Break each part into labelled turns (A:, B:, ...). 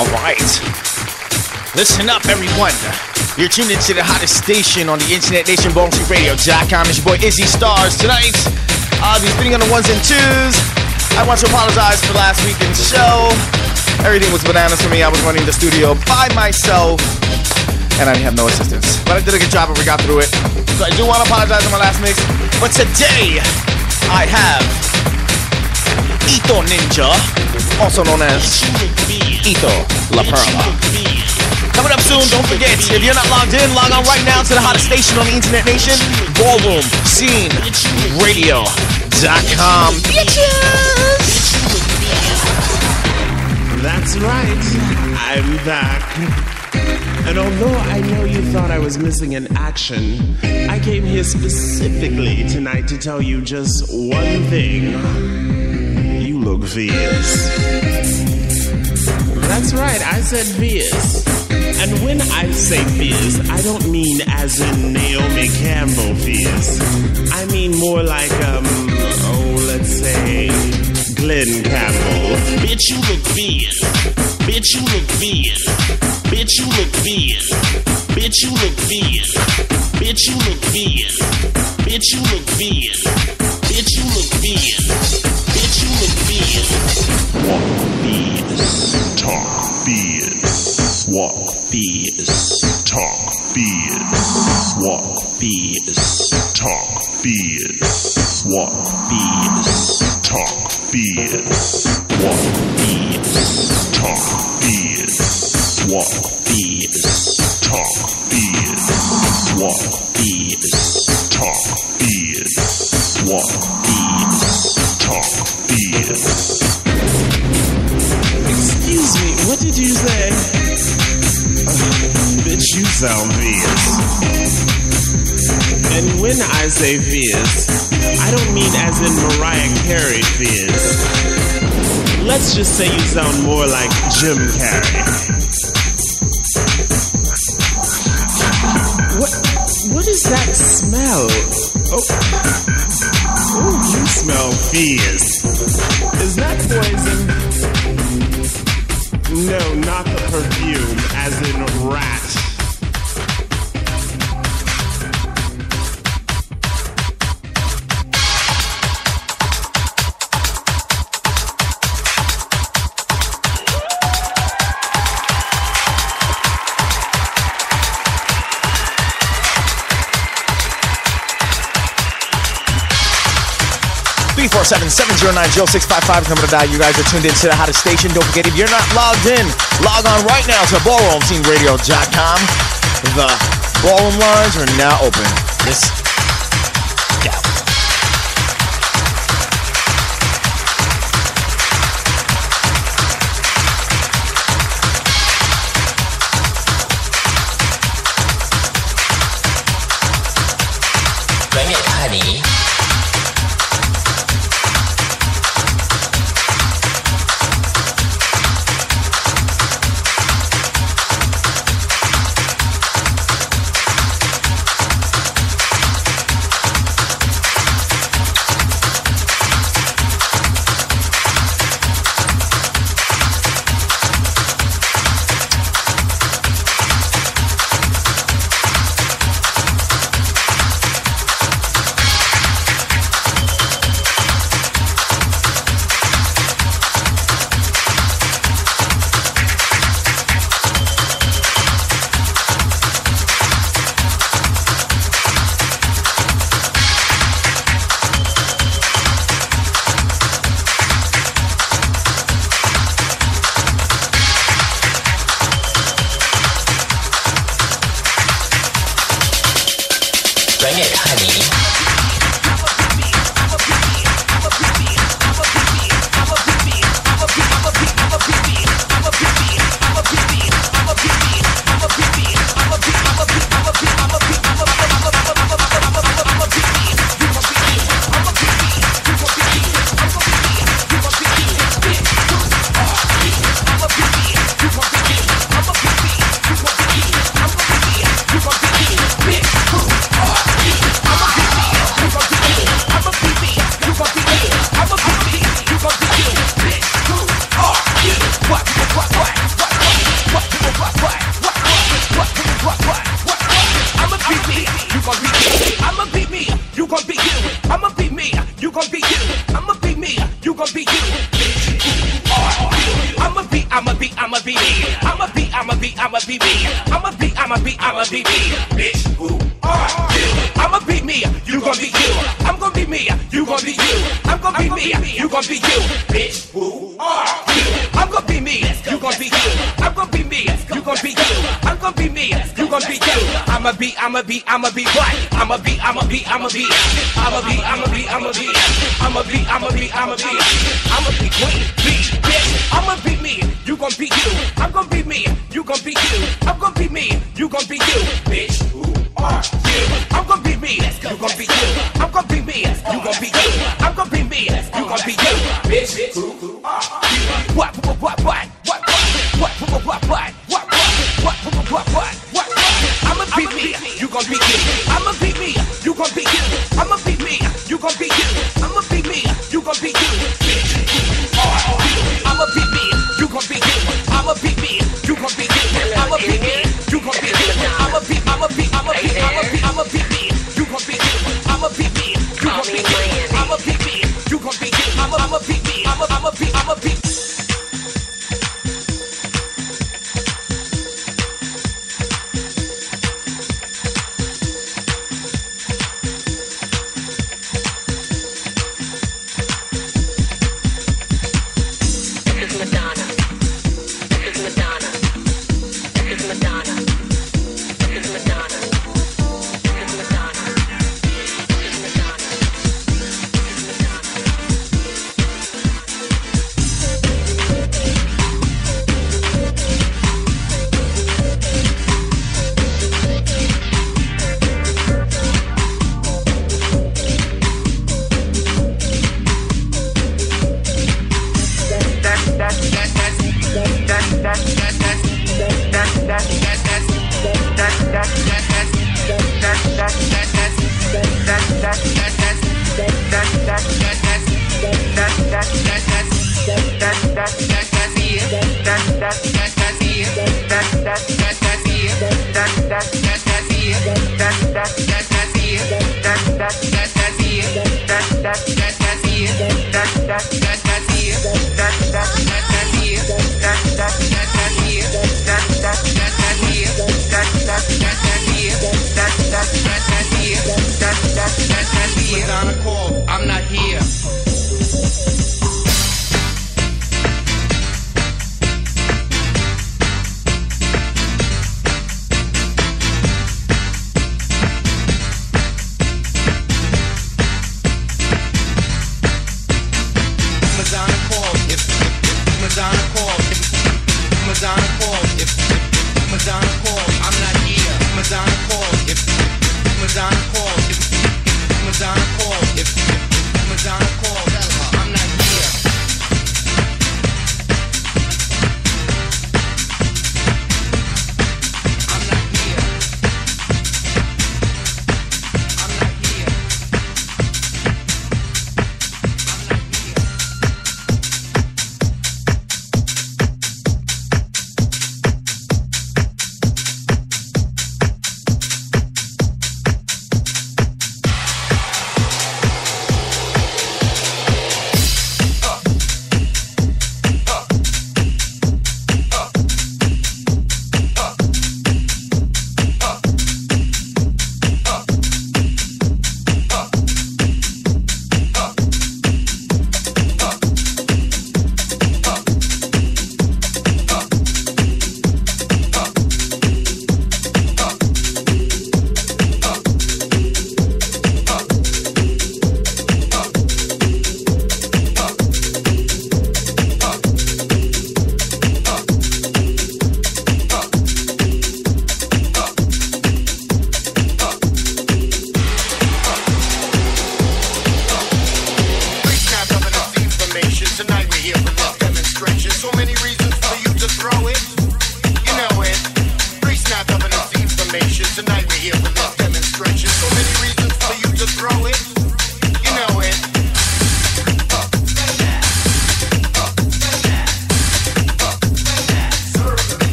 A: All right. Listen up, everyone. You're tuned into the hottest station on the internet nation, BallroomStreetRadio.com. It's your boy Izzy Stars. Tonight, I'll be spinning on the ones and twos. I want to apologize for last weekend's show. Everything was bananas for me. I was running the studio by myself, and I have no assistance. But I did a good job and we got through it. So I do want to apologize on my last mix. But today, I have Ito Ninja, also known as Ito La Perla. Coming up soon, don't forget, if you're not logged in, log on right now to the hottest station on the internet nation, BallroomSceneRadio.com. Bitches!
B: That's right, I'm back. And although I know you thought I was missing in action, I came here specifically tonight to tell you just one thing. You look fierce. That's right, I said fierce. And when I say fierce, I don't mean as in Naomi Campbell fierce. I mean more like, let's say, Glenn Campbell. Bitch, you look fierce. Bitch, you look fierce. Bitch, you look fierce. Bitch, you look fierce. Bitch, you look fierce. Bitch, you look fierce. Bitch, you look fierce. Bitch, you look fierce. Walk fierce. Talk fierce. Walk fierce. Talk fierce. Walk fierce. Talk fierce. Walk fierce. Talk fierce. Walk fierce. Talk fierce. Walk fierce. Talk fierce. Walk fierce. Talk fierce. Walk fierce. Talk fierce. Excuse me, what did you say? Bitch, you sound fierce. And when I say fierce, I don't mean as in Mariah Carey fierce. Let's just say you sound more like Jim Carrey. What is that smell? Oh, you smell fierce. Is that poison? No, not the perfume, as in rat. 347-709-0655 number to dial. You guys are tuned into the hottest station. Don't forget, if you're not logged in, log on right now to BallroomSceneRadio.com. The ballroom lines are now open. This
C: Bring it, honey. Bring it, honey.
D: you gon' be you. I'ma be me, you gon' be you. I'ma be me, you gon' be you. I'ma be me, you gon' be you. I'ma be me. I'ma be me. Bitch, who are you? I'ma be me, you gon' be you. I'm gon' be me, you gon' be you. I'm gon' be me, you gon' be you. Bitch, who are you? I'm gon' be me, you gon' be you. I'm gon' be me, you gon' be you. I'm gon' be me, you gon' be you. I'ma be what? I'ma be queen, bitch. I'ma be me, you gon' be you. I'm gon' be me, you gon' be you. I'm gon' be me, you gon' be you. Bitch, who are you? I'm gon' be me, you gon' be you. I'm gon' be me, you gon' be you. I'm gon' be me, you gon' be you. Bitch, who are you? What? I'ma be me, you gon' be you. I'ma be me, you gon' be you. I'ma be me, you gon' be you. I'ma be me, you gon' be you. Bitch, I'ma be me, you gon' be you. I'ma be me, you gon' be you. I'ma be me, you gon' be you. I'ma be me, you gon' be you. I'ma be me, you gon' be you. I'ma be me, you gon' be you. I'ma be me, I'ma be.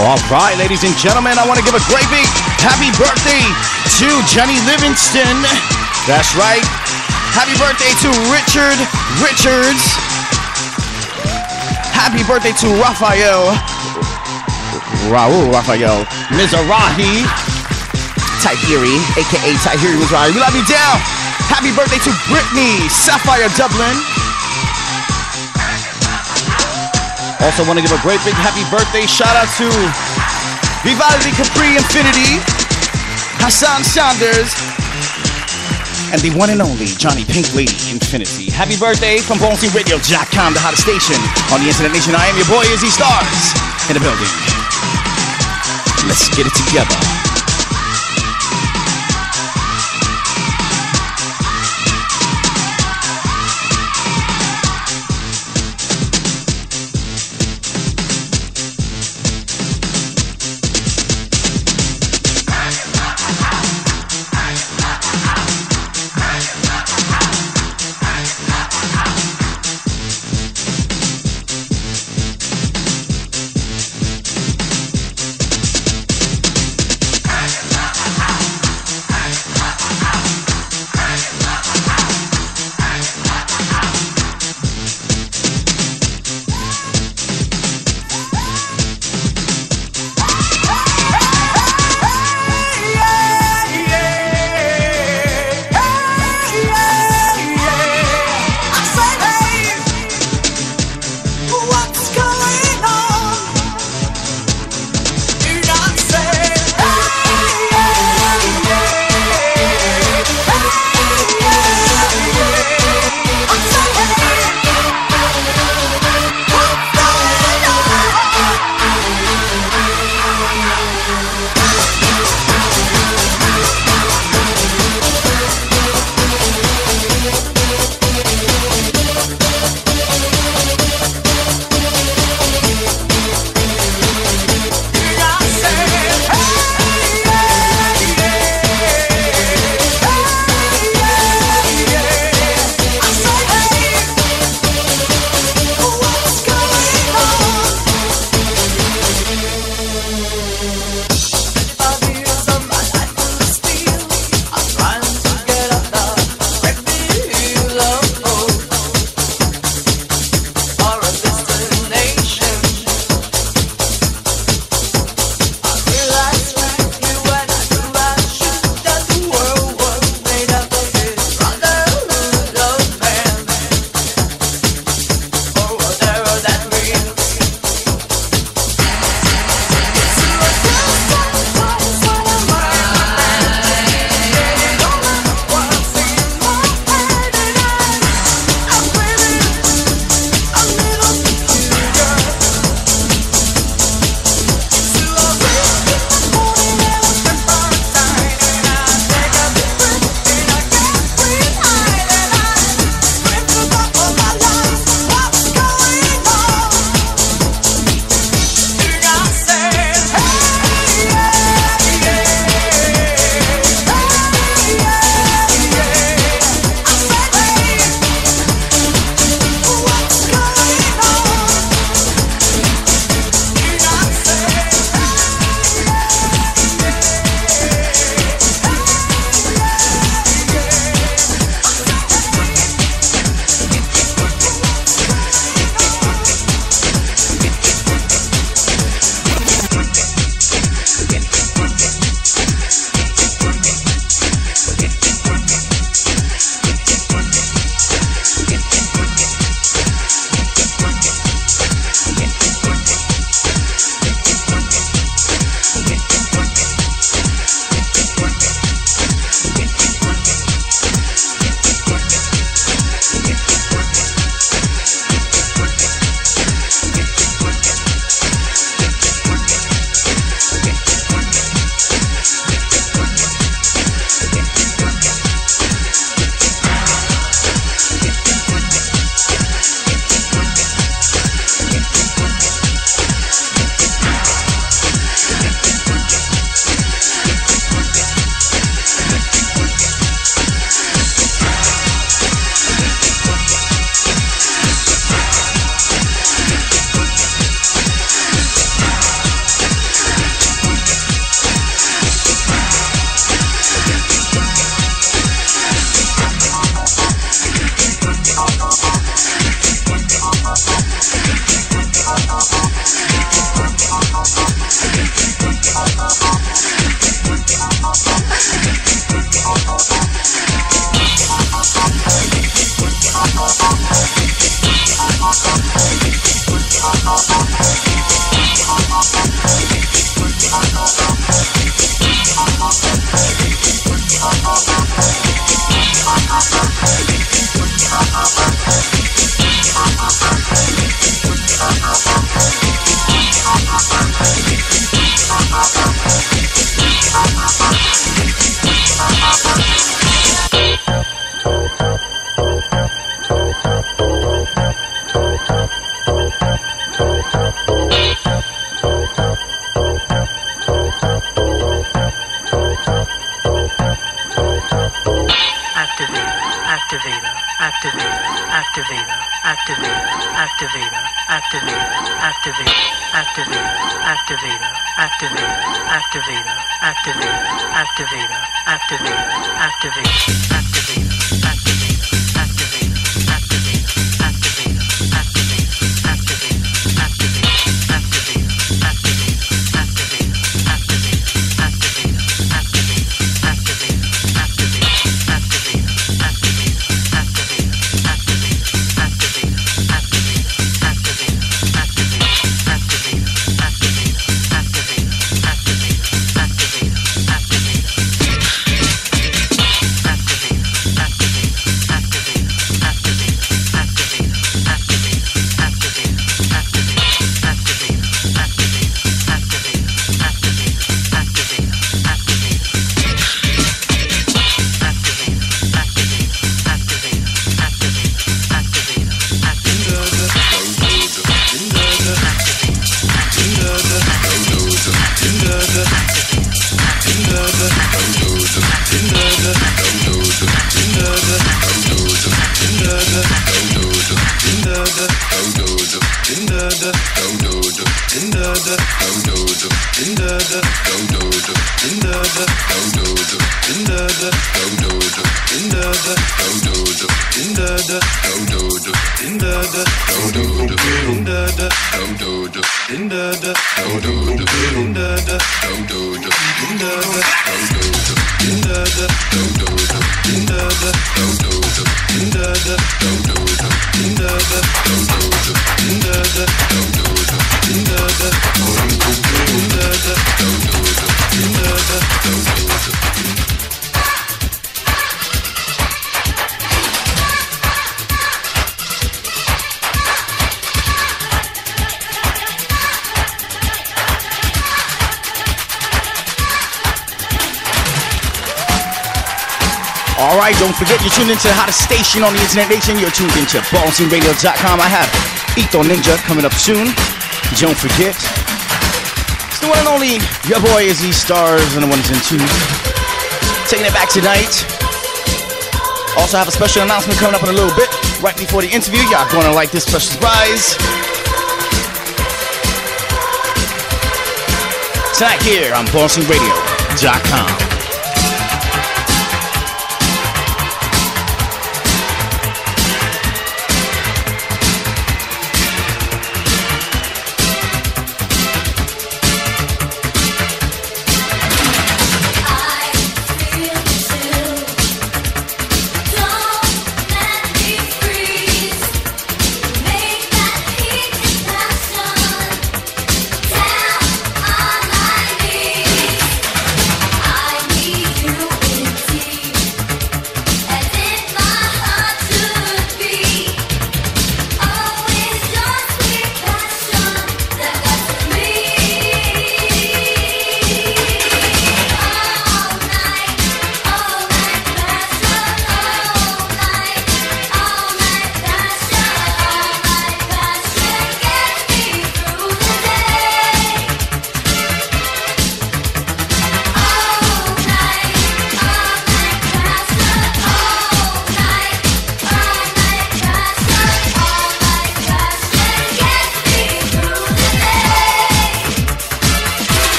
A: All right, ladies and gentlemen, I want to give a great big happy birthday to Jenny Livingston. That's right. Happy birthday to Richard Richards. Happy birthday to Raul Raphael Mizrahi. Tahiri, aka Tahiri Mizrahi. We love you down. Happy birthday to Brittany Sapphire Dublin. Also want to give a great big happy birthday shout out to Vivaldi Capri Infinity, Hassan Saunders, and the one and only Johnny Pink Lady Infinity. Happy birthday from BallsingRadio.com, the hottest station on the Internet Nation. I am your boy Izzy Stars in the building. Let's get it together. Alright, don't forget you're tuned into the hottest station on the Internet Nation. You're tuned into ballscene.radio.com. I have Ito Ninja coming up soon. Don't forget, it's the one and only your boy Izzy Stars on the ones and twos. Taking it back tonight. Also have a special announcement coming up in a little bit. Right before the interview, y'all gonna like this special surprise. Tonight here on ballscene.radio.com.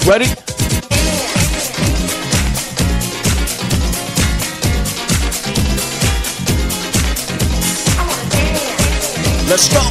A: Ready? Let's go.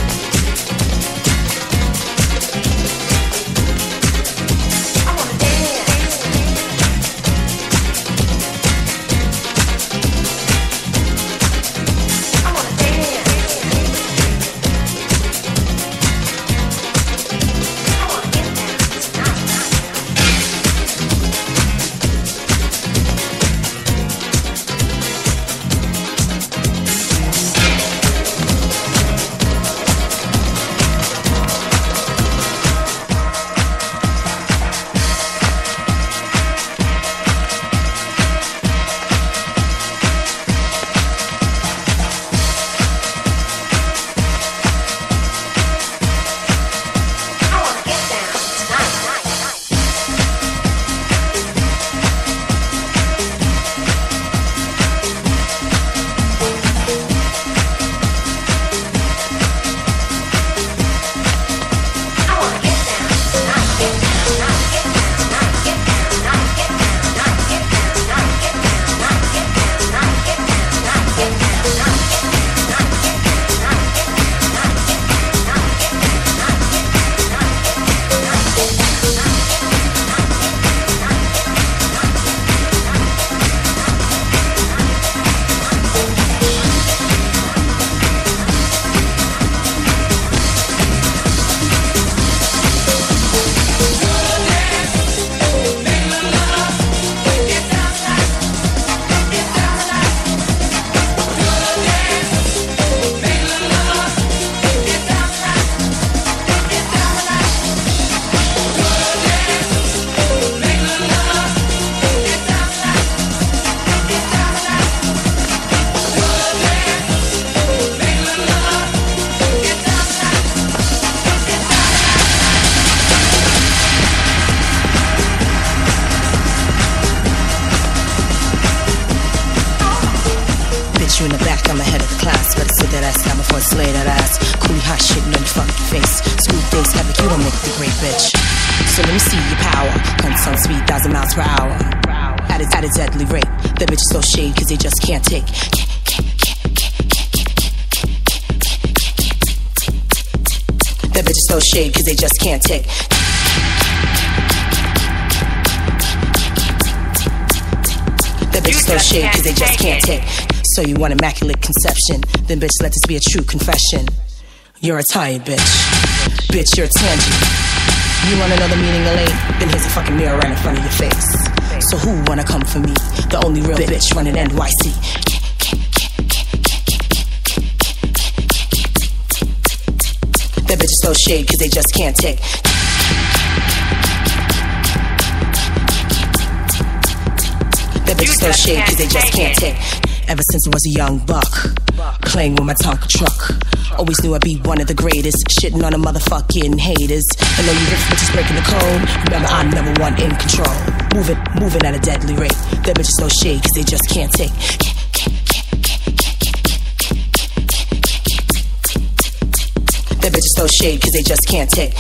E: You in the back, I'm ahead of the class. Better sit that ass down before I slay that ass. Coolie hot shit, no fucking face. Scoop days, epic, you don't make the great bitch. So let me see your power. Hunts on speed, 1,000 miles per hour. At a deadly rate. The bitches throw shade cause they just can't take. The bitches throw shade cause they just can't take. The bitches throw shade cause they just can't take. So you want immaculate conception, then bitch let this be a true confession. You're a tired bitch. Bitch, you're a tangent. You wanna know the meaning of late? Then here's a fucking mirror right in front of your face. So who wanna come for me? The only real bitch running NYC. That bitches throw shade cause they just can't take. That bitches throw shade cause they just can't take. Ever since I was a young buck, playing with my Tonka truck. Always knew I'd be one of the greatest, shitting on the motherfucking haters. I know you rich bitches breaking the code. Remember, I'm number one in control. Moving at a deadly rate. That bitches throw shade cause they just can't take. That bitches throw shade cause they just can't take.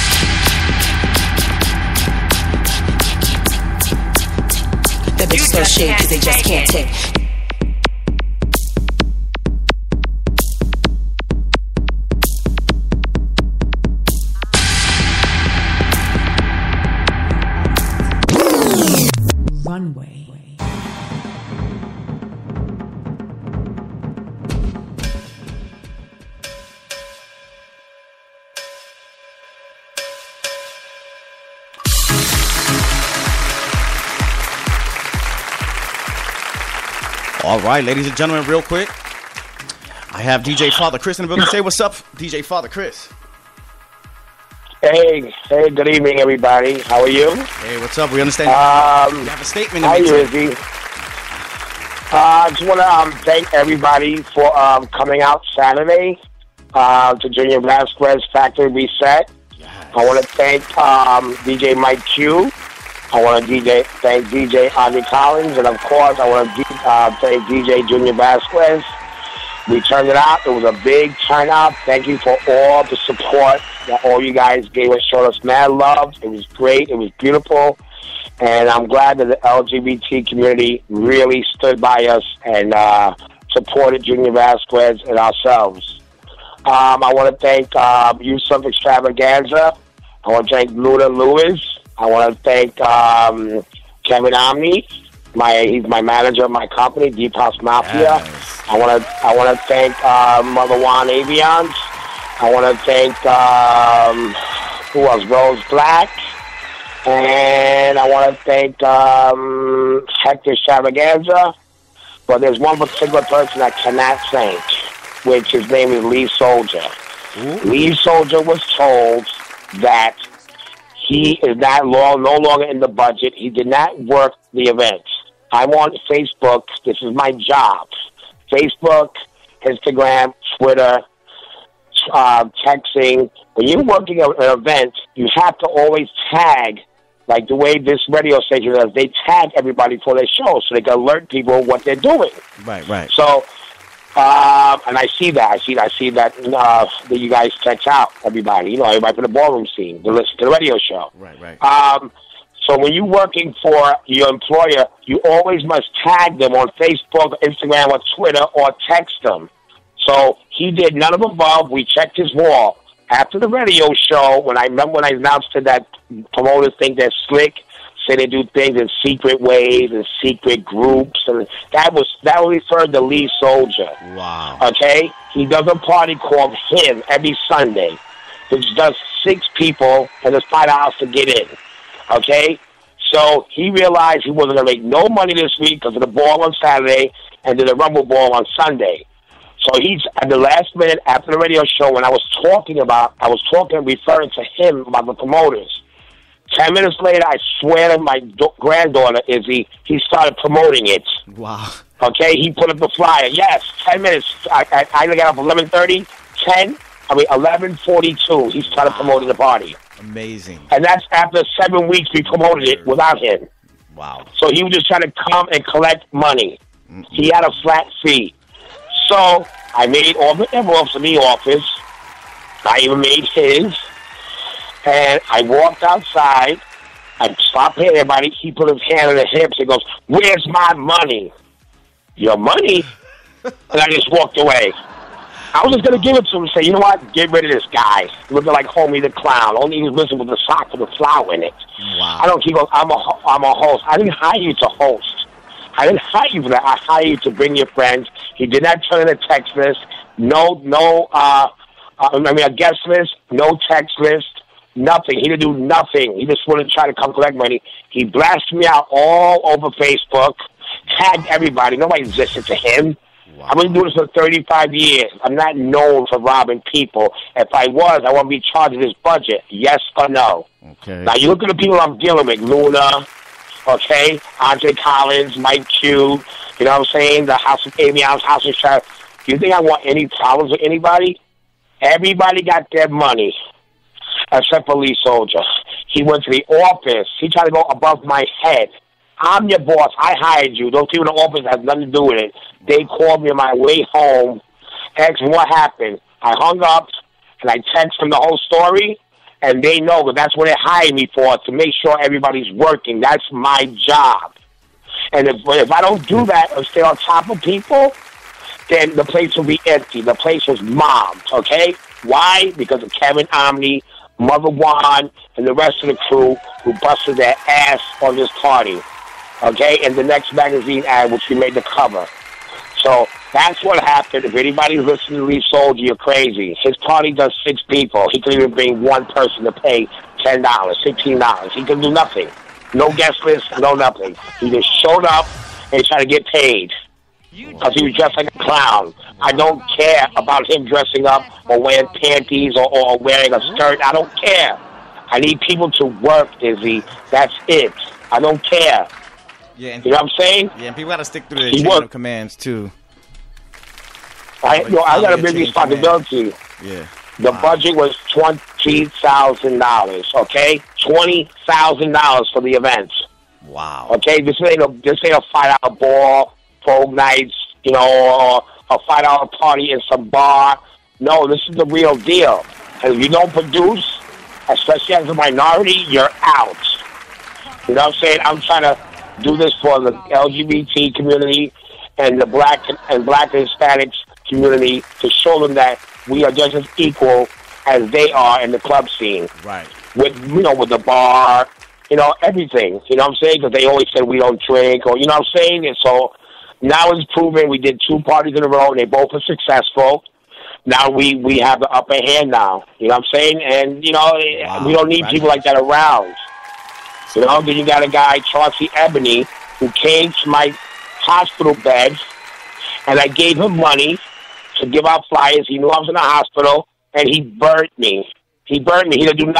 E: That bitches throw shade cause they just can't take.
F: Runway.
A: All right, ladies and gentlemen, real quick, I have DJ Father Chris in the building. Say what's up, DJ Father Chris.
G: Hey, good evening, everybody. How are you?
A: Hey, what's up? We understand you have a statement to
G: hi,
A: make.
G: Izzy. I just want to thank everybody for coming out Saturday to Junior Vasquez Factory Reset.
A: Yes.
G: I want to thank DJ Mike Q. I want to thank DJ Ozzy Collins. And, of course, I want to thank DJ Junior Vasquez. We turned it out. It was a big turnout. Thank you for all the support that all you guys gave us, showed us mad love. It was great. It was beautiful. And I'm glad that the LGBT community really stood by us and supported Junior Vasquez and ourselves. I want to thank Yusuf Extravaganza. I want to thank Luda Lewis. I want to thank Kevin Omni. He's my manager of my company, Deep House Mafia.
A: Yes.
G: I want to thank Mother Juan Avions. I want to thank who else? Rose Black. And I want to thank Hector Extravaganza. But there's one particular person I cannot thank, which his name is Lee Soldier. Ooh. Lee Soldier was told that he is no longer in the budget. He did not work the event. I'm on Facebook. This is my job. Facebook, Instagram, Twitter, texting. When you're working an event, you have to always tag, like the way this radio station does. They tag everybody for their show so they can alert people what they're doing.
A: Right.
G: So, and I see that. I see that that you guys text out everybody. You know, everybody from the ballroom scene to listen to the radio show.
A: Right.
G: So when you're working for your employer, you always must tag them on Facebook, Instagram, or Twitter, or text them. So he did none of the above. We checked his wall. After the radio show, when I announced to that promoters think they're slick, say they do things in secret ways and secret groups, and that referred to Lee Soldier.
A: Wow.
G: Okay? He does a party called Him every Sunday, which does 6 people, and there's $5 to get in. Okay? So he realized he wasn't going to make no money this week because of the ball on Saturday and then the Rumble Ball on Sunday. So he's at the last minute after the radio show when I was referring to him about the promoters. 10 minutes later, I swear to my granddaughter, Izzy, he started promoting it.
A: Wow.
G: Okay? He put up the flyer. Yes, 10 minutes. I got up 11:42. He started promoting the party.
A: Amazing.
G: And that's after 7 weeks we promoted it without him.
A: Wow.
G: So he was just trying to come and collect money. Mm-mm. He had a flat fee. So I made all the envelopes in the office. I even made his. And I walked outside. I stopped paying everybody. He put his hand on his hips and goes, "Where's my money?" "Your money?" And I just walked away. I was just going to give it to him and say, you know what? Get rid of this guy. Looking like Homie the Clown. Only he was missing with the sock with the flower in it.
A: Wow.
G: I don't keep on. I'm a host. I didn't hire you to host. I didn't hire you for that. I hired you to bring your friends. He did not turn in a text list. A guest list. No text list. Nothing. He didn't do nothing. He just wanted to try to come collect money. He blasted me out all over Facebook. Tagged everybody. Nobody's listening to him. Wow. I've been doing this for 35 years. I'm not known for robbing people. If I was, I wouldn't be charged with this budget. Yes or no?
A: Okay.
G: Now, you look at the people I'm dealing with. Luna, okay? Andre Collins, Mike Q, you know what I'm saying? The House of Avions, House of Sheriff. Do you think I want any problems with anybody? Everybody got their money, except for Lee Soldier. He went to the office. He tried to go above my head. I'm your boss. I hired you. Those people in the office have nothing to do with it. They called me on my way home, asked me what happened. I hung up, and I texted them the whole story, and they know that that's what they hired me for, to make sure everybody's working. That's my job. And if I don't do that or stay on top of people, then the place will be empty. The place was mobbed, okay? Why? Because of Kevin Omni, Mother Juan, and the rest of the crew who busted their ass on this party. Okay, and the next magazine ad, which we made the cover. So that's what happened. If anybody's listening to Lee Soldier, you're crazy. His party does 6 people. He could even bring one person to pay $10, $16. He could do nothing. No guest list, no nothing. He just showed up and tried to get paid because he was dressed like a clown. I don't care about him dressing up or wearing panties or wearing a skirt. I don't care. I need people to work, Izzy. That's it. I don't care.
A: Yeah, and
G: you know what I'm saying?
A: Yeah, and people got to stick through the chain of commands, too.
G: I got a big responsibility.
A: Yeah.
G: The budget was $20,000, okay? $20,000 for the event.
A: Wow.
G: Okay, this ain't a $5 ball, Vogue nights, you know, or a $5 party in some bar. No, this is the real deal. And if you don't produce, especially as a minority, you're out. You know what I'm saying? I'm trying to do this for the LGBT community and the black and Hispanics community to show them that we are just as equal as they are in the club scene.
A: Right.
G: With the bar, everything. You know what I'm saying? Because they always said we don't drink, or you know what I'm saying? And so now it's proven. We did 2 parties in a row, and they both were successful. Now we have the upper hand now. You know what I'm saying? And, we don't need people like that around. Then you got a guy, Chauncey Ebony, who came to my hospital bed, and I gave him money to give out flyers. He knew I was in the hospital, and he burnt me. He didn't do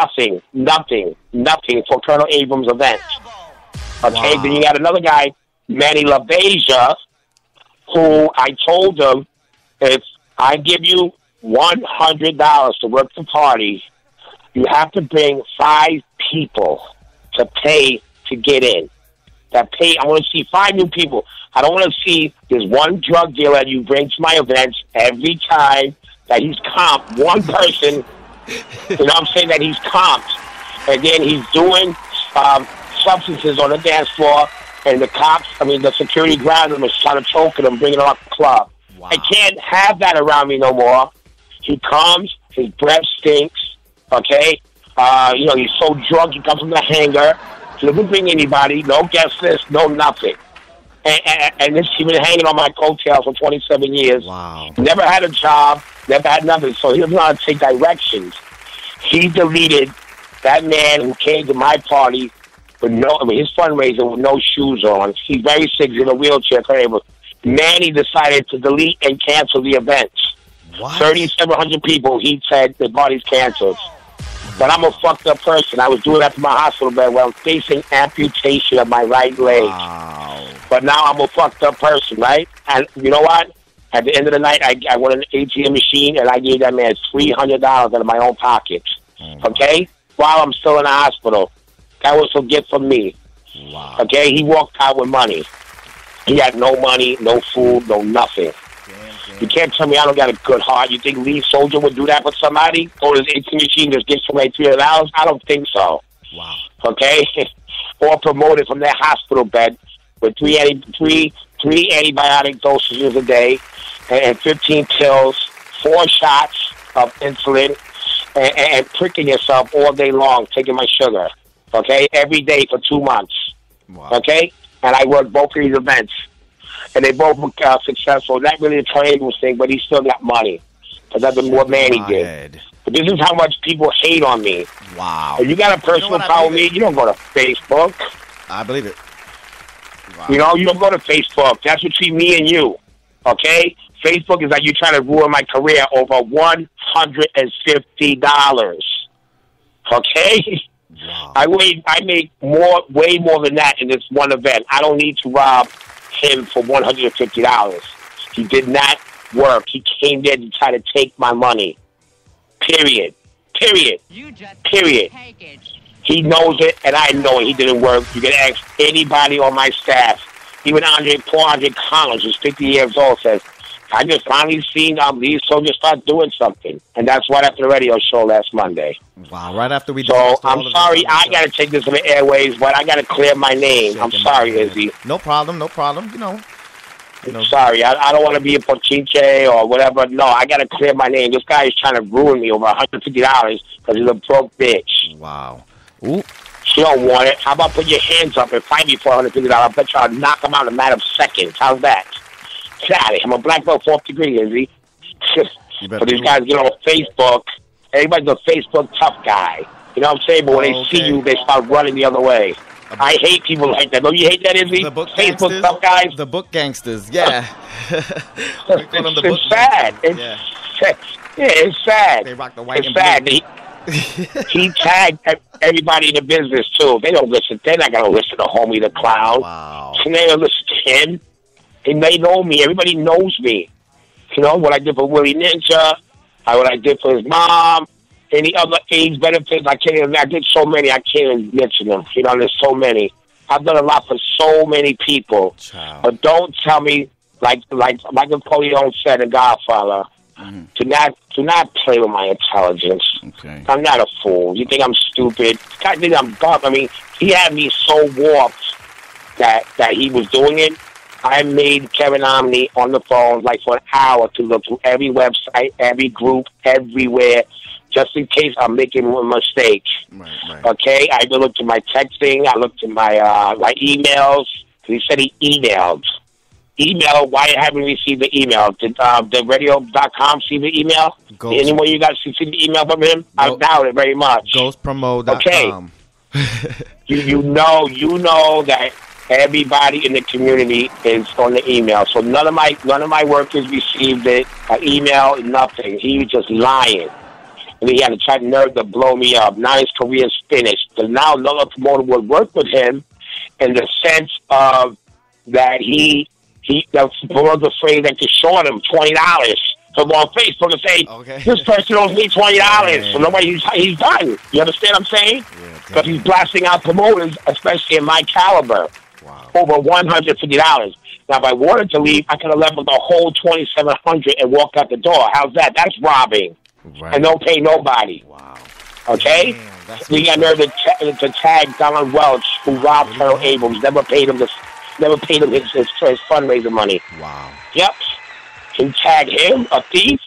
G: nothing for Colonel Abrams' event. Okay, Then you got another guy, Manny LaBeija, who I told him, if I give you $100 to work the party, you have to bring 5 people to pay to get in. I want to see 5 new people. I don't want to see this one drug dealer you bring to my events every time that he's comped. One person, I'm saying, that he's comped. And then he's doing substances on the dance floor, and the security grabs him and trying to choke him, bringing him off the club. Wow. I can't have that around me no more. He comes, his breath stinks, okay? He's so drunk, he comes from the hangar. He doesn't bring anybody, no guest list, no nothing. And he's been hanging on my coattails for 27 years.
A: Wow.
G: Never had a job, never had nothing, so he doesn't know how to take directions. He deleted that man who came to my party with his fundraiser with no shoes on. He's very sick, he's in a wheelchair. Manny decided to delete and cancel the events.
A: What?
G: 3,700 people, he said the party's canceled. But I'm a fucked up person. I was doing that to my hospital bed where I'm facing amputation of my right leg.
A: Wow.
G: But now I'm a fucked up person, right? And you know what? At the end of the night, I went in an ATM machine and I gave that man $300 out of my own pocket. Okay? While I'm still in the hospital. That was a gift from me.
A: Wow.
G: Okay? He walked out with money. He had no money, no food, no nothing. You can't tell me I don't got a good heart. You think Lee Soldier would do that for somebody? Go to his ATM machine, just give somebody $300? I don't think so.
A: Wow.
G: Okay? Or promoted from their hospital bed with three antibiotic dosages a day and 15 pills, 4 shots of insulin, and pricking yourself all day long, taking my sugar. Okay? Every day for 2 months.
A: Wow.
G: Okay? And I worked both of these events. And they both were successful. Not really a triangle thing, but he still got money. Because that's what Manny did. But this is how much people hate on me.
A: Wow.
G: If you got a personal problem with me, you don't go to Facebook.
A: I believe it. Wow.
G: You don't go to Facebook. That's between me and you. Okay? Facebook is like you trying to ruin my career over $150. Okay?
A: Wow.
G: I make way more than that in this one event. I don't need to rob him for $150. He did not work. He came there to try to take my money. Period. He knows it, and I know it. He didn't work. You can ask anybody on my staff. Even Paul Andre Collins, who's 50 years old, says, I just finally seen these soldiers start doing something. And that's right after the radio show last Monday.
A: Wow, right after we...
G: So, I'm sorry, I got to take this on the airwaves, but I got to clear my name. I'm sorry, Izzy.
A: No problem.
G: Sorry, I don't want to be a pochinche or whatever. No, I got to clear my name. This guy is trying to ruin me over $150 because he's a broke bitch.
A: Wow. Ooh.
G: She don't want it. How about put your hands up and fight me for $150? I bet you I'll knock him out in a matter of seconds. How's that? Get out of here. I'm a black belt 4th degree, Izzy. But these guys get on Facebook. Everybody's a Facebook tough guy. You know what I'm saying? But when they see you, they start running the other way. I hate people like that. Don't you hate that, Izzy?
A: The book
G: Facebook
A: gangsters,
G: tough guys?
A: The book gangsters, yeah.
G: It's sad. It's sad.
A: They rock the white
G: and
A: blue.
G: He tagged everybody in the business, too. They don't listen. They're not going to listen to Homie the Clown.
A: Wow.
G: They don't listen to him. They know me. Everybody knows me. You know, what I did for Willie Ninja, what I did for his mom, any other AIDS benefits. I did so many, I can't even mention them. You know, there's so many. I've done a lot for so many people.
A: Child.
G: But don't tell me like Michael Corleone said in Godfather, do not play with my intelligence.
A: Okay.
G: I'm not a fool. You think I'm stupid? I think I'm dumb. I mean, he had me so warped that he was doing it. I made Kevin Omni on the phone like for an hour to look through every website, every group, everywhere, just in case I'm making a mistake.
A: Right.
G: Okay? I looked at my texting. I looked at my emails. He said he emailed. Email, why haven't we received the email? Did the radio.com see the email? Did anyone of you guys see the email from him? I doubt it very much.
A: Ghostpromo.com.
G: Okay. you know that everybody in the community is on the email. So none of my workers received it. An email, nothing. He was just lying. And he had to try to nerve to blow me up. Now his career's finished. But now another promoter would work with him in the sense of that the promoter's afraid that to short him $20. So go on Facebook and say, this person owes me $20. So nobody, he's done. You understand what I'm saying? Because he's blasting out promoters, especially in my caliber.
A: Wow.
G: Over $150. Now, if I wanted to leave, I could have left with the whole $2,700 and walked out the door. How's that? That's robbing.
A: Right.
G: And don't pay nobody.
A: Wow.
G: Okay?
A: Damn,
G: we got nerve to tag Don Welch, who robbed Terrell Abrams, never paid him his fundraiser money.
A: Wow.
G: Yep. Can tag him, a thief?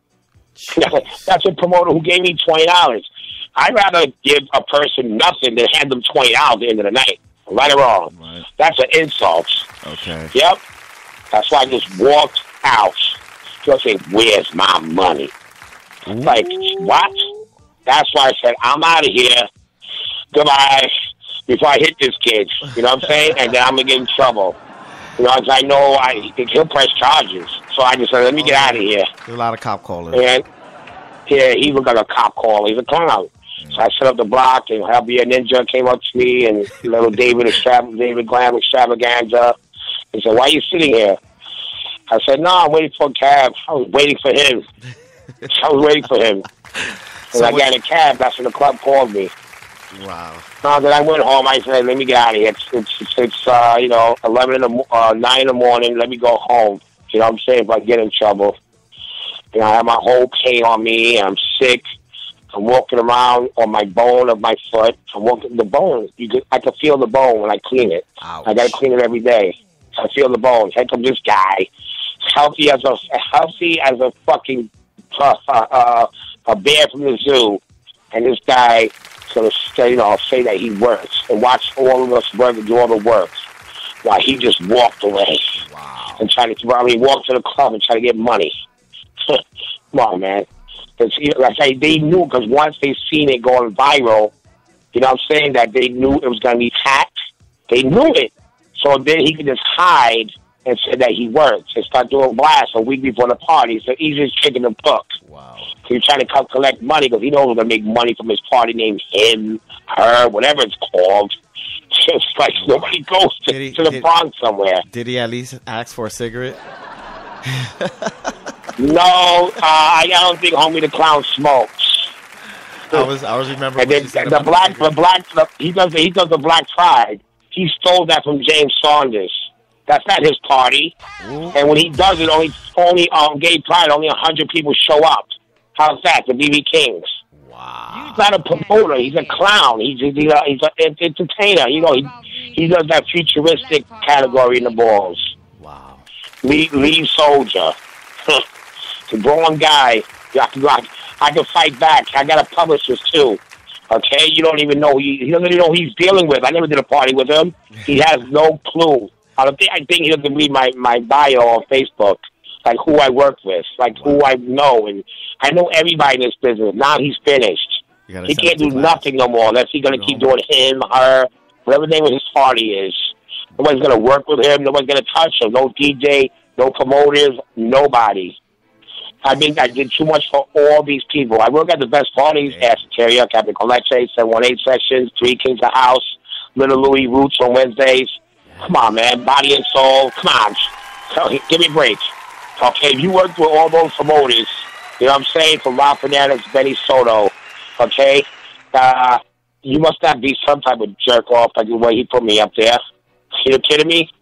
G: That's a promoter who gave me $20. I'd rather give a person nothing than hand them $20 at the end of the night. Right or wrong.
A: Right.
G: That's an insult.
A: Okay.
G: Yep. That's why I just walked out. Just saying, where's my money? Like, what? That's why I said, I'm out of here. Goodbye. Before I hit this kid. You know what I'm saying? And then I'm going to get in trouble. You know, I know he'll press charges. So I just said, let me get out of here.
A: There's a lot of cop callers.
G: And, yeah, he even got a cop call. He's a clown. So I set up the block, and Javier Ninja came up to me, and little David Glam Extravaganza. He said, why are you sitting here? I said, no, I'm waiting for a cab. I was waiting for him. And I got in a cab. That's when the club called me.
A: Wow.
G: No, then I went home. I said, let me get out of here. It's 9 in the morning. Let me go home. You know what I'm saying? If I get in trouble. You know, I have my whole pain on me. I'm sick. I'm walking around on my bone of my foot. I'm walking the bone. I can feel the bone when I clean it.
A: Ouch.
G: I got to clean it every day. I feel the bone. Here comes this guy, healthy as a fucking a bear from the zoo, and this guy gonna say that he works and watch all of us work and do all the work, while he just walked away.
A: Wow.
G: And walked to the club and try to get money. Come on, man. They knew, because once they seen it going viral, you know what I'm saying, that they knew it was going to be hacked. They knew it. So then he could just hide and say that he worked and start doing blasts a week before the party. It's the easiest trick in the book.
A: Wow.
G: So he's trying to collect money because he knows he's going to make money from his party named him, her, whatever it's called. It's like nobody goes to the Bronx somewhere.
A: Did he at least ask for a cigarette?
G: No, I don't think Homie the Clown smokes.
A: I was remembering.
G: And then he does the Black Pride. He stole that from James Saunders. That's not his party. Ooh. And when he does it, only Gay Pride, only 100 people show up. How's that? The BB Kings.
A: Wow.
G: He's not a promoter. He's a clown. He's an entertainer. You know, he does that futuristic category in the balls.
A: Wow.
G: Lead soldier. The wrong guy. I can fight back. I got a publicist too. Okay, you don't even know he doesn't even know who he's dealing with. I never did a party with him. He has no clue. I think he doesn't read my bio on Facebook, like who I work with, like who I know, and I know everybody in this business. Now he's finished. He can't do nothing no more unless he's going to keep doing him, her, whatever the name of his party is. Nobody's going to work with him. Nobody's going to touch him. No DJ, no promoters, nobody. I think I did too much for all these people. I work at the best parties, Ashteria, Captain Coleche, 718 Sessions, Three Kings of House, Little Louis Roots on Wednesdays. Come on, man. Body and Soul. Come on. Give me a break. Okay, if you worked with all those promoters, you know what I'm saying, from Rob Fernandez, Benny Soto, okay, you must not be some type of jerk off like the way he put me up there. You kidding me?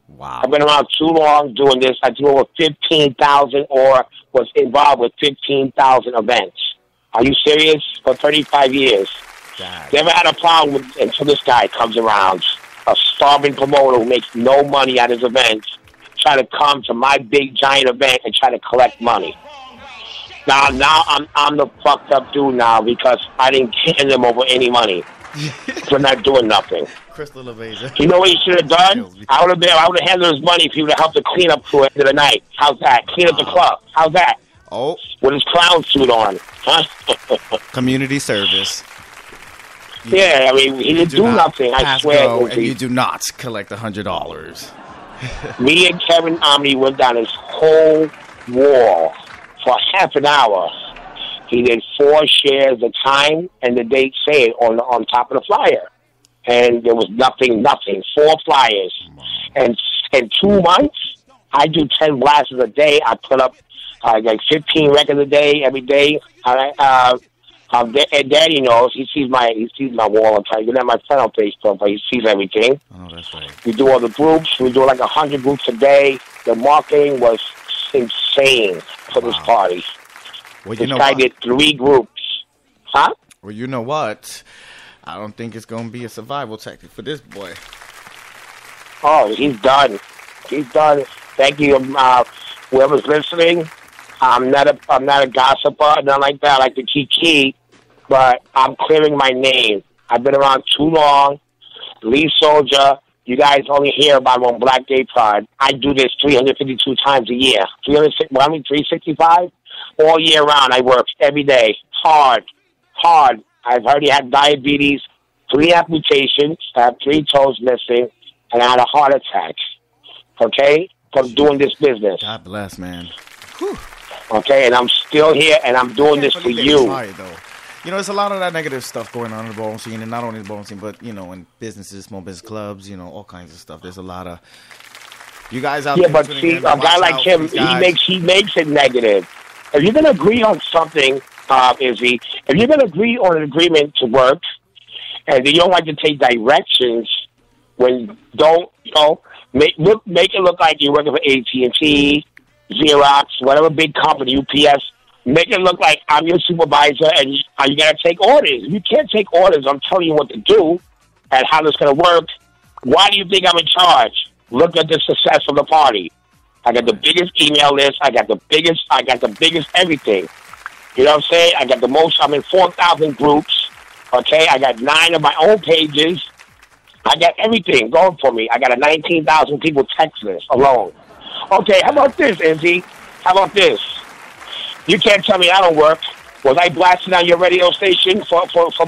A: Wow.
G: I've been around too long doing this. I do over 15,000 or was involved with 15,000 events. Are you serious? For 35 years.
A: God.
G: Never had a problem with, until this guy comes around. A starving promoter who makes no money at his events. Try to come to my big giant event and try to collect money. Now I'm the fucked up dude now because I didn't hand him over any money for not doing nothing.
A: Crystal Evasion.
G: You know what he should have done? I would have handled his money if he would have helped to clean up to it end of the night. How's that? Clean up the club. How's that?
A: Oh.
G: With his clown suit on. Huh?
A: Community service.
G: Yeah, I mean, he didn't do nothing, I swear.
A: And you do not collect $100.
G: Me and Kevin Omni went down this whole wall for half an hour. He did 4 shares, the time and the date said on top of the flyer. And there was nothing, 4 flyers. And in 2 months, I do 10 blasts a day. I put up like 15 records a day, every day. And Daddy knows. He sees my wall all the time. You're not my friend on Facebook, but he sees everything.
A: Oh, that's right.
G: We do all the groups. We do like 100 groups a day. The marketing was insane for this party.
A: Well,
G: this guy did 3 groups. Huh?
A: Well, you know what? I don't think it's going to be a survival tactic for this boy.
G: Oh, he's done. He's done. Thank you, whoever's listening. I'm not a gossiper, nothing like that. I like to kiki, but I'm clearing my name. I've been around too long. Lee Soldier, you guys only hear about on Black Day Pride. I do this 352 times a year. 365? All year round, I work every day. Hard. I've already had diabetes, 3 amputations, I have 3 toes missing, and I had a heart attack. Okay? From doing this business.
A: God bless, man. Whew.
G: Okay, and I'm still here, and I'm doing this for you.
A: Sorry, though. You know, there's a lot of that negative stuff going on in the bowling scene, and not only the bowling scene, but, you know, in businesses, small business clubs, you know, all kinds of stuff. There's a lot of you guys out there.
G: Yeah, but see, a guy like him, he makes it negative. If you're going to agree on something, Izzy, if you're going to agree on an agreement to work, and you don't like to take directions, make it look like you're working for AT&T, Xerox, whatever big company, UPS, make it look like I'm your supervisor and you got to take orders. If you can't take orders, I'm telling you what to do and how this going to work. Why do you think I'm in charge? Look at the success of the party. I got the biggest email list. I got the biggest everything. You know what I'm saying? I got the most. I'm in 4,000 groups. Okay? I got 9 of my own pages. I got everything going for me. I got a 19,000 people text list alone. Okay, how about this, Izzy? How about this? You can't tell me I don't work. Was I blasting on your radio station when I was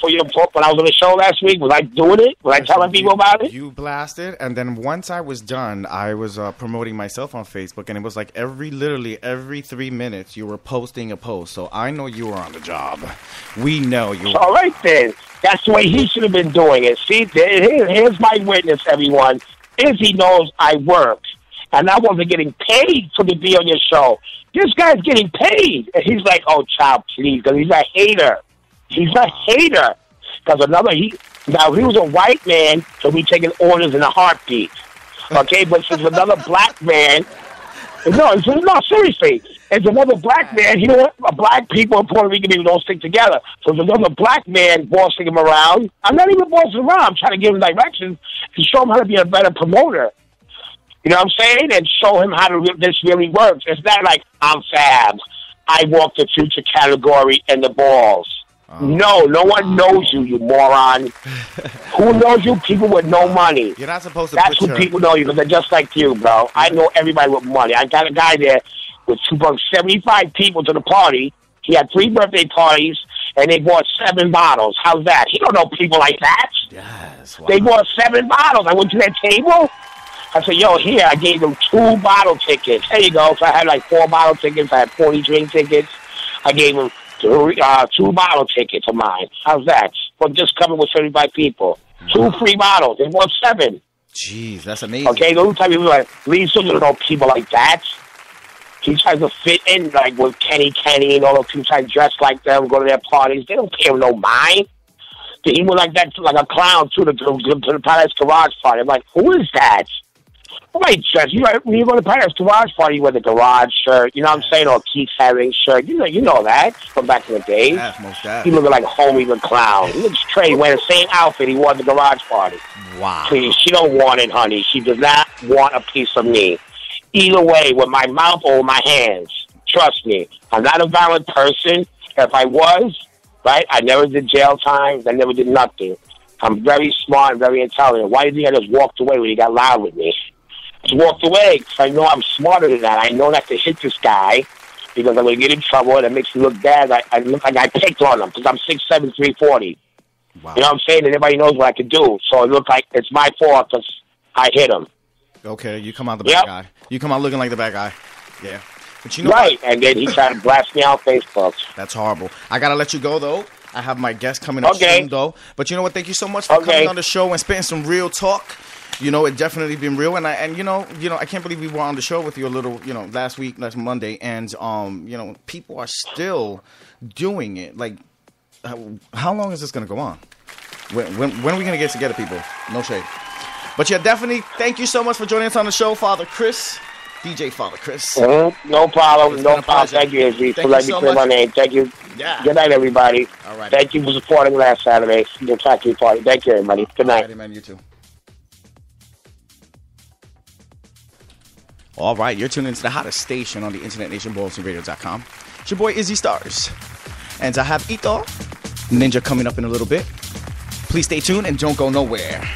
G: on the show last week? Was I doing it? Was I telling people about it?
A: You blasted, and then once I was done, I was promoting myself on Facebook, and it was like literally every 3 minutes you were posting a post. So I know you were on the job. We know you were.
G: All right, then. That's the way he should have been doing it. See, here's my witness, everyone. Izzy knows I work. And I wasn't getting paid to be on your show. This guy's getting paid. And he's like, oh, child, please. Because he's a hater. He's a hater. Because if he was a white man, he'll be taking orders in a heartbeat. Okay? But since another black man, no, seriously. It's another black man. You know what? Black people and Puerto Rican people don't stick together. So there's another black man bossing him around. I'm not even bossing him around. I'm trying to give him directions to show him how to be a better promoter. You know what I'm saying? And show him how this really works. It's not like, I'm Fab. I walk the future category and the balls. No one knows you, you moron. Who knows you? People with no money.
A: You're not supposed to.
G: That's who people know you, because they're just like you, bro. I know everybody with money. I got a guy there with 75 people to the party. He had 3 birthday parties, and they bought 7 bottles. How's that? He don't know people like that.
A: Yes. Wow.
G: They bought 7 bottles. I went to that table. I said, yo, here, I gave them 2 bottle tickets. There you go. So I had like 4 bottle tickets. I had 40 drink tickets. I gave them 2 bottle tickets of mine. How's that? For just coming with 75 people. 2 free bottles. They bought 7.
A: Jeez, that's amazing.
G: Okay, those type of people like, Lee Silver don't know people like that. He tries to fit in like with Kenny and all those people try to dress like them, go to their parties. They don't pay him no mind. He went like that, like a clown, to the Paradise Garage party. I'm like, who is that? Right, dress. When you go to Paris garage party, you wear the garage shirt. You know what I'm saying? Or Keith Haring shirt. You know that from back in the days.
A: Yes, most definitely.
G: He looking like Homie McClown. He looks straight. Wearing the same outfit he wore at the garage party.
A: Wow.
G: Please, she don't want it, honey. She does not want a piece of me. Either way, with my mouth or with my hands. Trust me, I'm not a violent person. If I was, right, I never did jail time. I never did nothing. I'm very smart and very intelligent. Why do you think I just walked away when he got loud with me? I just walked away because I know I'm smarter than that. I know not to hit this guy because I'm going to get in trouble and it makes me look bad. I look like I picked on him because I'm 6'7", 340. Wow. You know what I'm saying? And everybody knows what I can do. So it looked like it's my fault because I hit him.
A: Okay, you come out the bad guy. You come out looking like the bad guy. Yeah. But you know
G: right,
A: what?
G: And then he tried to blast me on Facebook.
A: That's horrible. I got to let you go, though. I have my guest coming up soon, though. But you know what? Thank you so much for coming on the show and spitting some real talk. You know, it definitely been real, and you know, I can't believe we were on the show with you a little, last Monday, and people are still doing it. Like, how long is this gonna go on? When are we gonna get together, people? No shade. But yeah, definitely. Thank you so much for joining us on the show, Father Chris, DJ Father Chris.
G: Mm-hmm. No problem. No problem. Thank you, Izzy, for letting me clear my name. Thank you.
A: Yeah.
G: Good night, everybody.
A: All right.
G: Thank you for supporting last Saturday, the factory party. Thank you, everybody. Good night.
A: All right, man. You too. All right, you're tuned into the hottest station on the internet nation, BallsandRadio.com. It's your boy Izzy Stars. And I have Ito Ninja coming up in a little bit. Please stay tuned and don't go nowhere.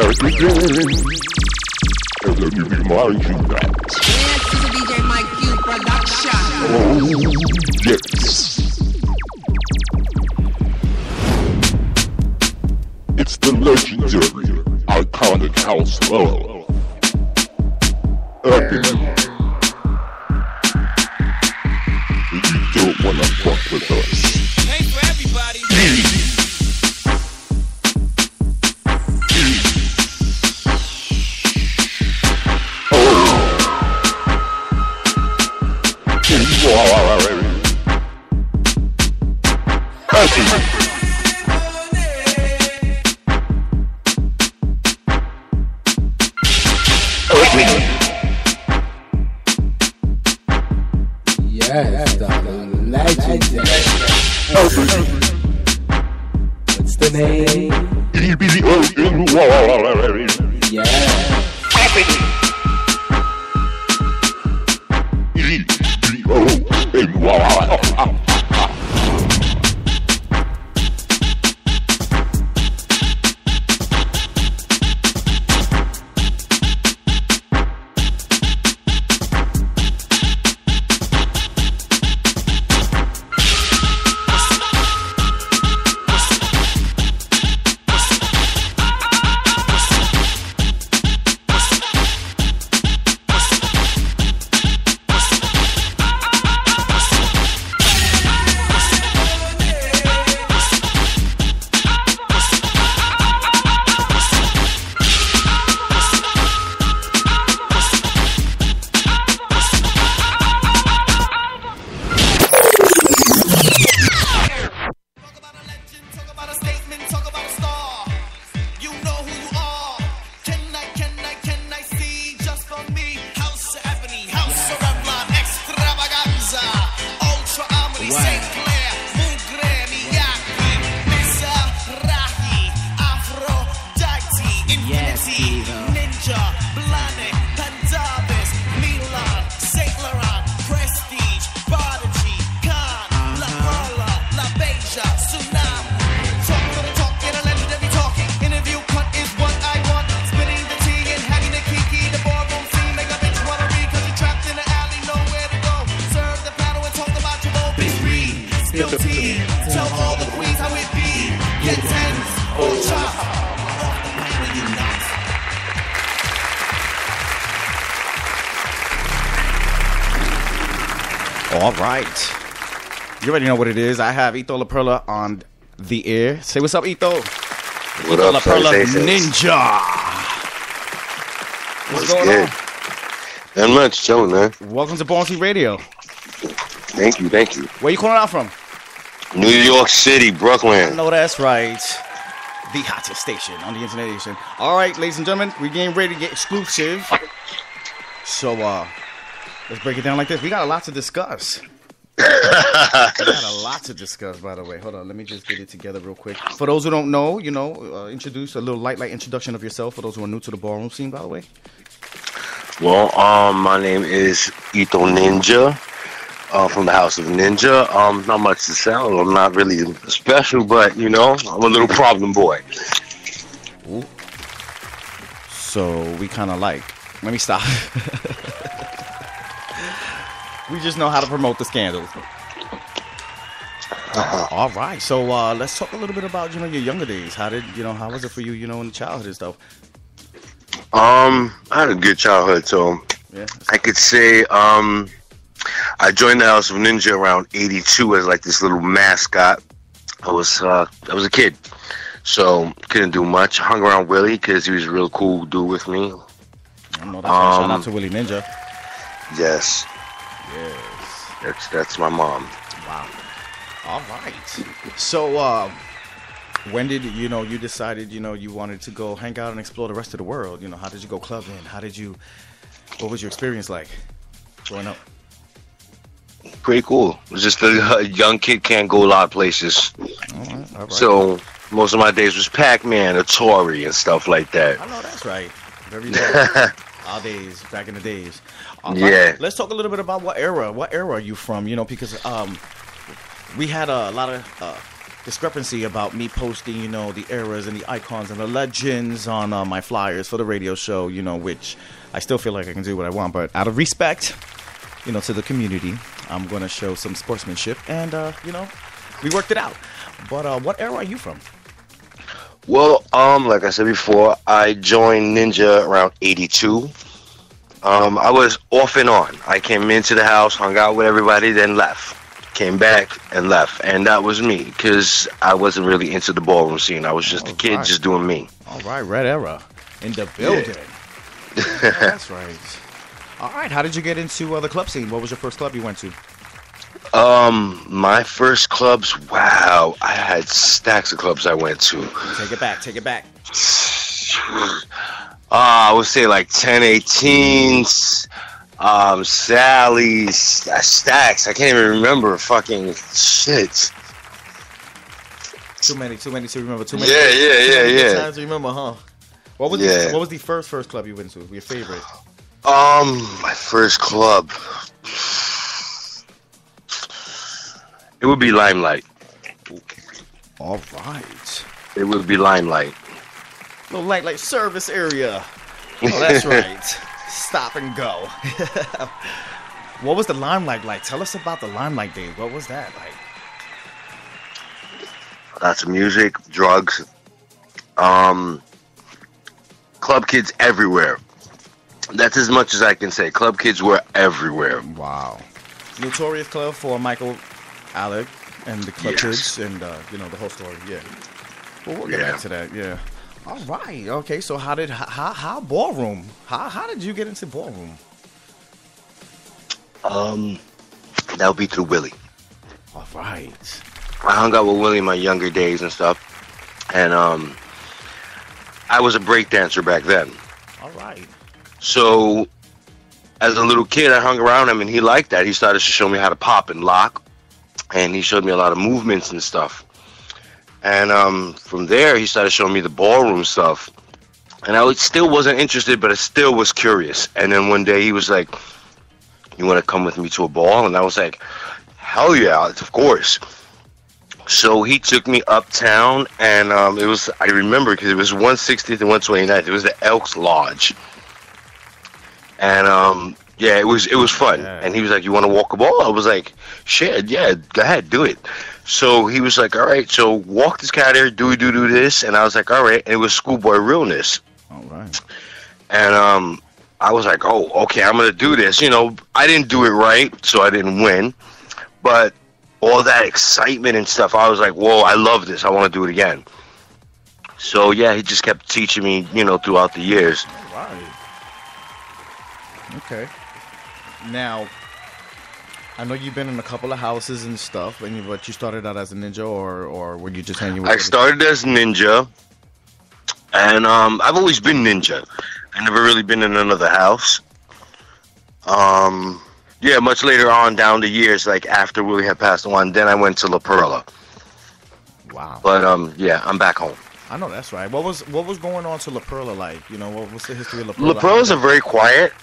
F: again. And let me remind you that.
H: Yes, this is DJ Mike Q production.
F: Oh, yes. It's the legendary, iconic house of Ebony. You don't wanna fuck with us.
D: Thanks for everybody.
I: Yes, the legendary. What's the name? Yeah.
A: All right. You already know what it is. I have Ito La Perla on the air. Say what's up, Ito.
J: What up,
A: La Perla
J: Sensations?
A: Ninja. What's going
J: good? Not much, chilling, man.
A: on? Welcome to Ballsy Radio.
J: Thank you, thank you.
A: Where you calling out from?
J: New York City, Brooklyn.
A: No, that's right. The hottest station on the internet nation. All right, ladies and gentlemen, we're getting ready to get exclusive. So, let's break it down like this. We got a lot to discuss. We got a lot to discuss, by the way. Hold on, let me just get it together real quick. For those who don't know, introduce a little light introduction of yourself. For those who are new to the ballroom scene, by the way.
J: Well, my name is Ito Ninja, from the House of Ninja. Not much to say. I'm not really special, but I'm a little problem boy.
A: Ooh. So we kind of like. Let me stop. We just know how to promote the scandals. All right. So let's talk a little bit about your younger days. How was it for you, in the childhood and stuff?
J: I had a good childhood, so
A: yeah.
J: I could say I joined the House of Ninja around '82 as like this little mascot. I was a kid, so couldn't do much. Hung around Willie because he was a real cool dude with me.
A: I know that's right. Shout out to Willie Ninja.
J: Yes.
A: Yes.
J: That's my mom.
A: Wow. All right. So when did you decided you wanted to go hang out and explore the rest of the world? How did you go clubbing? What was your experience like growing up?
J: Pretty cool. It was just a young kid can't go a lot of places.
A: All right.
J: So most of my days was Pac-Man, Atari, and stuff like that.
A: I know that's right. Very nice. Our days, back in the days.
J: Yeah.
A: Let's talk a little bit about what era are you from? Because we had a lot of discrepancy about me posting, you know, the eras and the icons and the legends on my flyers for the radio show, you know, which I still feel like I can do what I want, but out of respect, you know, to the community, I'm going to show some sportsmanship, and, you know, we worked it out. But what era are you from?
J: Well, like I said before, I joined Ninja around 82. I was off and on. I came into the house, hung out with everybody, then left. Came back and left. And that was me, because I wasn't really into the ballroom scene. I was just a kid, just doing me.
A: All right, Red Era in the building. Yeah. That's right. All right, how did you get into the club scene? What was your first club you went to?
J: My first clubs, wow, I had stacks of clubs I went to.
A: Take it back, take it back.
J: I would say like 1018s, Sally's, stacks. I can't even remember fucking shit.
A: Too many to remember. Too many.
J: Yeah.
A: Times to remember, huh? What was the first club you went to? Your favorite?
J: My first club. It would be Limelight.
A: All right.
J: It would be Limelight.
A: Little like service area. Oh, that's right. Stop and go. What was the Limelight like? Tell us about the Limelight days. What was that like?
J: Lots of music, drugs, club kids everywhere. That's as much as I can say. Club kids were everywhere.
A: Wow. Notorious Club for Michael Alec and the club kids and you know, the whole story. Yeah. Well, we'll get back to that. Yeah. All right. Okay. So how ballroom? How did you get into ballroom?
J: That would be through Willie.
A: All right.
J: I hung out with Willie in my younger days and stuff, and I was a break dancer back then.
A: All right.
J: So as a little kid, I hung around him, and he liked that. He started to show me how to pop and lock, and he showed me a lot of movements and stuff. And from there, he started showing me the ballroom stuff. And I still wasn't interested, but I still was curious. And then one day he was like, "You want to come with me to a ball?" And I was like, "Hell yeah, of course." So he took me uptown, and it was, I remember, because it was 160th and 129th. It was the Elks Lodge. And yeah, it was fun. Yeah. And he was like, "You want to walk a ball?" I was like, "Shit, yeah, go ahead, do it." So he was like, "All right, so walk this guy there, do this." And I was like, "All right." And it was Schoolboy Realness.
A: All right.
J: And I was like, "Oh, okay, I'm gonna do this." You know, I didn't do it right, so I didn't win. But all that excitement and stuff, I was like, "Whoa, I love this. I want to do it again." So yeah, he just kept teaching me, you know, throughout the years.
A: All right. Okay. Now, I know you've been in a couple of houses and stuff, but you started out as a ninja, or were you just hanging with?
J: I started as ninja, and I've always been ninja. I never really been in another house. Yeah, much later on down the years, like after Willie had passed on, then I went to La Perla.
A: Wow.
J: But yeah, I'm back home.
A: I know that's right. What was going on to La Perla like? You know, what's the history of La Perla?
J: La Perlas are very quiet.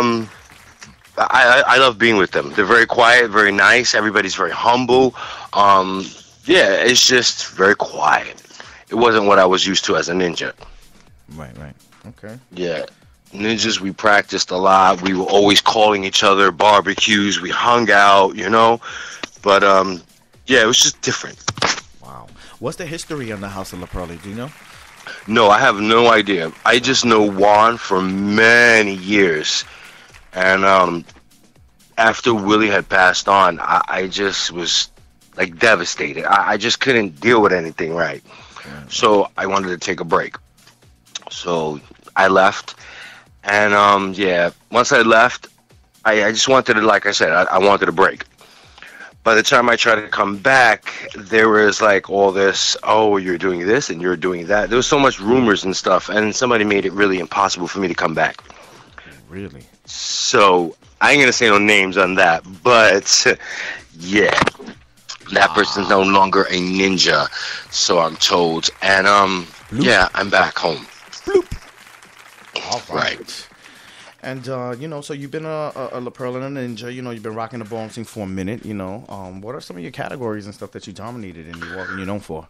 J: I love being with them. They're very quiet, very nice. Everybody's very humble. Yeah, it's just very quiet. It wasn't what I was used to as a ninja.
A: Right. Okay.
J: Yeah. Ninjas, we practiced a lot. We were always calling each other, barbecues. We hung out, you know. But, yeah, it was just different.
A: Wow. What's the history of the House of La Perla? Do you know?
J: No, I have no idea. I just know Juan for many years. And after Willie had passed on, I just was, like, devastated. I just couldn't deal with anything right. So I wanted to take a break. So I left. And, yeah, once I left, I just wanted to, like I said, I wanted a break. By the time I tried to come back, there was, like, all this, "Oh, you're doing this and you're doing that." There was so much rumors and stuff, and somebody made it really impossible for me to come back.
A: Really?
J: So I ain't going to say no names on that, but, yeah, that person's no longer a ninja, so I'm told. And, yeah, I'm back home.
A: Bloop. All right. And so you've been a La Pearl and a Ninja. You've been rocking the ballroom scene for a minute. What are some of your categories and stuff that you dominated in New York and you're known for?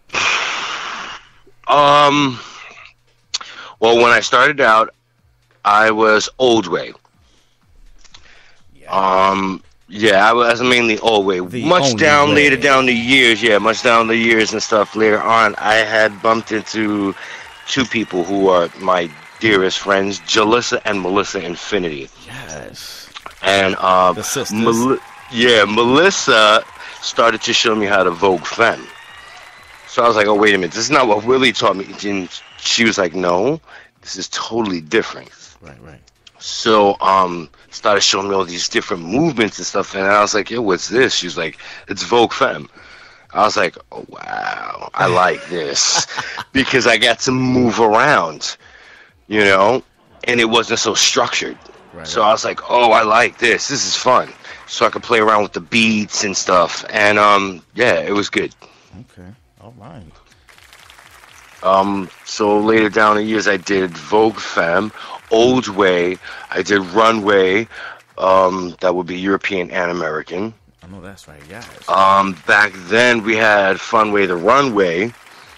J: Well, when I started out, I was Old Way. Yeah. I was mainly Old Way. Much down later down the years, and stuff. Later on, I had bumped into two people who are my dearest friends, Jalissa and Melissa Infinity.
A: Yes.
J: And
A: the sisters.
J: Melissa started to show me how to Vogue Femme. So I was like, oh, wait a minute, this is not what Willie taught me. And she was like, no, this is totally different.
A: Right.
J: So started showing me all these different movements and stuff, and I was like, yo, what's this? She was like, it's Vogue Femme. I was like, oh, wow, I like this. Because I got to move around, and it wasn't so structured. Right. So I was like, oh, I like this. This is fun. So I could play around with the beats and stuff, and it was good.
A: Okay, all right.
J: So later down the years, I did Vogue Femme, Old Way, I did Runway, that would be European and American.
A: I know that's right, yes.
J: Back then we had Funway the Runway.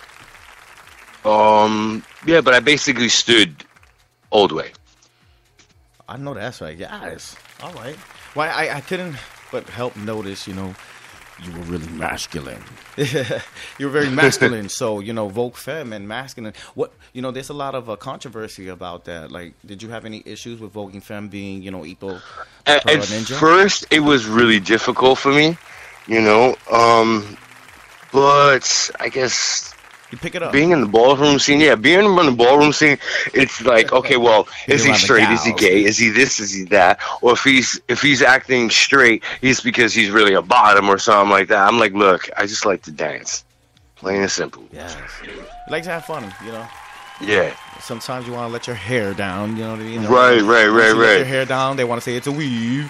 J: But I basically stood Old Way.
A: I know that's right, yes. All right. Well, I couldn't but help notice, you were really masculine. You were very masculine. So, Vogue Femme and masculine. There's a lot of controversy about that. Like, did you have any issues with Vogue Femme being, equal
J: At
A: Ninja?
J: First, it was really difficult for me, but I guess
A: you pick it up.
J: Being in the ballroom scene, being in the ballroom scene, it's like, okay, well, is he straight? Is he gay? Is he this? Is he that? Or if he's acting straight, it's because he's really a bottom or something like that. I'm like, look, I just like to dance, plain and simple.
A: Yes, you like to have fun,
J: Yeah.
A: Sometimes you want to let your hair down, you know what I mean?
J: Right.
A: Let your hair down, they want to say it's a weave.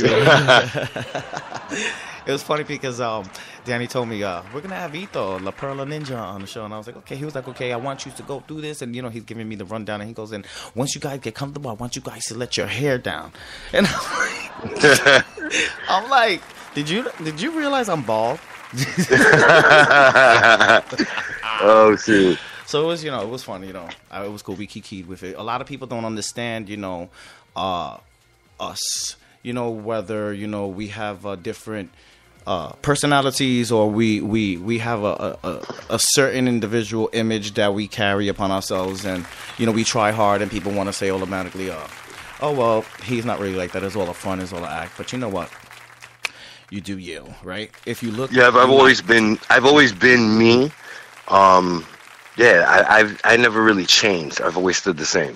A: It was funny because Danny told me, we're going to have Ito, La Perla Ninja, on the show. And I was like, okay. He was like, okay, I want you to go do this. And, he's giving me the rundown. And he goes, and once you guys get comfortable, I want you guys to let your hair down. And I'm like, did you realize I'm bald?
J: Oh, shoot.
A: So it was, it was fun, it was cool. We kikied with it. A lot of people don't understand, us, whether, we have different personalities or we have a certain individual image that we carry upon ourselves. And, we try hard and people want to say automatically, oh, well, he's not really like that. It's all a fun, it's all an act. But you know what? You do you, right? If you look...
J: Yeah, I've always been me. I never really changed. I've always stood the same.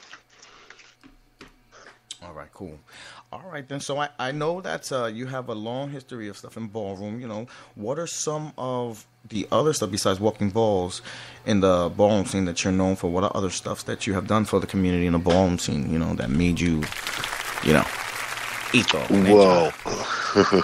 A: All right, cool. All right, then. So I know that you have a long history of stuff in ballroom. What are some of the other stuff besides walking balls in the ballroom scene that you're known for? What are other stuff that you have done for the community in the ballroom scene, that made you, Ito?
J: Whoa.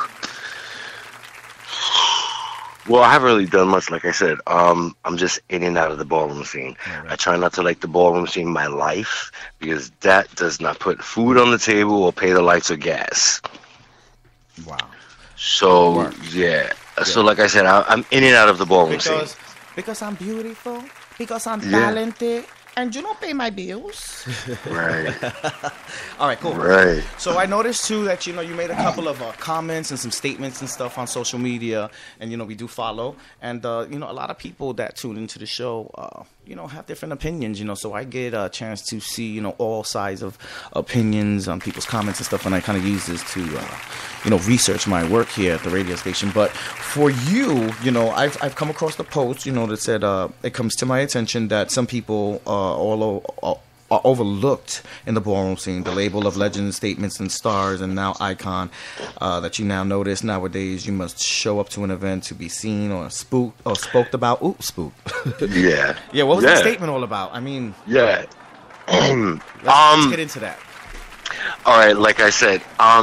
J: Well, I haven't really done much, like I said. I'm just in and out of the ballroom scene. Right. I try not to like the ballroom scene in my life because that does not put food on the table or pay the lights or gas.
A: Wow.
J: So, yeah. So, like I said, I'm in and out of the ballroom scene.
A: Because I'm beautiful, because I'm talented, and you don't pay my bills.
J: Right.
A: All right, cool.
J: Right.
A: So I noticed, too, that, you made a couple of comments and some statements and stuff on social media, and, we do follow. And, a lot of people that tune into the show, have different opinions, so I get a chance to see, all sides of opinions on people's comments and stuff, and I kind of use this to, research my work here at the radio station. But for you, I've come across the post, that said, it comes to my attention that some people are overlooked in the ballroom scene. The label of legends, statements, and stars, and now icon that you now notice nowadays. You must show up to an event to be seen or spooked or spoke about. Ooh, spooked.
J: Yeah.
A: Yeah. What was that statement all about? I mean.
J: Yeah.
A: Let's get into that.
J: All right. Like I said,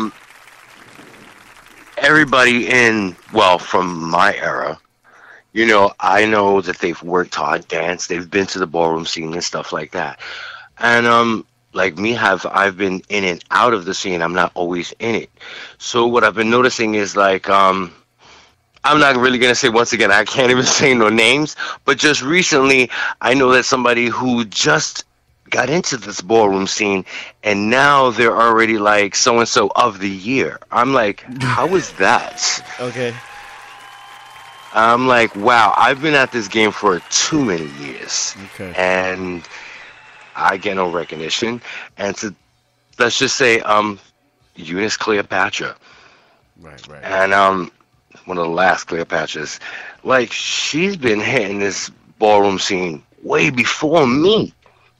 J: everybody from my era. I know that they've worked hard, danced, they've been to the ballroom scene and stuff like that. And like me, I've been in and out of the scene. I'm not always in it. So what I've been noticing is like I'm not really gonna say, once again, I can't even say no names, but just recently I know that somebody who just got into this ballroom scene and now they're already like so and so of the year. I'm like, how is that?
A: Okay.
J: I'm like, wow, I've been at this game for too many years.
A: Okay.
J: And I get no recognition. And to, let's just say, Eunice Cleopatra.
A: Right.
J: And one of the last Cleopatras. Like, she's been hitting this ballroom scene way before me.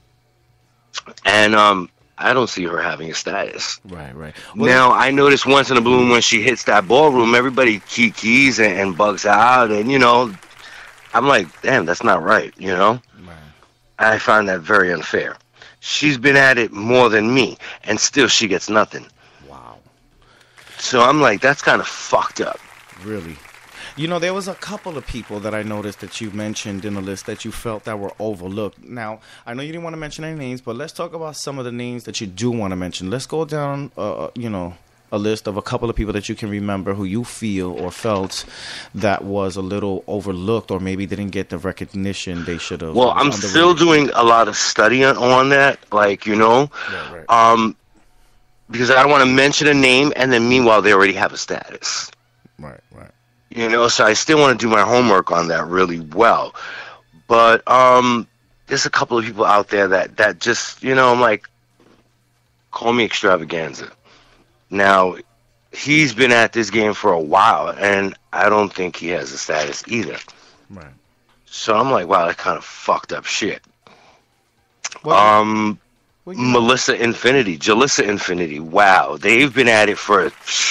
J: And I don't see her having a status.
A: Right. Well,
J: now, I noticed once in a blue moon when she hits that ballroom, everybody kikis and bugs out. And, you know, I'm like, damn, that's not right, you know?
A: Right.
J: I find that very unfair. She's been at it more than me, and still she gets nothing.
A: Wow.
J: So I'm like, that's kind of fucked up.
A: Really? You know, there was a couple of people that I noticed that you mentioned in the list that you felt that were overlooked. Now, I know you didn't want to mention any names, but let's talk about some of the names that you do want to mention. Let's go down, you know, a list of a couple of people that you can remember who you feel or felt that was a little overlooked or maybe didn't get the recognition they should have.
J: Well, I'm still doing a lot of study on that, like, you know,
A: right.
J: Because I don't want to mention a name and then meanwhile they already have a status.
A: Right.
J: You know, so I still want to do my homework on that really well. But there's a couple of people out there that just, you know, I'm like, call me extravaganza. Now, he's been at this game for a while, and I don't think he has a status either.
A: Right.
J: So I'm like, wow, that kind of fucked up shit.
A: Well,
J: Melissa Infinity, Jalissa Infinity, wow, they've been at it for...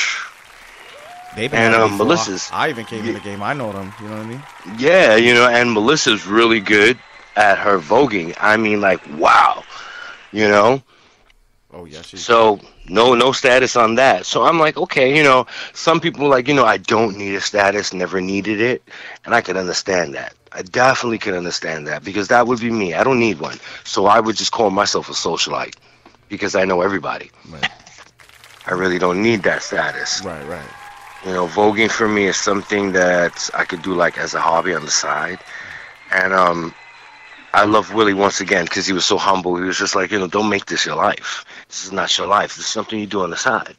A: They've been
J: and Melissa's...
A: I even came in the game. I know them. You know what I mean?
J: Yeah, you know, and Melissa's really good at her voguing. I mean, like, wow, you know?
A: Oh, yeah.
J: So, no status on that. So I'm like, okay, you know, some people are like, you know, I don't need a status, never needed it. And I can understand that. I definitely can understand that because that would be me. I don't need one. So I would just call myself a socialite because I know everybody.
A: Right.
J: I really don't need that status.
A: Right.
J: You know, voguing for me is something that I could do like as a hobby on the side. And I love Willie once again because he was so humble. He was just like, you know, don't make this your life. This is not your life. This is something you do on the side.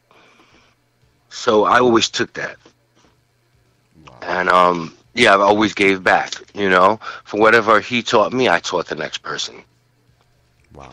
J: So I always took that. Wow. And yeah, I always gave back, you know. For whatever he taught me, I taught the next person.
A: Wow.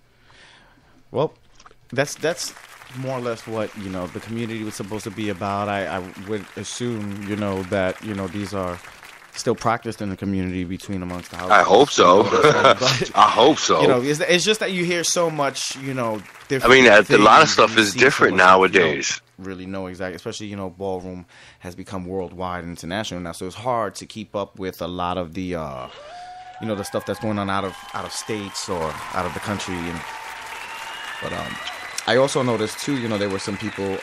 A: Well, that's more or less what, you know, the community was supposed to be about. I would assume, you know, that, you know, these are still practiced in the community between amongst the houses.
J: I hope so.
A: But,
J: I hope so.
A: You know, it's just that you hear so much, you know,
J: different. I mean, a lot of stuff is different nowadays.
A: Really know exactly, especially, you know, ballroom has become worldwide and international now, so it's hard to keep up with a lot of the, you know, the stuff that's going on out of states or out of the country. And but I also noticed too, you know, there were some people,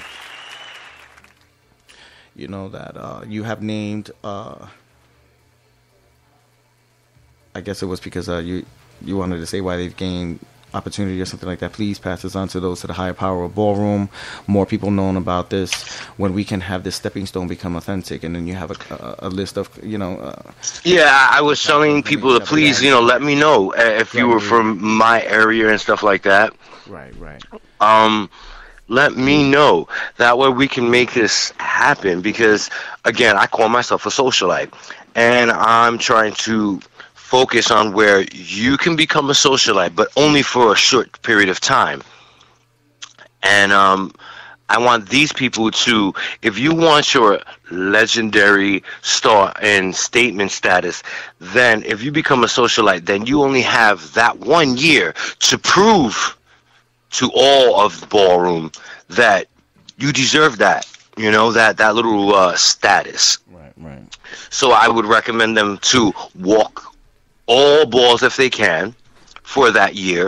A: you know, that you have named. I guess it was because you wanted to say why they've gained opportunity or something like that. Please pass this on to those to the higher power of ballroom. More people knowing about this when we can have this stepping stone become authentic. And then you have a list of, you know.
J: Yeah, I was telling people to please, you know, let me know if you were from my area and stuff like that.
A: Right.
J: Let me know. That way we can make this happen because, again, I call myself a socialite. And I'm trying to focus on where you can become a socialite, but only for a short period of time. And I want these people to, if you want your legendary star and statement status, then if you become a socialite, then you only have that 1 year to prove to all of the ballroom that you deserve that, you know, that little status.
A: Right.
J: So I would recommend them to walk all balls if they can for that year,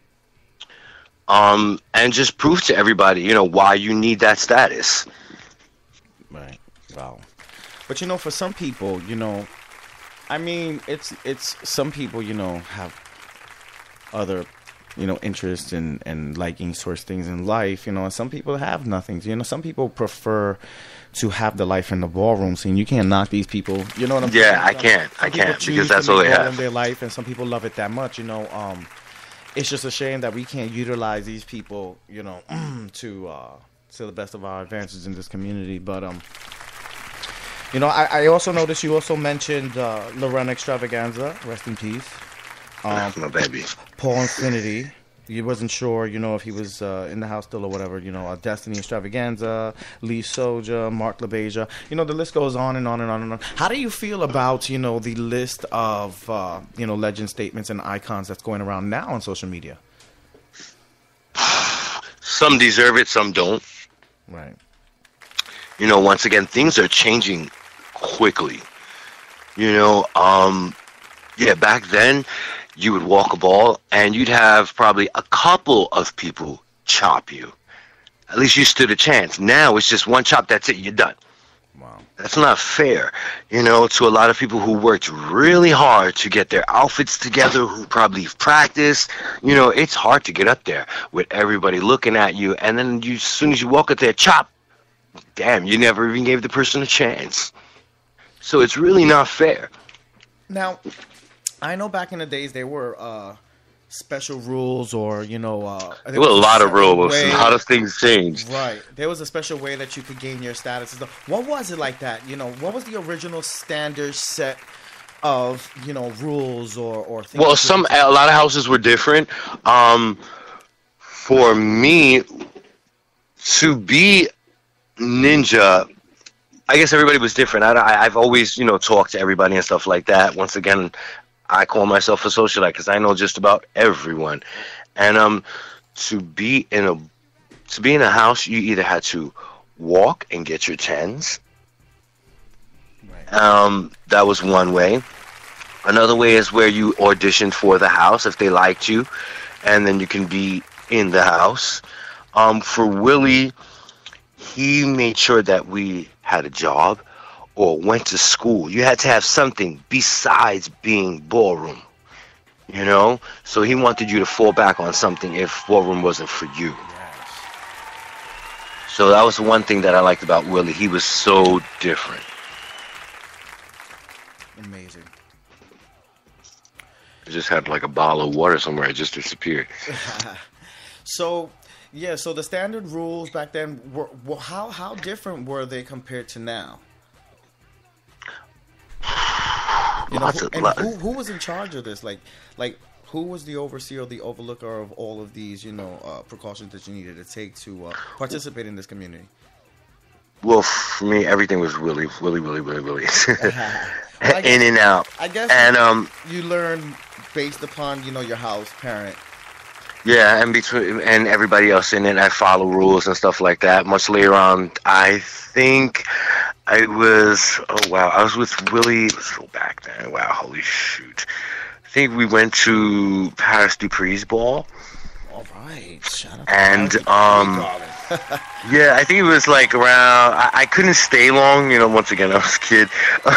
J: and just prove to everybody, you know, why you need that status.
A: Right. Wow. But you know, for some people, you know, I mean, it's some people, you know, have other interest and liking source things in life, and some people have nothing. Some people prefer to have the life in the ballroom scene. You can't knock these people. You know what I'm saying?
J: Yeah, I can't because that's all they have
A: in their life, and some people love it that much. It's just a shame that we can't utilize these people, to the best of our advantages in this community. But I also noticed you also mentioned Lorena Extravaganza, rest in peace.
J: That's my baby.
A: Paul Infinity. You wasn't sure, if he was in the house still or whatever. Destiny Extravaganza, Lee Soja, Mark LaBeija. The list goes on and on and on and on. How do you feel about, the list of, legend statements and icons that's going around now on social media?
J: Some deserve it, some don't.
A: Right.
J: Once again, things are changing quickly. Back then, you would walk a ball, and you'd have probably a couple of people chop you. At least you stood a chance. Now it's just one chop, that's it, you're done.
A: Wow.
J: That's not fair, to a lot of people who worked really hard to get their outfits together, who probably practiced. It's hard to get up there with everybody looking at you, and then as soon as you walk up there, chop. Damn, you never even gave the person a chance. So it's really not fair.
A: Now, I know back in the days there were special rules, or
J: there were a lot of rules. A lot of things changed.
A: Right. There was a special way that you could gain your status. What was it like that? What was the original standard set of rules or things?
J: Well, a lot of houses were different. For me to be ninja, I guess everybody was different. I've always talked to everybody and stuff like that. Once again, I call myself a socialite because I know just about everyone. And to be in a house, you either had to walk and get your tens. Right. That was one way. Another way is where you auditioned for the house if they liked you, and then you can be in the house. For Willie, he made sure that we had a job or went to school. You had to have something besides being ballroom, So he wanted you to fall back on something if ballroom wasn't for you. Yes. So that was the one thing that I liked about Willie. He was so different.
A: Amazing.
J: I just had like a bottle of water somewhere. It just disappeared.
A: So the standard rules back then were how different were they compared to now? Who was in charge of this? Like who was the overseer or the overlooker of all of these, precautions that you needed to take to participate in this community?
J: Well, for me, everything was Willie. In and out.
A: I guess you learn based upon, your house parent.
J: Yeah, and everybody else in it, I follow rules and stuff like that. Much later on, I think I was with Willie. Let's go back then. Wow, holy shoot. I think we went to Paris Dupree's ball.
A: All right. Shout out
J: and yeah, I think it was like around. I couldn't stay long, once again I was a kid.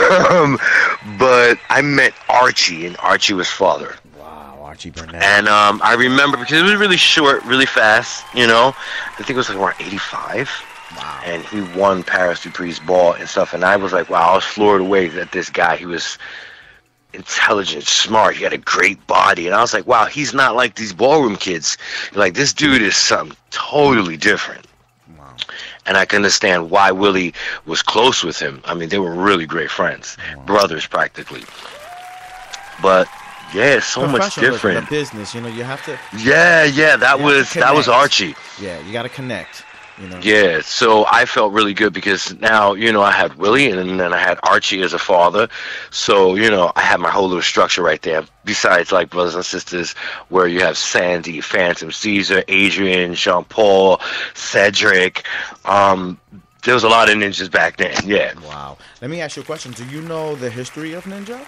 J: But I met Archie, and Archie was father.
A: Archie Burnett.
J: And I remember because it was really short, really fast, I think it was like around 85.
A: Wow.
J: And he won Paris Dupree's ball and stuff, and I was like, wow, I was floored away that this guy, he was intelligent, smart, he had a great body, and I was like, wow, he's not like these ballroom kids. Like, this dude is something totally different.
A: Wow.
J: And I can understand why Willie was close with him. I mean, they were really great friends, brothers practically. But yeah, it's so much different.
A: The business, you have to.
J: Yeah, that was Archie.
A: Yeah, you got to connect.
J: Yeah, so I felt really good because now, I had Willie and then I had Archie as a father. So, I had my whole little structure right there. Besides, like, brothers and sisters, where you have Sandy, Phantom, Caesar, Adrian, Jean Paul, Cedric. There was a lot of ninjas back then, yeah.
A: Wow. Let me ask you a question. Do you know the history of ninja?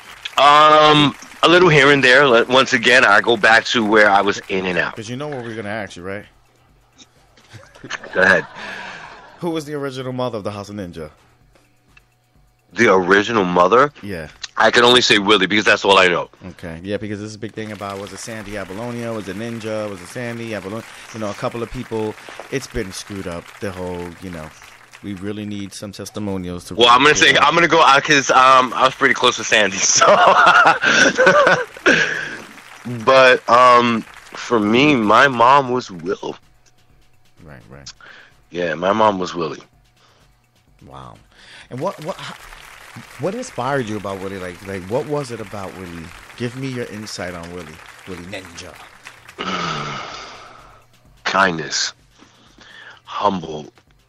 J: A little here and there. Once again, I go back to where I was in and out.
A: Because you know what we're going to ask you, right?
J: Go ahead.
A: Who was the original mother of the House of Ninja?
J: The original mother?
A: Yeah.
J: I can only say Willie because that's all I know.
A: Okay, yeah, because this is a big thing about, was it Sandy Apollonia, was it Ninja, was it Sandy Apollonia? You know, a couple of people, it's been screwed up, the whole, you know, we really need some testimonials to...
J: Well, I'm going to go out because I was pretty close with Sandy, so... But for me, my mom was Will.
A: Right.
J: Yeah, my mom was Willie.
A: Wow. And what inspired you about Willie? Like what was it about Willie? Give me your insight on Willie Ninja.
J: Kindness, humble.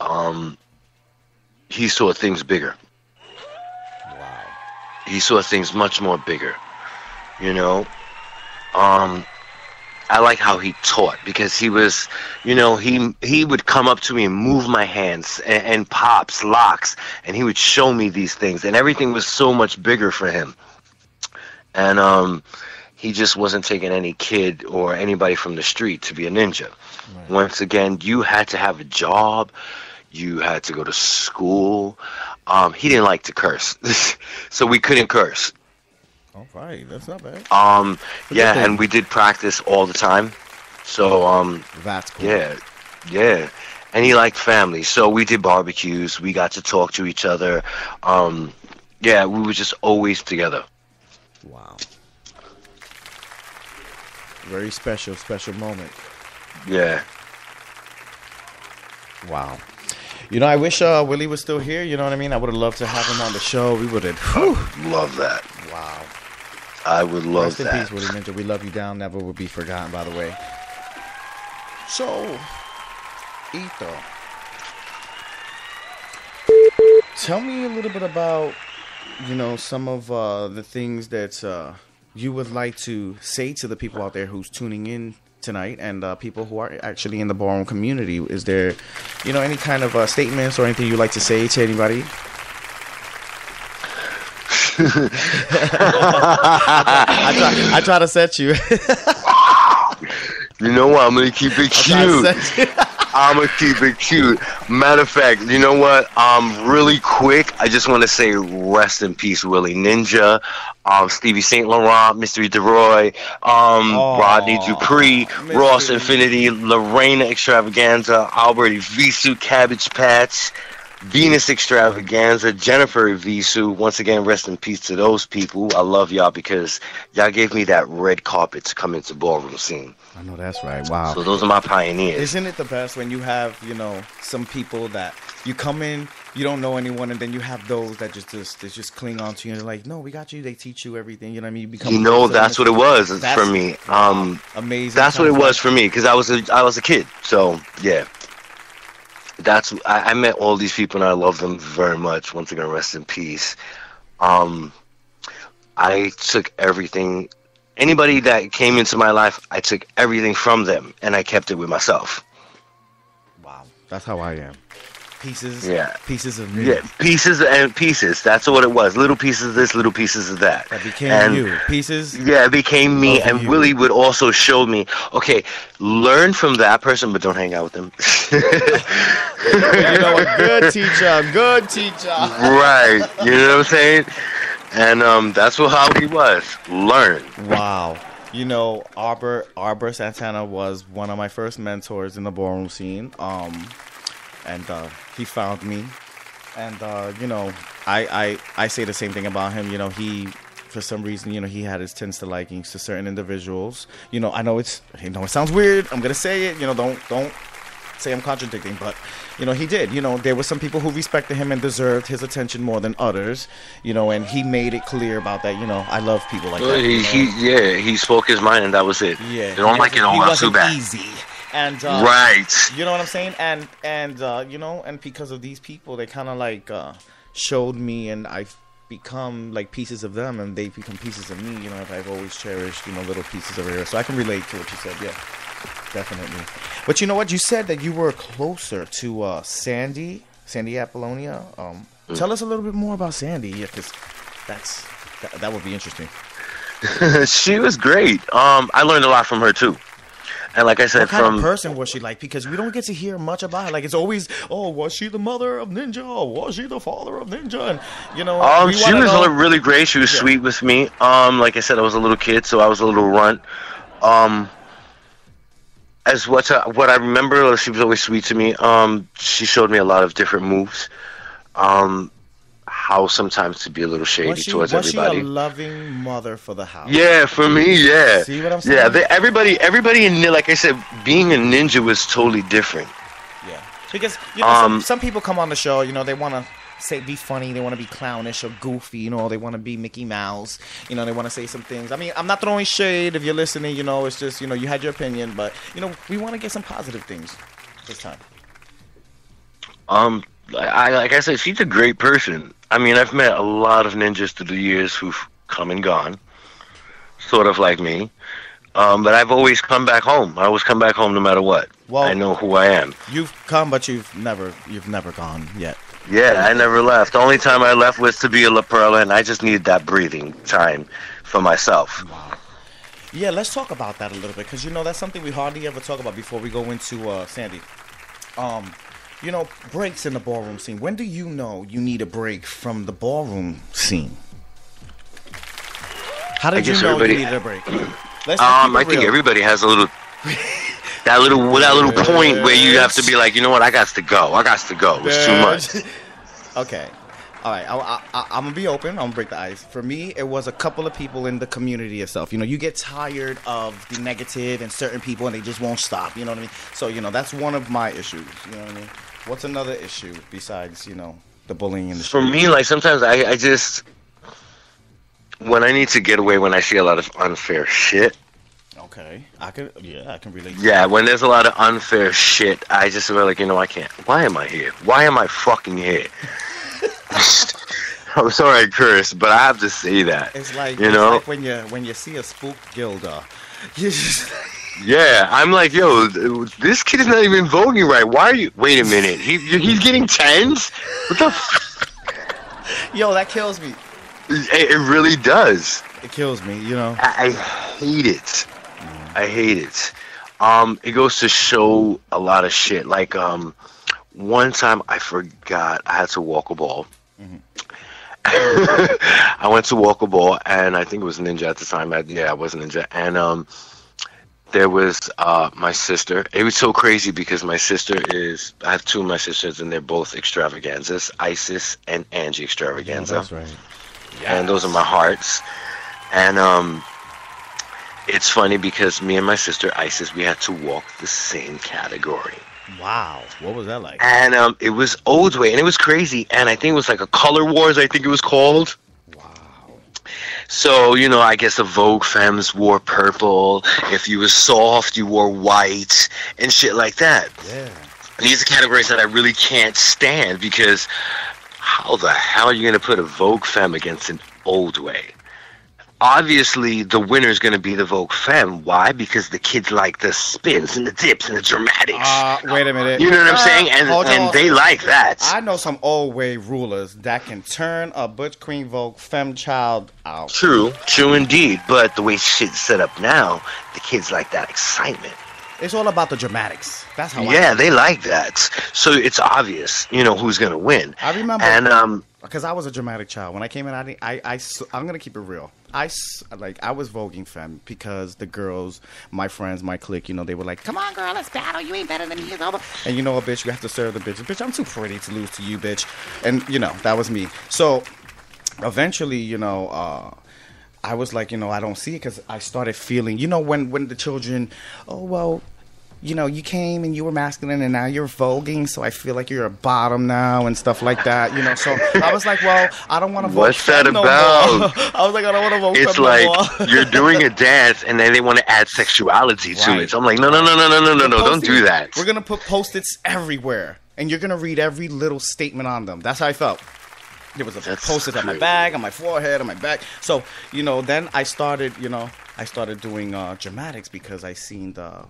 J: He saw things bigger.
A: Wow.
J: He saw things much more bigger. You know. I like how he taught because he was, you know, he would come up to me and move my hands and pops, locks, and he would show me these things, and everything was so much bigger for him. And he just wasn't taking any kid or anybody from the street to be a ninja. Right. Once again, you had to have a job, you had to go to school. He didn't like to curse, so we couldn't curse.
A: All right, that's not bad.
J: Yeah, and we did practice all the time. So
A: that's cool.
J: Yeah. And he liked family, so we did barbecues. We got to talk to each other. Yeah, we were just always together.
A: Wow. Very special moment.
J: Yeah.
A: Wow. You know, I wish Willie was still here. You know what I mean? I would have loved to have him on the show. We would have.
J: Love that.
A: Wow.
J: I would love
A: Rest
J: that.
A: Rest in peace, Willie Ninja. We love you down. Never will be forgotten, by the way. So, Ito, tell me a little bit about, you know, some of the things that you would like to say to the people out there who's tuning in tonight and people who are actually in the ballroom community. Is there, you know, any kind of statements or anything you'd like to say to anybody? I try to set you.
J: You know what? I'm going to keep it cute. I'm going to keep it cute. Matter of fact, you know what? Really quick, I just want to say rest in peace, Willie Ninja, Stevie St. Laurent, Mystery DeRoy, Rodney Dupree, Ross Infinity, Lorena Extravaganza, Albert Visu, Cabbage Patch, Venus Extravaganza, Jennifer Visu. Once again, rest in peace to those people. I love y'all because y'all gave me that red carpet to come into ballroom scene.
A: I know that's right. Wow.
J: So those are my pioneers.
A: Isn't it the best when you have, you know, some people that you come in, you don't know anyone, and then you have those that just cling on to you and they're like, no, we got you. They teach you everything. You know what I mean? You become
J: that's what it was for me.
A: Amazing.
J: That's what it was for me because I was a kid. So yeah. I met all these people and I love them very much. Once again, rest in peace. I took everything. Anybody that came into my life, I took everything from them and I kept it with myself.
A: Wow, that's how I am. Pieces, pieces of me.
J: Yeah, pieces and pieces. That's what it was. Little pieces of this, little pieces of that.
A: That became you. Pieces.
J: Yeah, it became me. And Willie would also show me, okay, learn from that person, but don't hang out with them.
A: You know, a good teacher.
J: Right. You know what I'm saying? And that's how he was. Learn.
A: Wow. You know, Arbor Santana was one of my first mentors in the ballroom scene. And he found me, and you know, I say the same thing about him. You know, he, for some reason, you know, he had his tends to likings to certain individuals. You know, I know it sounds weird. I'm gonna say it. You know, don't say I'm contradicting, but you know, he did. You know, there were some people who respected him and deserved his attention more than others. You know, and he made it clear about that. You know, I love people like that.
J: He spoke his mind, and that was it.
A: Yeah,
J: they don't like it all out too bad.
A: Easy. And
J: right,
A: you know what I'm saying, and you know, and because of these people, they kind of like showed me, and I've become like pieces of them, and they become pieces of me. You know, I've always cherished, you know, little pieces of her, so I can relate to what you said. Yeah, definitely. But you know what, you said that you were closer to Sandy Apollonia. Tell us a little bit more about Sandy, yeah, because that would be interesting.
J: She was great. I learned a lot from her too. And like I said,
A: What kind of person was she like? Because we don't get to hear much about her. Like, it's always, oh, was she the mother of Ninja? Or was she the father of Ninja? And, you know,
J: she was really great. She was sweet with me. Like I said, I was a little kid, so I was a little runt. As what I remember, she was always sweet to me. She showed me a lot of different moves. How sometimes to be a little shady towards everybody.
A: Was she a loving mother for the house?
J: Yeah, for me, yeah.
A: See what I'm saying?
J: Yeah, everybody in, like I said, being a ninja was totally different.
A: Yeah, because you know, some people come on the show, you know, they want to be funny, they want to be clownish or goofy, you know, they want to be Mickey Mouse, you know, they want to say some things. I mean, I'm not throwing shade if you're listening, you know, it's just, you know, you had your opinion, but, you know, we want to get some positive things this time.
J: Like I said, she's a great person. I mean, I've met a lot of ninjas through the years who've come and gone, sort of like me. But I've always come back home. I always come back home no matter what. Well, I know who I am.
A: You've come, but you've never gone yet.
J: Yeah, I never left. The only time I left was to be a La Perla, and I just needed that breathing time for myself.
A: Wow. Yeah, let's talk about that a little bit, because, you know, that's something we hardly ever talk about before we go into Sandy. You know, breaks in the ballroom scene. When do you know you need a break from the ballroom scene? How did you know you needed a break?
J: I think everybody has a little that little point where you have to be like, you know what, I got to go. It's too much.
A: Okay. All right, I'm going to be open. I'm going to break the ice. For me, it was a couple of people in the community itself. You know, you get tired of the negative and certain people, and they just won't stop. You know what I mean? So, you know, that's one of my issues. You know what I mean? What's another issue besides, you know, the bullying in the street?
J: For me, like, sometimes I just, when I need to get away, when I see a lot of unfair shit.
A: Okay. I can relate to
J: Yeah,
A: that.
J: when there's a lot of unfair shit, I just feel like, you know, I can't. Why am I here? Why am I fucking here? I'm sorry I curse, but I have to say that.
A: It's like,
J: like
A: when you see a spook Gilda, you just...
J: Yeah, I'm like, yo, this kid is not even voguing right. Why are you... Wait a minute. He's getting tens? What the
A: Yo, that kills me.
J: It really does.
A: It kills me, you know.
J: I hate it. I hate it. It goes to show a lot of shit. Like, one time I forgot I had to walk a ball. Mm-hmm. I went to walk a ball, and I think it was Ninja at the time. I was Ninja. And there was my sister. It was so crazy because my sister I have two of my sisters, and they're both extravaganzas, Isis and Angie Extravaganza.
A: Yeah, that's right.
J: Yeah. And those are my hearts. And it's funny because me and my sister Isis, we had to walk the same category.
A: Wow, what was that like?
J: And it was Old Way, and it was crazy. And I think it was like a Color Wars, I think it was called.
A: Wow.
J: So, you know, I guess the Vogue femmes wore purple. If you were soft, you wore white and shit like that.
A: Yeah.
J: These are categories that I really can't stand because how the hell are you going to put a Vogue femme against an Old Way? Obviously, the winner is going to be the Vogue femme. Why? Because the kids like the spins and the dips and the dramatics.
A: Wait a minute.
J: You know what I'm saying? And they like that.
A: I know some old way rulers that can turn a Butch Queen Vogue femme child out.
J: True indeed. But the way shit's set up now, the kids like that excitement.
A: It's all about the dramatics. That's how.
J: Yeah, they like that. So it's obvious, you know, who's going to win.
A: I remember.
J: And
A: because I was a dramatic child when I came in. I'm gonna keep it real. I was voguing femme because the girls, my friends, my clique, you know, they were like, "Come on, girl, let's battle. You ain't better than me." And you know what, bitch, you have to serve the bitch. Bitch, I'm too pretty to lose to you, bitch. And you know, that was me. So eventually, you know, I was like, you know, I don't see it because I started feeling, you know, when the children, oh well. You know, you came and you were masculine and now you're voguing, so I feel like you're a bottom now and stuff like that, you know. So I was like, well, I don't want to vogue.
J: What's that about?
A: I was like, I don't want to vogue.
J: It's like you're doing a dance and then they want to add sexuality to it. So I'm like, no, don't do that.
A: We're going to put Post-its everywhere and you're going to read every little statement on them. That's how I felt. There was a Post-it on my bag, on my forehead, on my back. So, you know, then I started doing dramatics because I seen the...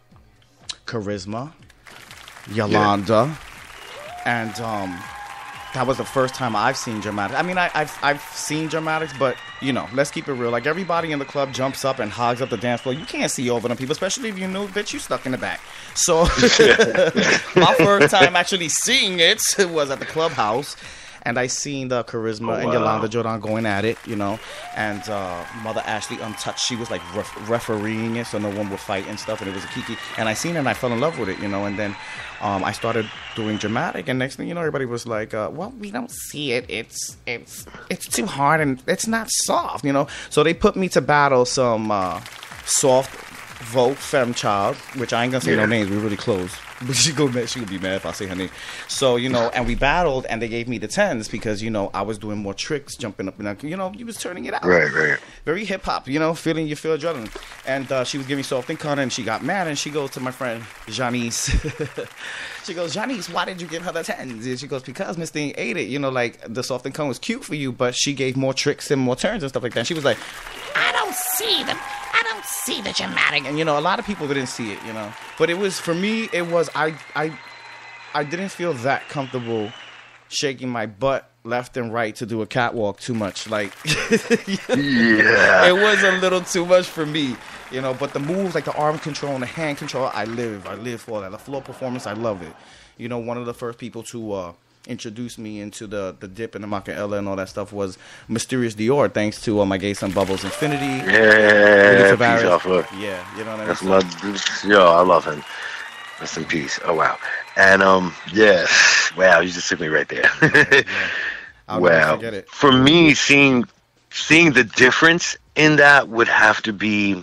A: Charisma, Yolanda, and that was the first time I've seen dramatics. I mean, I've seen dramatics, but you know, let's keep it real. Like everybody in the club jumps up and hogs up the dance floor. You can't see over them people, especially if you know, bitch, you stuck in the back. So my first time actually seeing it was at the clubhouse. And I seen the Charisma and Yolanda Jordan going at it, you know, and Mother Ashley Untouched. She was like refereeing it, so no one would fight and stuff, and it was a kiki. And I seen it, and I fell in love with it, you know. And then I started doing dramatic, and next thing you know, everybody was like, "Well, we don't see it. It's too hard, and it's not soft, you know." So they put me to battle some soft Vogue femme child, which I ain't gonna say no names. We're really close. But she could be mad if I say her name. So, you know, and we battled, and they gave me the 10s because, you know, I was doing more tricks, jumping up and down. You know, you was turning it out.
J: Right.
A: Very hip-hop, you know, you feel adrenaline. And she was giving me soft and cunt, and she got mad, and she goes to my friend, Janice. She goes, Janice, why did you give her the 10s? And she goes, because Miss Thing ate it. You know, like, the soft and cunt was cute for you, but she gave more tricks and more turns and stuff like that. And she was like, I don't see the dramatic. And, you know, a lot of people didn't see it, you know. But it was, for me, it was, I didn't feel that comfortable shaking my butt left and right to do a catwalk too much. Like,
J: yeah.
A: It was a little too much for me, you know. But the moves, like the arm control and the hand control, I live for that. The floor performance, I love it. You know, one of the first people to introduced me into the dip and the Machiavelli and all that stuff was Mysterious Dior, thanks to my gay son Bubbles Infinity.
J: Yeah, peace off her.
A: Yeah, you know what I mean?
J: That's my, I love him. Rest in peace. Oh wow. And yeah, wow, you just took me right there.
A: I'll never forget it.
J: For me, seeing the difference in that would have to be,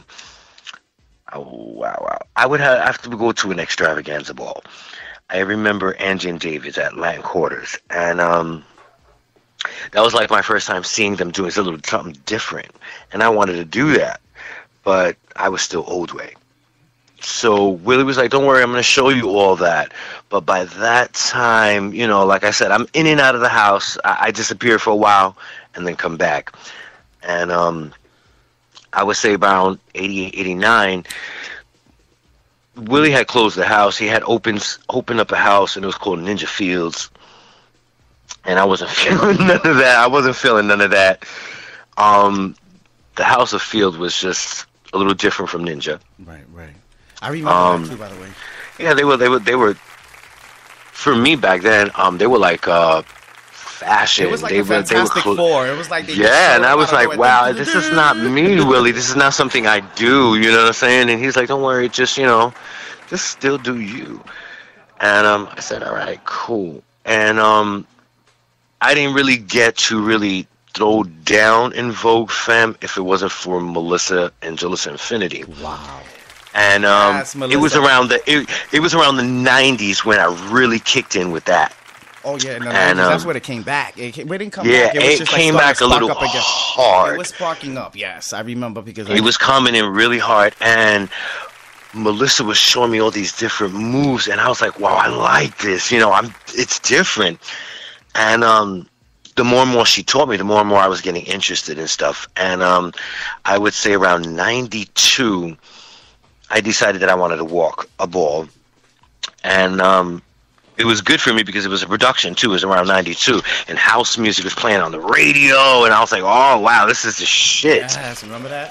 J: wow. I would have to go to an extravaganza ball. I remember Angie and David's at Latin Quarters, and that was like my first time seeing them doing something different, and I wanted to do that, but I was still old way. So Willie was like, don't worry, I'm going to show you all that. But by that time, you know, like I said, I'm in and out of the house. I disappear for a while and then come back. And I would say around 88, 89, Willie had closed the house. He had opened up a house, and it was called Ninja Fields. And I wasn't feeling none of that. The House of Field was just a little different from Ninja.
A: Right. I remember that too, by the way.
J: Yeah, they were. For me back then, they were like fashion.
A: It was like a Fantastic Four. It was like
J: and I was like, wow, this is not me, Willie. This is not something I do. You know what I'm saying? And he's like, don't worry, just still do you. And I said, all right, cool. And I didn't really get to really throw down in Vogue Femme if it wasn't for Melissa Angeles Infinity.
A: Wow.
J: And it was around the 90s when I really kicked in with that.
A: Oh yeah, no, that's where it came back. It didn't come back.
J: It came back a little hard.
A: It was sparking up. Yes, I remember because
J: it was coming in really hard, and Melissa was showing me all these different moves, and I was like, wow, I like this. You know, it's different. And the more and more she taught me, the more and more I was getting interested in stuff. And I would say around 92. I decided that I wanted to walk a ball, and it was good for me because it was a production too. It was around 92, and house music was playing on the radio, and I was like, oh wow, this is the shit.
A: Yes, remember that?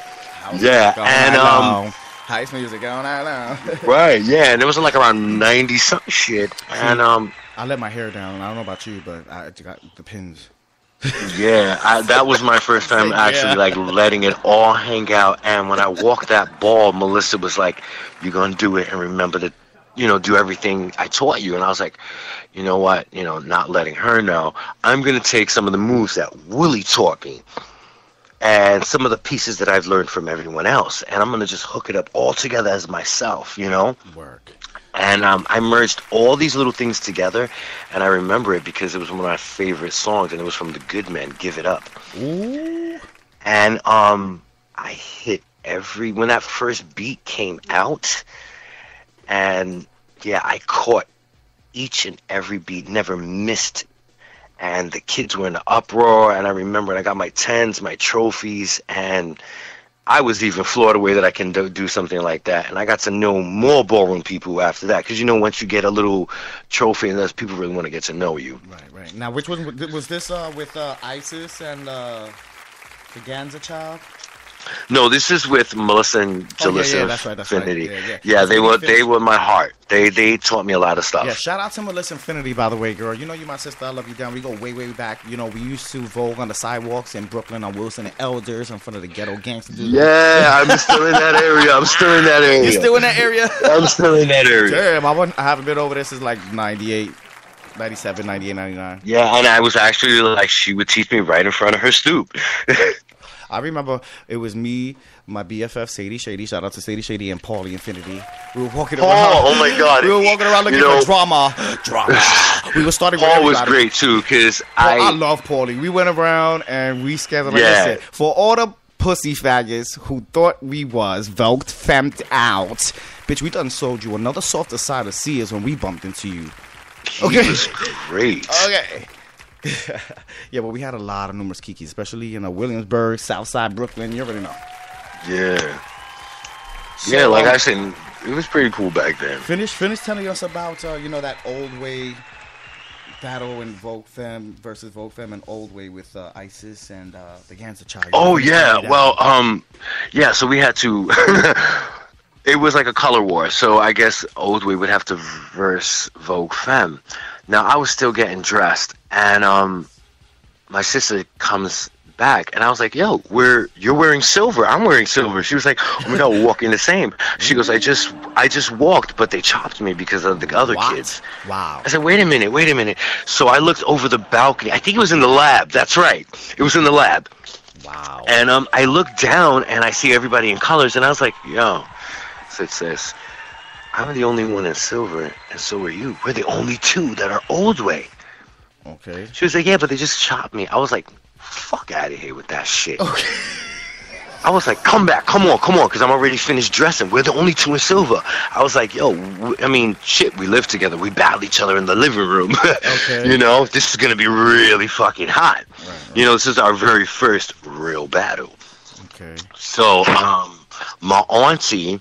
A: House music going on.
J: Right, yeah, and it was like around 90 something shit, and
A: I let my hair down. I don't know about you, but I got the pins.
J: Yeah, that was my first time actually like letting it all hang out. And when I walked that ball, Melissa was like, "You're gonna do it, and remember to, do everything I taught you." And I was like, you know what, not letting her know. I'm gonna take some of the moves that Willie taught me, and some of the pieces that I've learned from everyone else, and I'm gonna just hook it up all together as myself,
A: Work.
J: And I merged all these little things together, and I remember it because it was one of my favorite songs, and it was from The Good Men, Give It Up.
A: Ooh.
J: And I hit when that first beat came out, and yeah, I caught each and every beat, never missed. And the kids were in an uproar, and I remember I got my 10s, my trophies, and I was even floored away that I can do something like that. And I got to know more ballroom people after that. Because, once you get a little trophy and those people really want to get to know you.
A: Right. Now, which one was this with Isis and the Ganza Child?
J: No, this is with Melissa and Jalissa
A: that's right.
J: Infinity.
A: Right.
J: Yeah, they were my heart. They taught me a lot of stuff.
A: Yeah, shout out to Melissa Infinity, by the way, girl. You my sister. I love you down. We go way, way back. We used to vogue on the sidewalks in Brooklyn on Wilson and Elders in front of the ghetto gangster dudes.
J: Yeah, I'm still in that area.
A: You're still in that area?
J: I'm still in that area.
A: Damn, I haven't been over there since like 98. 97, 98, 99.
J: Yeah, and I was actually like, she would teach me right in front of her stoop.
A: I remember it was me, my BFF Sadie Shady. Shout out to Sadie Shady and Paulie Infinity. We were walking around.
J: Oh my God!
A: We were walking around looking for drama. We were starting.
J: Paul was great too, because
A: I love Paulie. We went around and we scattered. Like I said, for all the pussy faggots who thought we was voked, femmed out, bitch. We done sold you another softer side of Sears when we bumped into you.
J: Okay, he was great.
A: Okay. Yeah, but we had a lot of numerous kikis, especially in Williamsburg, Southside Brooklyn. You already know.
J: Yeah. So, like I said, it was pretty cool back then.
A: Finish telling us about that old way battle in Vogue Femme versus Vogue Femme and old way with Isis and the Ganza Child.
J: Oh yeah, well, yeah. So we had to. It was like a color war. So I guess old way would have to verse Vogue Femme. Now I was still getting dressed, and my sister comes back, and I was like, "Yo, you're wearing silver. I'm wearing silver." She was like, "Oh my God, we're walking the same." She goes, "I just walked, but they chopped me because of the other kids."
A: Wow.
J: I said, "Wait a minute." So I looked over the balcony. I think it was in the lab. That's right. It was in the lab.
A: Wow.
J: And I looked down, and I see everybody in colors, and I was like, "Yo," said sis, "I'm the only one in silver, and so are you. We're the only two that are old way."
A: Okay.
J: She was like, "Yeah, but they just chopped me." I was like, "Fuck out of here with that shit." Okay. I was like, "Come back, come on," because I'm already finished dressing. We're the only two in silver. I was like, "Yo, shit, we live together. We battle each other in the living room." Okay. This is gonna be really fucking hot. Right. This is our very first real battle.
A: Okay.
J: So, my auntie,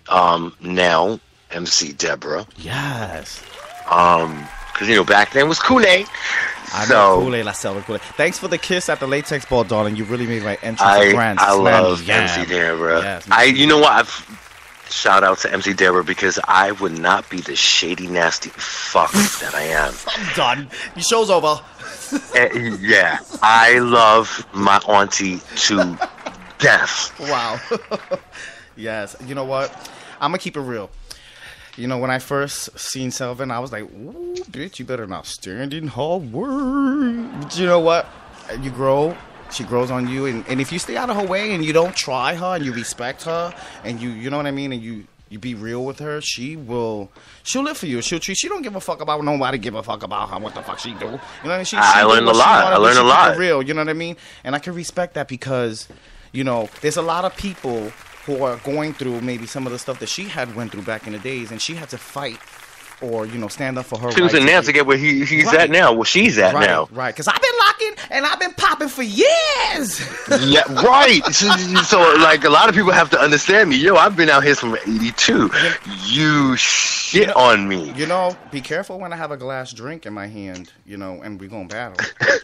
J: now MC Deborah.
A: Yes.
J: Because back then was Kool-Aid.
A: I know Kool-Aid, I sell Kool-Aid. Thanks for the kiss at the latex ball, darling. You really made my entrance grand.
J: I love MC Deborah. Yes, you know what? Shout out to MC Deborah, because I would not be the shady, nasty fuck that I am.
A: I'm done. Your show's over.
J: Yeah, I love my auntie to death.
A: Wow. Yes. You know what? I'm going to keep it real. When I first seen Selvin, I was like, "Ooh, bitch, you better not stand in her word." But you know what? You grow. She grows on you. And if you stay out of her way and you don't try her and you respect her and you know what I mean, and you be real with her, she'll live for you. She don't give a fuck about nobody give a fuck about her, what the fuck she do. You know what I mean?
J: I learned a lot. I learned a lot.
A: Real, you know what I mean? And I can respect that because, there's a lot of people who are going through maybe some of the stuff that she had went through back in the days, and she had to fight or stand up for her.
J: She was in there to get where he's at now, where she's at now.
A: Right, because I've been locking and I've been popping for years.
J: Yeah, right. So like a lot of people have to understand me. Yo, I've been out here from '82. You shit on me.
A: Be careful when I have a glass drink in my hand. And we gonna battle.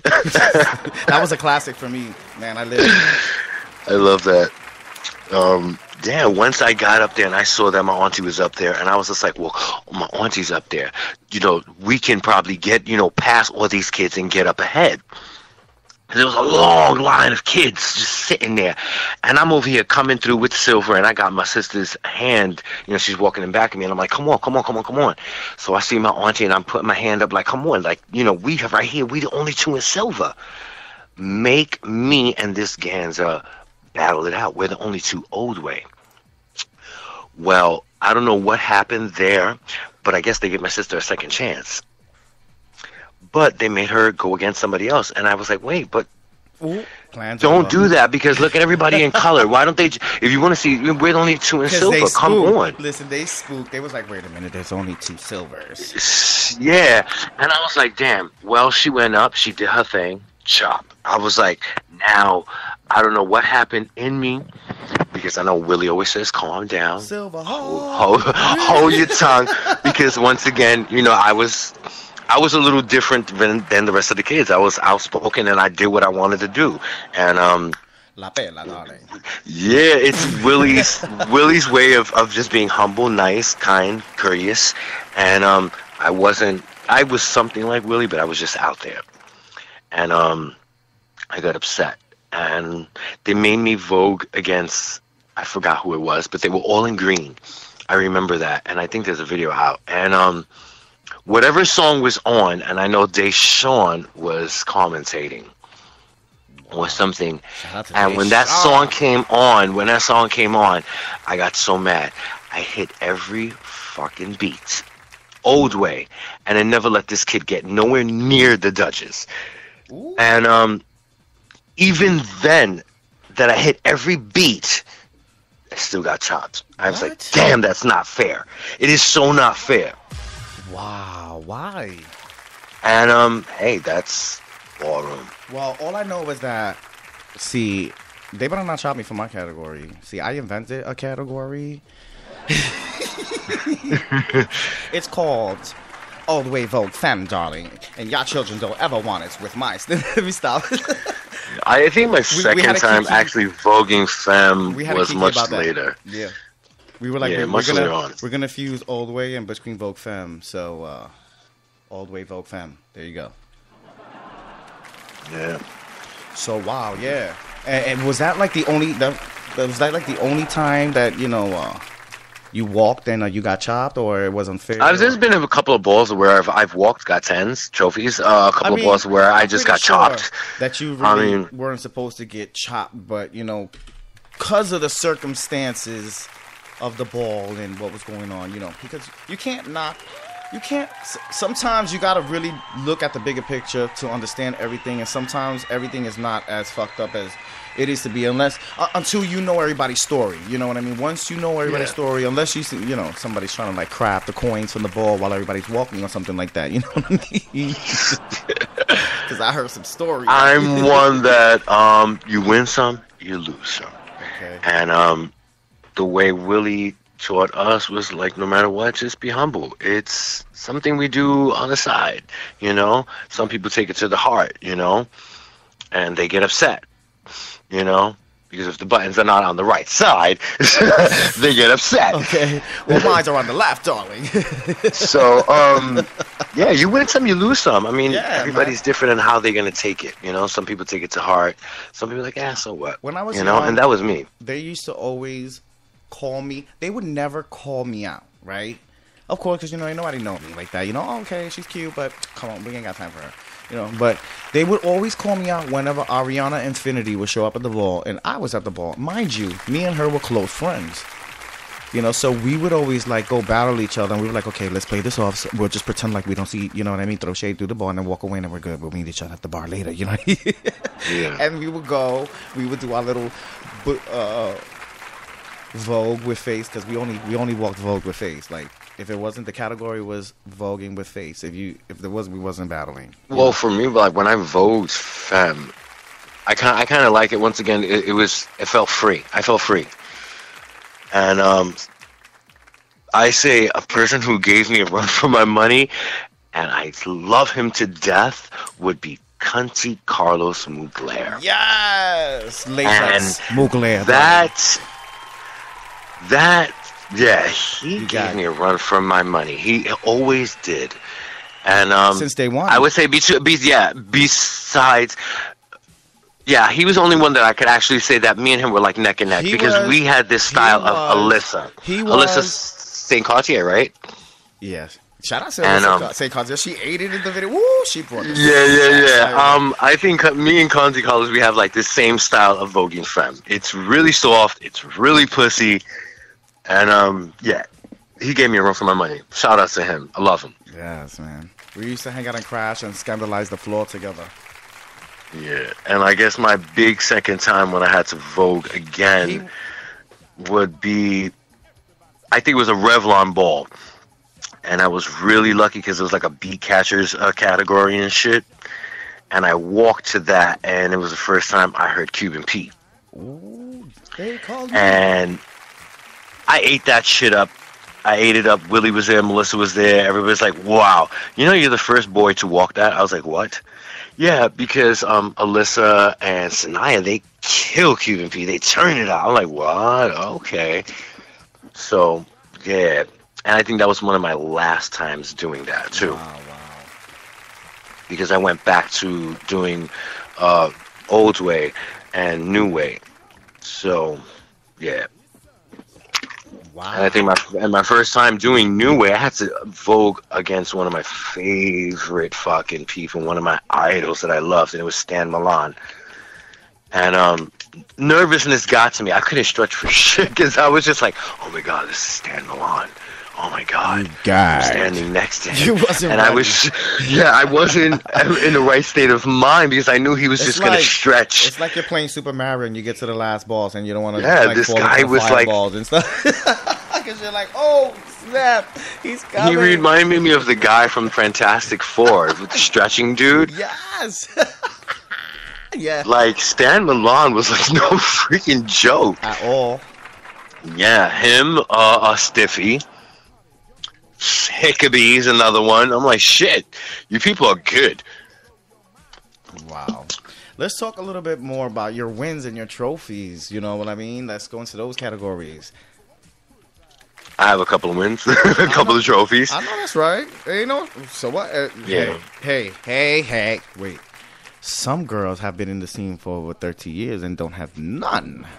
A: That was a classic for me, man. I
J: love that. Once I got up there and I saw that my auntie was up there, and I was just like, well, my auntie's up there. We can probably get, past all these kids and get up ahead. There was a long line of kids just sitting there. And I'm over here coming through with silver, and I got my sister's hand. She's walking in back of me, and I'm like, come on. So I see my auntie, and I'm putting my hand up like, come on. Like, we have right here, we the only two in silver. Make me and this Ganza battle it out. We're the only two old way. Well, I don't know what happened there, but I guess they gave my sister a second chance. But they made her go against somebody else, and I was like, wait, but don't do that, because look at everybody in color. Why don't they? If you want to see, we're the only two in silver. Come on.
A: Listen, they spooked. They was like, wait a minute, there's only two silvers.
J: Yeah, and I was like, damn. Well, she went up, she did her thing, chop. I was like, now I don't know what happened in me, because I know Willie always says, calm down.
A: Silver
J: Hold your tongue. Because once again, you know, I was a little different than the rest of the kids. I was outspoken and I did what I wanted to do. And
A: La pela, darling.
J: yeah, it's Willie's way of just being humble, nice, kind, courteous. And I was something like Willie, but I was just out there. And I got upset. And they made me Vogue against, I forgot who it was, but they were all in green. I remember that. And I think there's a video out. And whatever song was on, and I know Deshaun was commentating or something. And when that song came on, I got so mad. I hit every fucking beat. Old way. And I never let this kid get nowhere near the Dutchess. Ooh. And even then, that I hit every beat, I still got chopped. I was like, damn, that's not fair. It is so not fair.
A: Wow, why?
J: And, hey, that's ballroom.
A: Well, all I know is that, see, they better not chop me for my category. See, I invented a category. It's called All the Way Vogue Femme, darling. And y'all children don't ever want it with my... Let me stop.
J: I think my second time actually voguing Femme was much later.
A: Yeah. We were like, we're gonna fuse All the Way in between Vogue Femme. So, All the Way Vogue Femme. There you go.
J: Yeah.
A: So, wow, yeah. And was that like the only... was that like the only time that, you know... you walked and you got chopped, or it was unfair?
J: There's been a couple of balls where I've walked, got 10s, trophies. A couple of balls where I just got chopped.
A: That you really weren't supposed to get chopped, but, you know, because of the circumstances of the ball and what was going on, you know, because sometimes you got to really look at the bigger picture to understand everything, and sometimes everything is not as fucked up as it is to be, until you know everybody's story. You know what I mean? Once you know everybody's story, unless you know, somebody's trying to like craft the coins from the ball while everybody's walking or something like that. You know what I mean? Because I heard some stories.
J: I'm one that you win some, you lose some.
A: Okay.
J: And the way Willie taught us was like, no matter what, just be humble. It's something we do on the side, you know? Some people take it to the heart, you know? And they get upset. You know, because if the buttons are not on the right side, they get upset.
A: Okay. Well, mines are on the left, darling.
J: So, yeah, you win some, you lose some. I mean, everybody's different in how they're going to take it. You know, some people take it to heart. Some people are like, so what?
A: When I was
J: young, and that was me.
A: They used to always call me. They would never call me out, right? Of course, because, you know, ain't nobody know me like that. You know, okay, she's cute, but come on, we ain't got time for her. You know, but they would always call me out whenever Ariana Infinity would show up at the ball, and I was at the ball. Mind you, me and her were close friends. You know, so we would always like go battle each other, and we were like, okay, let's play this off. So we'll just pretend like we don't see, you know what I mean? Throw shade through the ball and then walk away, and we're good. We'll meet each other at the bar later, you know?
J: Yeah.
A: And we would do our little Vogue with face, because we only walked Vogue with face. Like, if it wasn't, the category was voguing with face. If there was, we wasn't battling.
J: Well, for me, like when I vogued Femme, I kind of like it. Once again, it felt free. I felt free, and I say a person who gave me a run for my money, and I love him to death, would be Cunty Carlos Mugler.
A: Yes,
J: Latex
A: Mugler.
J: Yeah, he gave me a run for my money. He always did. And
A: since day one,
J: I would say besides, yeah, he was the only one that I could actually say that me and him were like neck and neck, because we had this style of Alyssa. Alyssa St. Cartier, right?
A: Yes. Shout out to St. Cartier. She ate it in the video. Woo! She brought it.
J: Yeah. I think me and Cunty Carlos, we have like the same style of voguing Femme. It's really soft. It's really pussy. And, yeah, he gave me a run for my money. Shout out to him. I love him.
A: Yes, man. We used to hang out and crash and scandalize the floor together.
J: Yeah. And I guess my big second time when I had to vogue again would be, I think it was a Revlon ball. And I was really lucky because it was like a beat catchers category and shit. And I walked to that, and it was the first time I heard Cuban Pete.
A: Ooh.
J: And I ate that shit up. I ate it up. Willie was there. Melissa was there. Everybody's like, wow. You know, you're the first boy to walk that? I was like, what? Yeah, because Alyssa and Sanaya, they kill Cuban Pete. They turn it out. I'm like, what? Okay. So, yeah. And I think that was one of my last times doing that, too.
A: Wow.
J: Because I went back to doing Old Way and New Way. So, yeah.
A: Wow.
J: And I think my first time doing New Way, I had to vogue against one of my favorite fucking people, one of my idols that I loved, and it was Stan Milan. And nervousness got to me. I couldn't stretch for shit because I was just like, oh my God, this is Stan Milan. Oh my God. I'm standing next to him.
A: You wasn't
J: and
A: ready.
J: I wasn't in the right state of mind because I knew he was just going to stretch.
A: It's like you're playing Super Mario and you get to the last boss and you don't want to
J: this
A: fall
J: guy
A: into the
J: was like
A: fireballs and stuff. Because you're like, oh, snap. He's coming.
J: He reminded me of the guy from Fantastic Four with the stretching dude.
A: Yes. Yeah.
J: Like, Stan Milan was like no freaking joke.
A: At all.
J: Yeah, him, Stiffy. Hickabee's another one. I'm like, shit, you people are good.
A: Wow. Let's talk a little bit more about your wins and your trophies. You know what I mean? Let's go into those categories.
J: I have a couple of wins, a couple of trophies.
A: I know that's right. You know, so what?
J: Yeah.
A: Hey. Wait. Some girls have been in the scene for over 30 years and don't have none.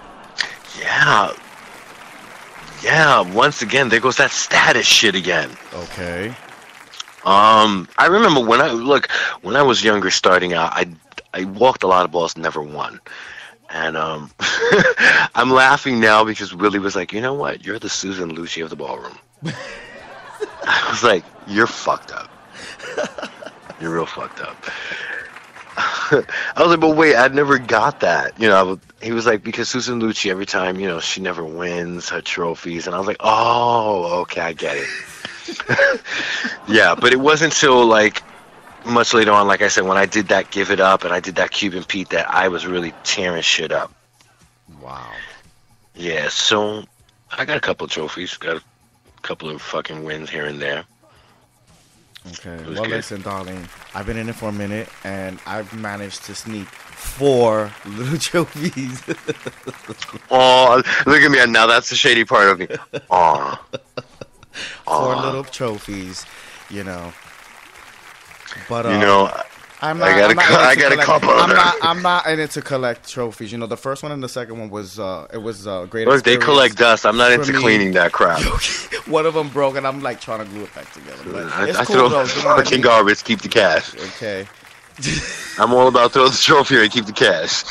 J: Yeah, once again, there goes that status shit again.
A: Okay.
J: I remember when I was younger starting out, I walked a lot of balls, never won. And I'm laughing now because Willie was like, you know what? You're the Susan Lucci of the ballroom. I was like, you're fucked up. You're real fucked up. I was like, but wait, I never got that. You know, he was like, because Susan Lucci, every time, you know, she never wins her trophies. And I was like, oh, okay, I get it. Yeah, but it wasn't until, like, much later on, like I said, when I did that Give It Up and I did that Cuban Pete, that I was really tearing shit up.
A: Wow.
J: Yeah, so I got a couple of trophies, got a couple of fucking wins here and there.
A: Okay, well, good. Listen, darling, I've been in it for a minute, and I've managed to sneak 4 little trophies.
J: Oh, look at me, now that's the shady part of me. Aw.
A: 4 little trophies, you know. But,
J: you know, I got a couple of them.
A: I'm not in it to collect trophies. You know, the first one and the second one was great.
J: Look, they collect dust. I'm not into cleaning that crap.
A: One of them broke, and I'm like trying to glue it back together. But it's
J: I
A: cool,
J: throw fucking garbage. Keep the cash.
A: Okay.
J: I'm all about throw the trophy and keep the cash.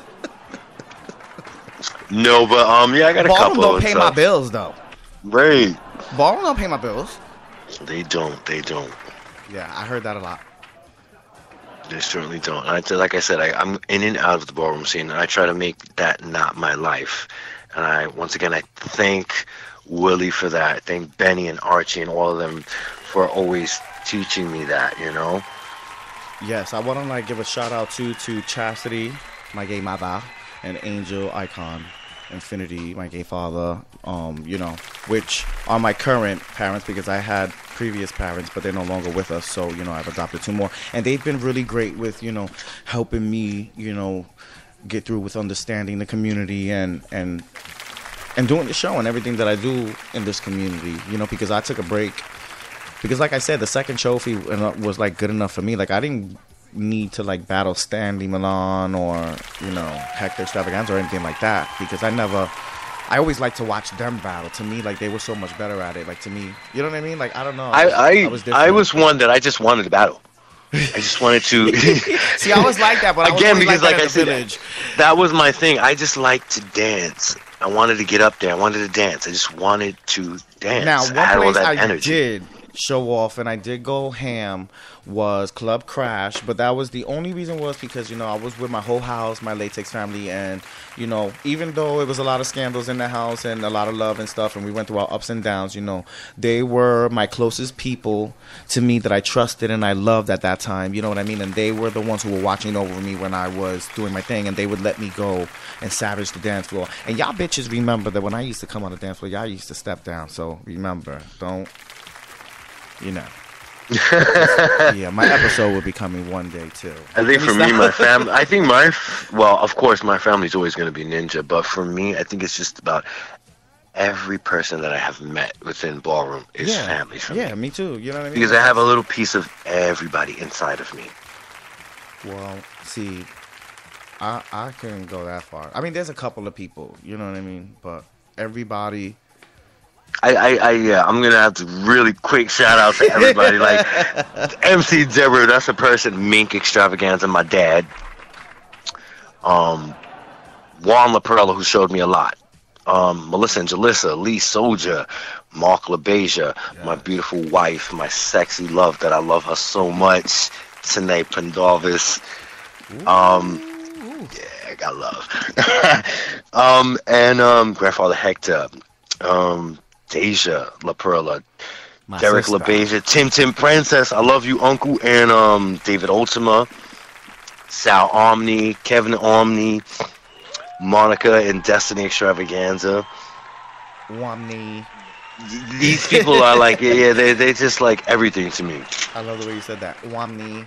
J: No, but yeah, I got a couple.
A: Ballroom don't pay my bills though.
J: Right.
A: Ballroom don't pay my bills.
J: They don't.
A: Yeah, I heard that a lot.
J: They certainly don't. Like I said, I'm in and out of the ballroom scene, and I try to make that not my life. And once again, I thank Willie for that. I thank Benny and Archie and all of them for always teaching me that, you know?
A: Yes, I want to give a shout out to Chastity, my gay mother, and Angel Icon Infinity, my gay father, you know, which are my current parents because I had previous parents, but they're no longer with us. So, you know, I've adopted 2 more, and they've been really great with, you know, helping me, you know, get through with understanding the community and doing the show and everything that I do in this community, you know, because I took a break because, like I said, the second trophy was like good enough for me. Like I didn't need to like battle Stanley Milan or, you know, Hector Extravaganza or anything like that because I always like to watch them battle. To me, like they were so much better at it. Like to me, you know what I mean? Like I don't know.
J: I was one that I just wanted to battle. I just wanted to
A: see. I was like that, but
J: again because like I said,
A: village.
J: That was my thing. I just liked to dance. I wanted to get up there. I wanted to dance. I just wanted to dance.
A: Now, one place I did show off, and I did go ham, was Club Crash. But that was the only reason was because, you know, I was with my whole house, my Latex family, and, you know, even though it was a lot of scandals in the house and a lot of love and stuff, and we went through our ups and downs, you know, they were my closest people to me that I trusted and I loved at that time, you know what I mean? And they were the ones who were watching over me when I was doing my thing, and they would let me go and savage the dance floor. And y'all bitches remember that when I used to come on the dance floor, y'all used to step down. So remember, don't, you know. Yeah, my episode will be coming one day too.
J: I think for me, my family, well, of course, my family's always going to be Ninja, but for me, I think it's just about every person that I have met within Ballroom is family for me.
A: Yeah, me too. You know what I mean?
J: Because I have a little piece of everybody inside of me.
A: Well, see, I couldn't go that far. I mean, there's a couple of people, you know what I mean? But everybody...
J: I'm gonna have to really quick shout out to everybody. Like MC Deborah, that's a person. Mink Extravaganza, my dad. Juan LaPerella, who showed me a lot. Melissa Angelissa, Lee Soldier, Mark LaBeija, my beautiful wife, my sexy love that I love her so much. Tanae Pendarvis. Yeah, I got love. And Grandfather Hector. Deja LaPerla, Derek LaBeija, Tim Princess, I love you, Uncle, and David Ultima, Sal Omni, Kevin Omni, Monica and Destiny Extravaganza.
A: Omni.
J: These people are like, they just like everything to me.
A: I love the way you said that. Omni.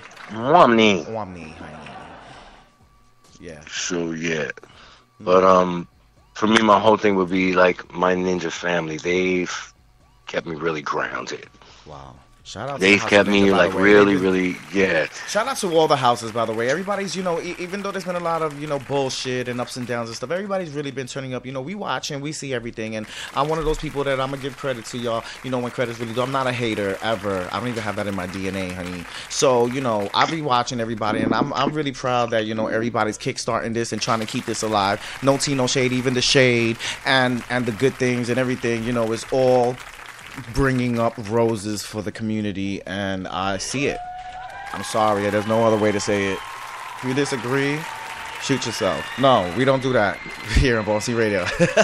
A: Yeah.
J: So yeah, but for me, my whole thing would be like my Ninja family. They've kept me really grounded.
A: Wow. Shout out.
J: They've kept me like really, yeah.
A: Shout out to all the houses, by the way. Everybody's, you know, even though there's been a lot of, you know, bullshit and ups and downs and stuff, everybody's really been turning up. You know, we watch and we see everything, and I'm one of those people that I'm gonna give credit to y'all. You know, when credit's really due. I'm not a hater ever. I don't even have that in my DNA, honey. So, you know, I be watching everybody, and I'm really proud that, you know, everybody's kickstarting this and trying to keep this alive. No tea, no shade. Even the shade and the good things and everything, you know, is all bringing up roses for the community, and I see it. I'm sorry, there's no other way to say it. If you disagree, shoot yourself. No, we don't do that here in Bossy Radio.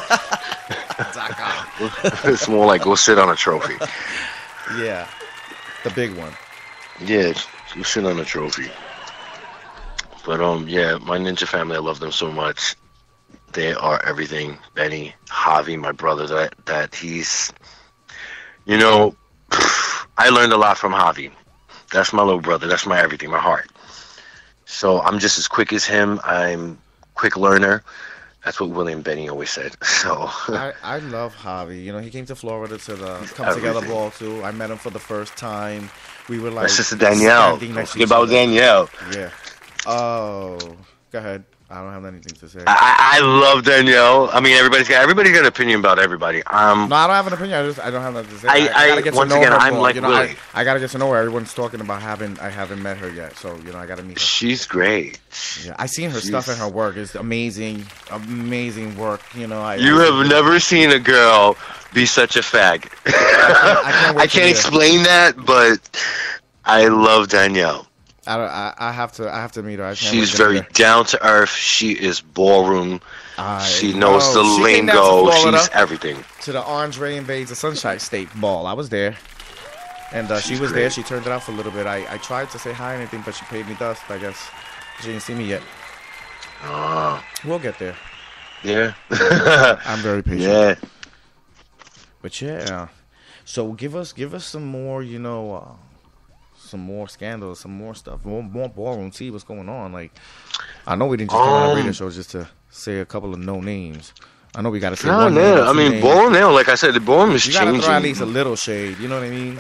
J: It's more like go sit on a trophy.
A: Yeah, the big one.
J: Yeah, go sit on a trophy. But yeah, my Ninja family, I love them so much. They are everything. Benny, Javi, my brother, that he's, you know, I learned a lot from Javi. That's my little brother. That's my everything, my heart. So I'm just as quick as him. I'm quick learner. That's what William Benny always said. So
A: I love Javi. You know, he came to Florida to the Come Together ball too. I met him for the first time. We were like,
J: my sister Danielle. Don't forget about Danielle.
A: Yeah. Oh, go ahead. I don't have anything to say.
J: I love Danielle. I mean, everybody's got an opinion about everybody.
A: No, I don't have an opinion. I don't have nothing to say. I gotta get
J: once
A: to know
J: again,
A: her
J: I'm
A: more.
J: like
A: you know,
J: Willie.
A: I gotta get to know her. Everyone's talking about I haven't met her yet, so you know I gotta meet her.
J: She's great.
A: Yeah, I seen her stuff and her work. It's amazing work. You know,
J: you have never seen a girl be such a fag. I can't explain that, but I love Danielle.
A: I have to meet her.
J: She's very down to earth. She is ballroom. She knows the lingo. She's everything.
A: To the Andre Invades the Sunshine State ball. I was there. And she was there. She turned it out for a little bit. I tried to say hi and anything, but she paid me dust, I guess. She didn't see me yet. We'll get there.
J: Yeah.
A: I'm very patient.
J: Yeah.
A: But yeah. So give us some more, you know, some more scandals, some more stuff, more ballroom. See what's going on. Like, I know we didn't just come on a radio show just to say a couple of no names. I know we got to say one name.
J: I mean, ballroom now, like I said, the ballroom is changing.
A: You got to throw at least a little shade. You know what I mean?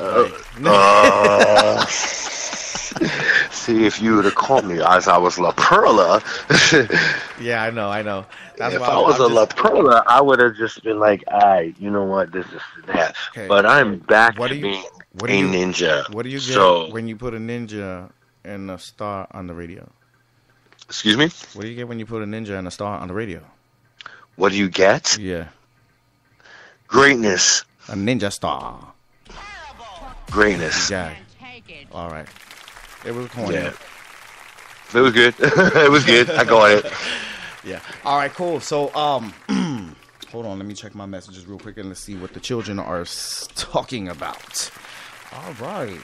J: See, if you would have called me as I was La Perla.
A: Yeah, I know. That's
J: if I was a La Perla, I would have just been like, you know what, this is that. Okay. But I'm back to being a ninja.
A: What do you get when you put a ninja and a star on the radio?
J: Excuse me?
A: What do you get when you put a ninja and a star on the radio?
J: What do you get?
A: Yeah.
J: Greatness.
A: A ninja star.
J: Greatness.
A: Yeah. All right. It was corny.
J: Yeah. It was good. It was good. I got it.
A: Yeah. All right, cool. So, hold on. Let me check my messages real quick and let's see what the children are talking about. All right.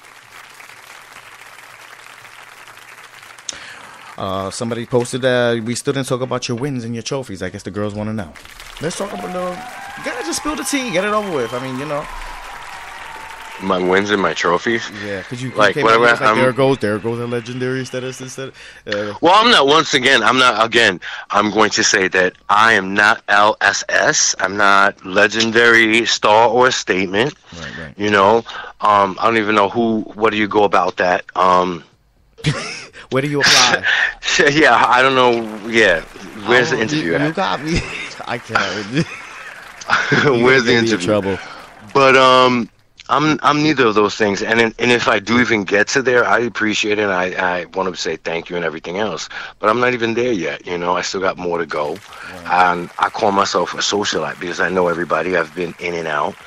A: Somebody posted that we still didn't talk about your wins and your trophies. I guess the girls want to know. Let's talk about you gotta just spill the tea, get it over with. I mean, you know.
J: My wins and my trophies.
A: Yeah, because you
J: like
A: came
J: whatever.
A: like, there goes a legendary status instead.
J: Well, I'm not. Once again, I'm not. Again, I'm going to say that I am not LSS. I'm not legendary star or statement.
A: Right.
J: You know, I don't even know what do you go about that.
A: Where do you apply?
J: Yeah, I don't know. Yeah, where's the interview at?
A: You got me. I can't.
J: Where's the interview?
A: Trouble.
J: But I'm neither of those things, and if I do even get to there, I appreciate it. And I want to say thank you and everything else, but I'm not even there yet. You know, I still got more to go, and I call myself a socialite because I know everybody. I've been in and out.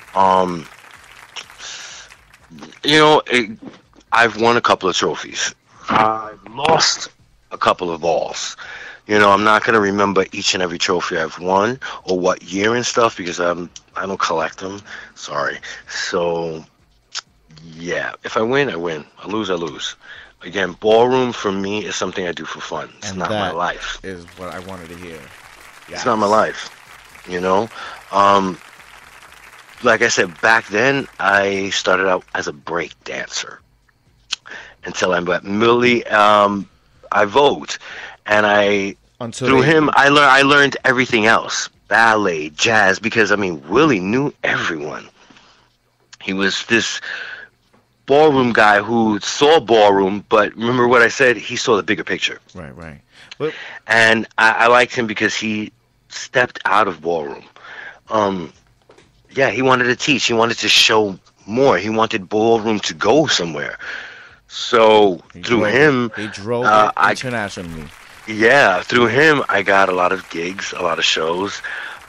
J: You know, I've won a couple of trophies. I've lost a couple of balls. You know, I'm not going to remember each and every trophy I've won or what year and stuff because I don't collect them. Sorry. So, yeah, if I win, I win. I lose, I lose. Again, ballroom for me is something I do for fun. It's not my life.
A: Is what I wanted to hear.
J: Yes. It's not my life. You know? Like I said, back then, I started out as a break dancer. Until I met Millie, I vote. And through him, I learned everything else. Ballet, jazz, because, I mean, Willie knew everyone. He was this ballroom guy who saw ballroom, but remember what I said? He saw the bigger picture.
A: Right.
J: And I liked him because he stepped out of ballroom. Yeah, he wanted to teach. He wanted to show more. He wanted ballroom to go somewhere. So he drove
A: internationally.
J: Yeah, through him, I got a lot of gigs, a lot of shows.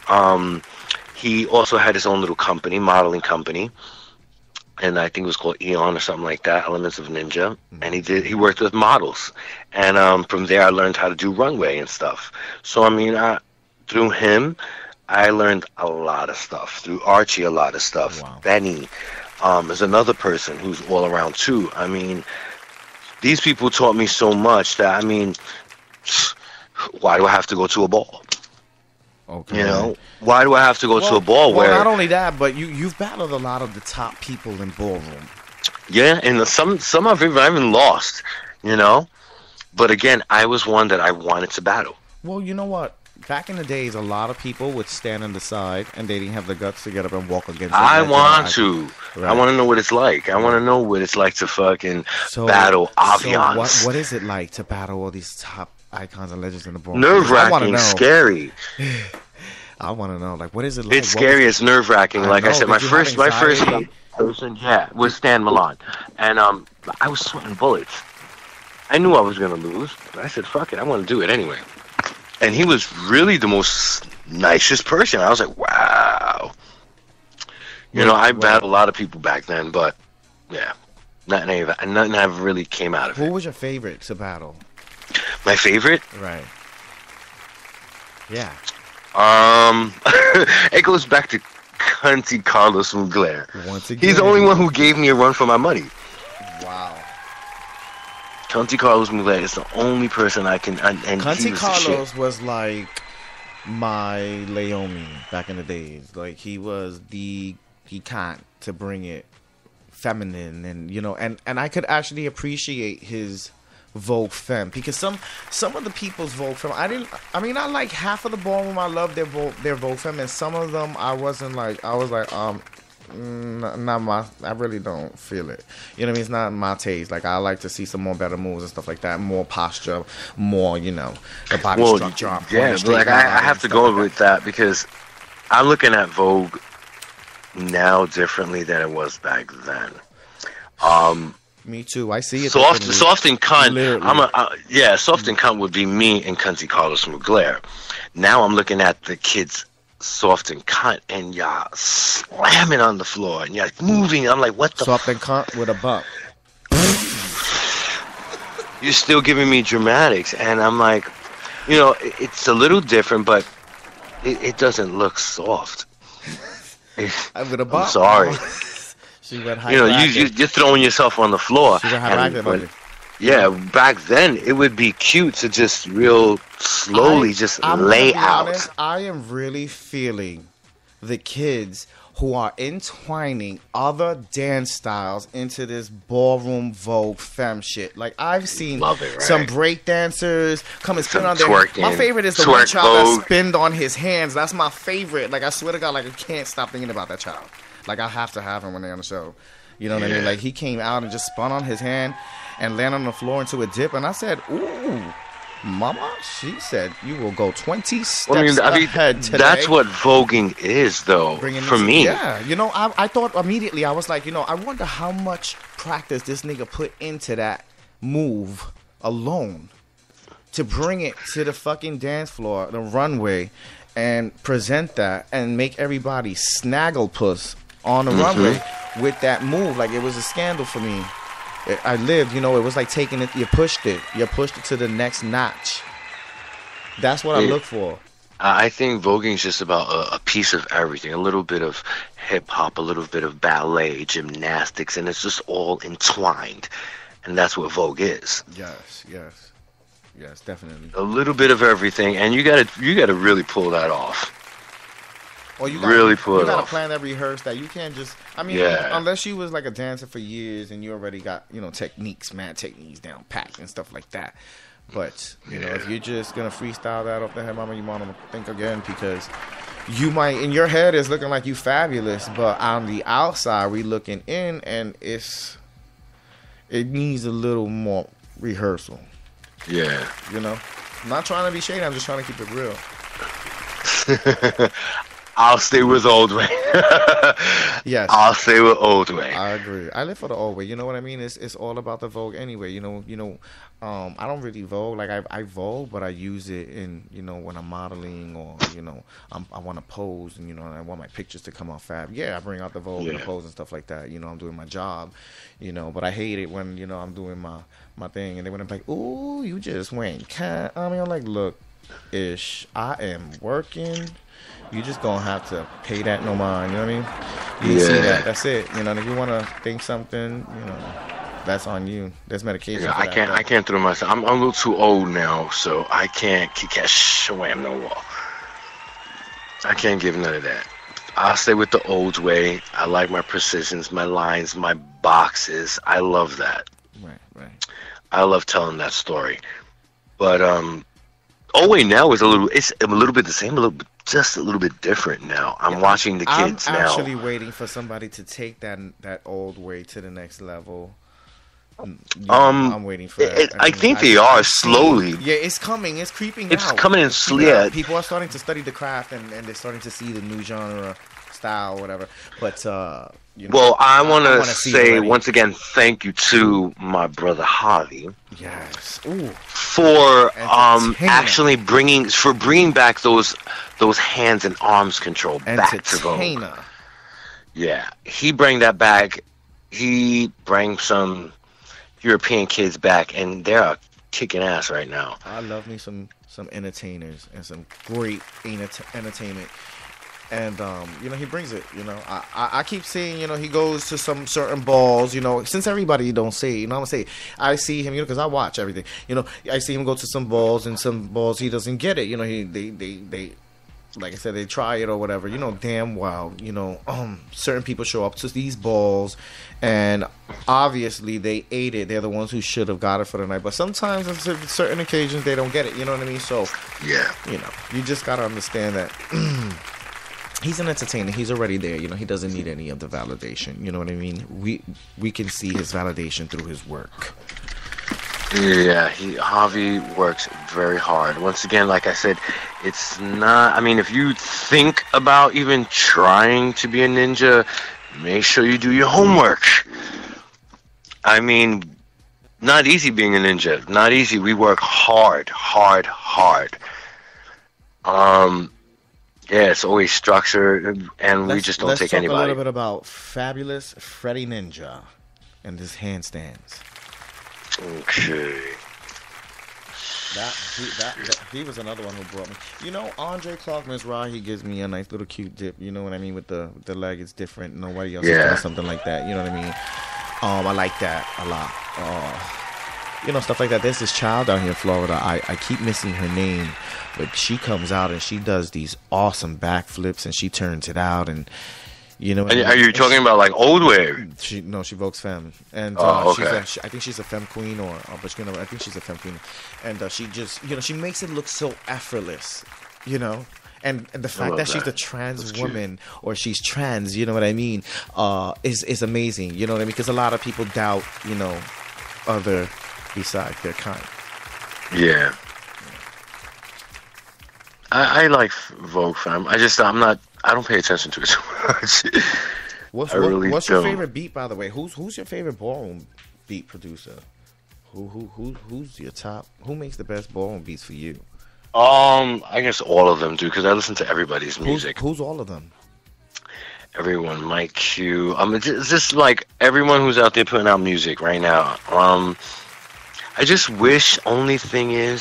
J: He also had his own little company, modeling company, and I think it was called Eon or something like that, Elements of Ninja. Mm-hmm. And he worked with models, and from there I learned how to do runway and stuff. So I mean, through him, I learned a lot of stuff. Through Archie, a lot of stuff. Wow. Benny. Is another person who's all around too. I mean, these people taught me so much that, I mean, why do I have to go to a ball?
A: Okay.
J: You know, why do I have to go to a ball where?
A: Well, not only that, but you've battled a lot of the top people in ballroom.
J: Yeah, and some I've even lost. You know, but again, I was one that I wanted to battle.
A: Well, you know what? Back in the days, a lot of people would stand on the side, and they didn't have the guts to get up and walk against.
J: I want to. Right. I want to know what it's like. I want to know what it's like to fucking battle Aviance.
A: So what is it like to battle all these top icons and legends in the ballroom?
J: Nerve-wracking, scary.
A: I want to know, like, what is it like?
J: It's scary. It's nerve-wracking. Like I said, my first person, was Stan Milan, and I was sweating bullets. I knew I was gonna lose, but I said, "Fuck it, I want to do it anyway." And he was really the most nicest person. I was like, wow. You know, I battled a lot of people back then, but yeah, nothing ever really came out of it.
A: Who was your favorite to battle?
J: My favorite?
A: Right. Yeah.
J: It goes back to Cunty Carlos Mugler.
A: Once again.
J: He's the only one who gave me a run for my money.
A: Wow.
J: Cunty Carlos Mugler is the only person I can. And
A: Cunty Carlos was like my Leomi back in the days. Like he was he can't to bring it feminine, and you know, and I could actually appreciate his Vogue Femme because some of the people's Vogue Femme I like half of the ballroom. I love their Vogue Femme, and some of them I was like not my. I really don't feel it. You know what I mean? It's not my taste. Like I like to see some more better moves and stuff like that. More posture, more the body structure.
J: Yeah, but like I have to go with that because I'm looking at Vogue now differently than it was back then.
A: Me too. I see it.
J: Soft and Cunt. Soft and Cunt would be me and Cunty Carlos Mugler. Now I'm looking at the kids soft and cunt, and y'all slamming on the floor, and y'all moving. I'm like, what the?
A: Soft and cunt with a bump.
J: You're still giving me dramatics, and I'm like, you know, it's a little different, but it doesn't look soft.
A: With a bump.
J: I'm sorry.
A: She went high.
J: You know, you're throwing yourself on the floor.
A: She went high.
J: Yeah, back then it would be cute to just real slowly
A: I'm
J: lay
A: gonna be
J: out.
A: honest, I am really feeling the kids who are entwining other dance styles into this ballroom Vogue femme shit. Like, I've seen some break dancers come and spin on their
J: twerking,
A: my favorite is the one child that spinned on his hands. That's my favorite. Like, I swear to God, like, I can't stop thinking about that child. Like, I have to have him when they're on the show. You know what I mean? Like, he came out and just spun on his hand and landed on the floor into a dip. And I said, ooh, mama. She said, you will go 20 steps ahead today.
J: That's what voguing is, though, for me.
A: Yeah. You know, I thought immediately, I was like, you know, I wonder how much practice this nigga put into that move alone to bring it to the fucking dance floor, the runway, and present that and make everybody snagglepuss on the runway with that move. Like, it was a scandal for me. I lived, you know, it was like taking it, you pushed it to the next notch. That's what I look for.
J: I think voguing is just about a piece of everything, a little bit of hip hop, a little bit of ballet, gymnastics, and it's just all entwined. And that's what Vogue is.
A: Yes, definitely.
J: A little bit of everything, and you gotta really pull that off.
A: Or you gotta plan that, rehearse that. You can't just, I mean, unless you was like a dancer for years and you already got, you know, techniques down packed and stuff like that. But, you know, if you're just gonna freestyle that off the head, mama, you want to think again, because you might, in your head, it's looking like you fabulous, but on the outside, we looking in, and it needs a little more rehearsal.
J: Yeah.
A: You know? I'm not trying to be shady, I'm just trying to keep it real.
J: I'll stay with old way.
A: Yes.
J: I'll stay with old way.
A: I agree. I live for the old way. You know what I mean? It's all about the Vogue anyway. You know. I don't really Vogue. Like, I Vogue, but I use it in, you know, when I'm modeling, or, you know, I want to pose, and, you know, I want my pictures to come out fab. Yeah, I bring out the Vogue and the pose and stuff like that. You know, I'm doing my job. You know, but I hate it when, you know, I'm doing my thing and they went like, ooh, you just went. I mean, I'm like, look, Ish, I am working. You just gonna have to pay that no mind, you know what I mean? You see that, that's it. You know, and if you wanna think something, you know, that's on you. There's medication.
J: Yeah,
A: for that,
J: I can't throw myself. I'm a little too old now, so I can't wham no wall. I can't give none of that. I'll stay with the old way. I like my precisions, my lines, my boxes. I love that.
A: Right.
J: I love telling that story. But old way now is a little bit the same, just a little bit different now. I'm watching the kids now.
A: I'm actually waiting for somebody to take that old way to the next level. I'm waiting for that.
J: I think they are slowly.
A: Yeah, it's coming. It's creeping out.
J: It's coming in slow.
A: People are starting to study the craft, and they're starting to see the new genre, style, whatever. But you know,
J: well, I want to say once again, thank you to my brother Harvey.
A: Yes.
J: For actually bringing back those hands and arms control back to Vogue. Yeah, he bring that back. He brings some European kids back, and they're kicking ass right now.
A: I love me some entertainers and some great entertainment. And, you know, he brings it, you know. I keep seeing, you know, he goes to some certain balls, you know, since everybody don't say it, you know what I'm saying? I see him, you know, because I watch everything. You know, I see him go to some balls, and some balls he doesn't get it. You know, they like I said, they try it or whatever. You know, damn well, you know, certain people show up to these balls, and obviously they ate it. They're the ones who should have got it for the night. But sometimes on certain occasions they don't get it, you know what I mean? So,
J: yeah,
A: you know, you just got to understand that he's an entertainer. He's already there. You know, he doesn't need any of the validation. You know what I mean? We can see his validation through his work.
J: Yeah, Javi works very hard. Once again, like I said, it's not, I mean, if you think about even trying to be a ninja, make sure you do your homework. I mean, not easy being a ninja. Not easy. We work hard. Yeah, it's always structured, and we just don't take anybody.
A: Let's talk a little bit about Fabulous Freddie Ninja and his handstands.
J: Okay.
A: He was another one who brought me. You know, Andre Clark Mizrahi, he gives me a nice little cute dip. You know what I mean? With the leg, it's different. Nobody else does something like that. You know what I mean? I like that a lot. You know, stuff like that. There's this child down here in Florida. I keep missing her name, but she comes out and she does these awesome backflips and she turns it out and. You know,
J: are you talking about like old wave?
A: She Vogue's femme, and
J: okay.
A: I think she's a femme queen, but you know, I think she's a femme queen, and she just, you know, she makes it look so effortless, you know, and the fact that she's a trans woman or she's trans, you know what I mean, is amazing, you know what I mean, because a lot of people doubt, you know, other besides their kind.
J: Yeah. I like Vogue femme. I don't pay attention to it so much.
A: What's your favorite beat, by the way? Who's your favorite ballroom beat producer? Who's your top? Who makes the best ballroom beats for you?
J: I guess all of them do because I listen to everybody's music.
A: Who's all of them?
J: Everyone, Mike Q. It's just like everyone who's out there putting out music right now. I just wish. Only thing is,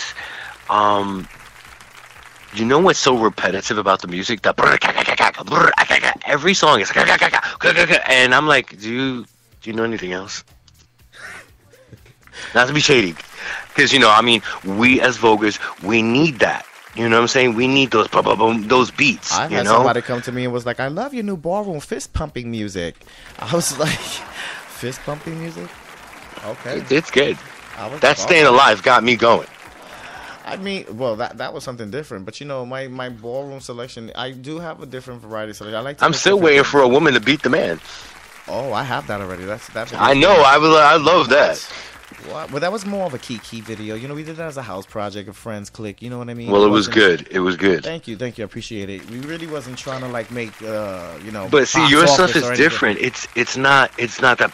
J: you know what's so repetitive about the music? Every song is, and I'm like, do you know anything else? Not to be shady, because you know, I mean, we as Voguers, we need that. You know what I'm saying? We need those beats.
A: I had somebody come to me and was like, "I love your new ballroom fist pumping music." I was like, "Fist pumping music? Okay,
J: it's good." That Staying Alive got me going.
A: I mean, well, that was something different, but you know, my ballroom selection, I do have a different variety selection. I like.
J: I'm still waiting for a woman to beat the man.
A: Oh, I have that already. That's.
J: I know. I love that.
A: What? Well, that was more of a Kiki video. You know, we did that as a house project, a friends click. You know what I mean?
J: Well, it was good. It was good.
A: Thank you. I appreciate it. We really wasn't trying to like make, you know.
J: But see, your stuff is different. It's not that.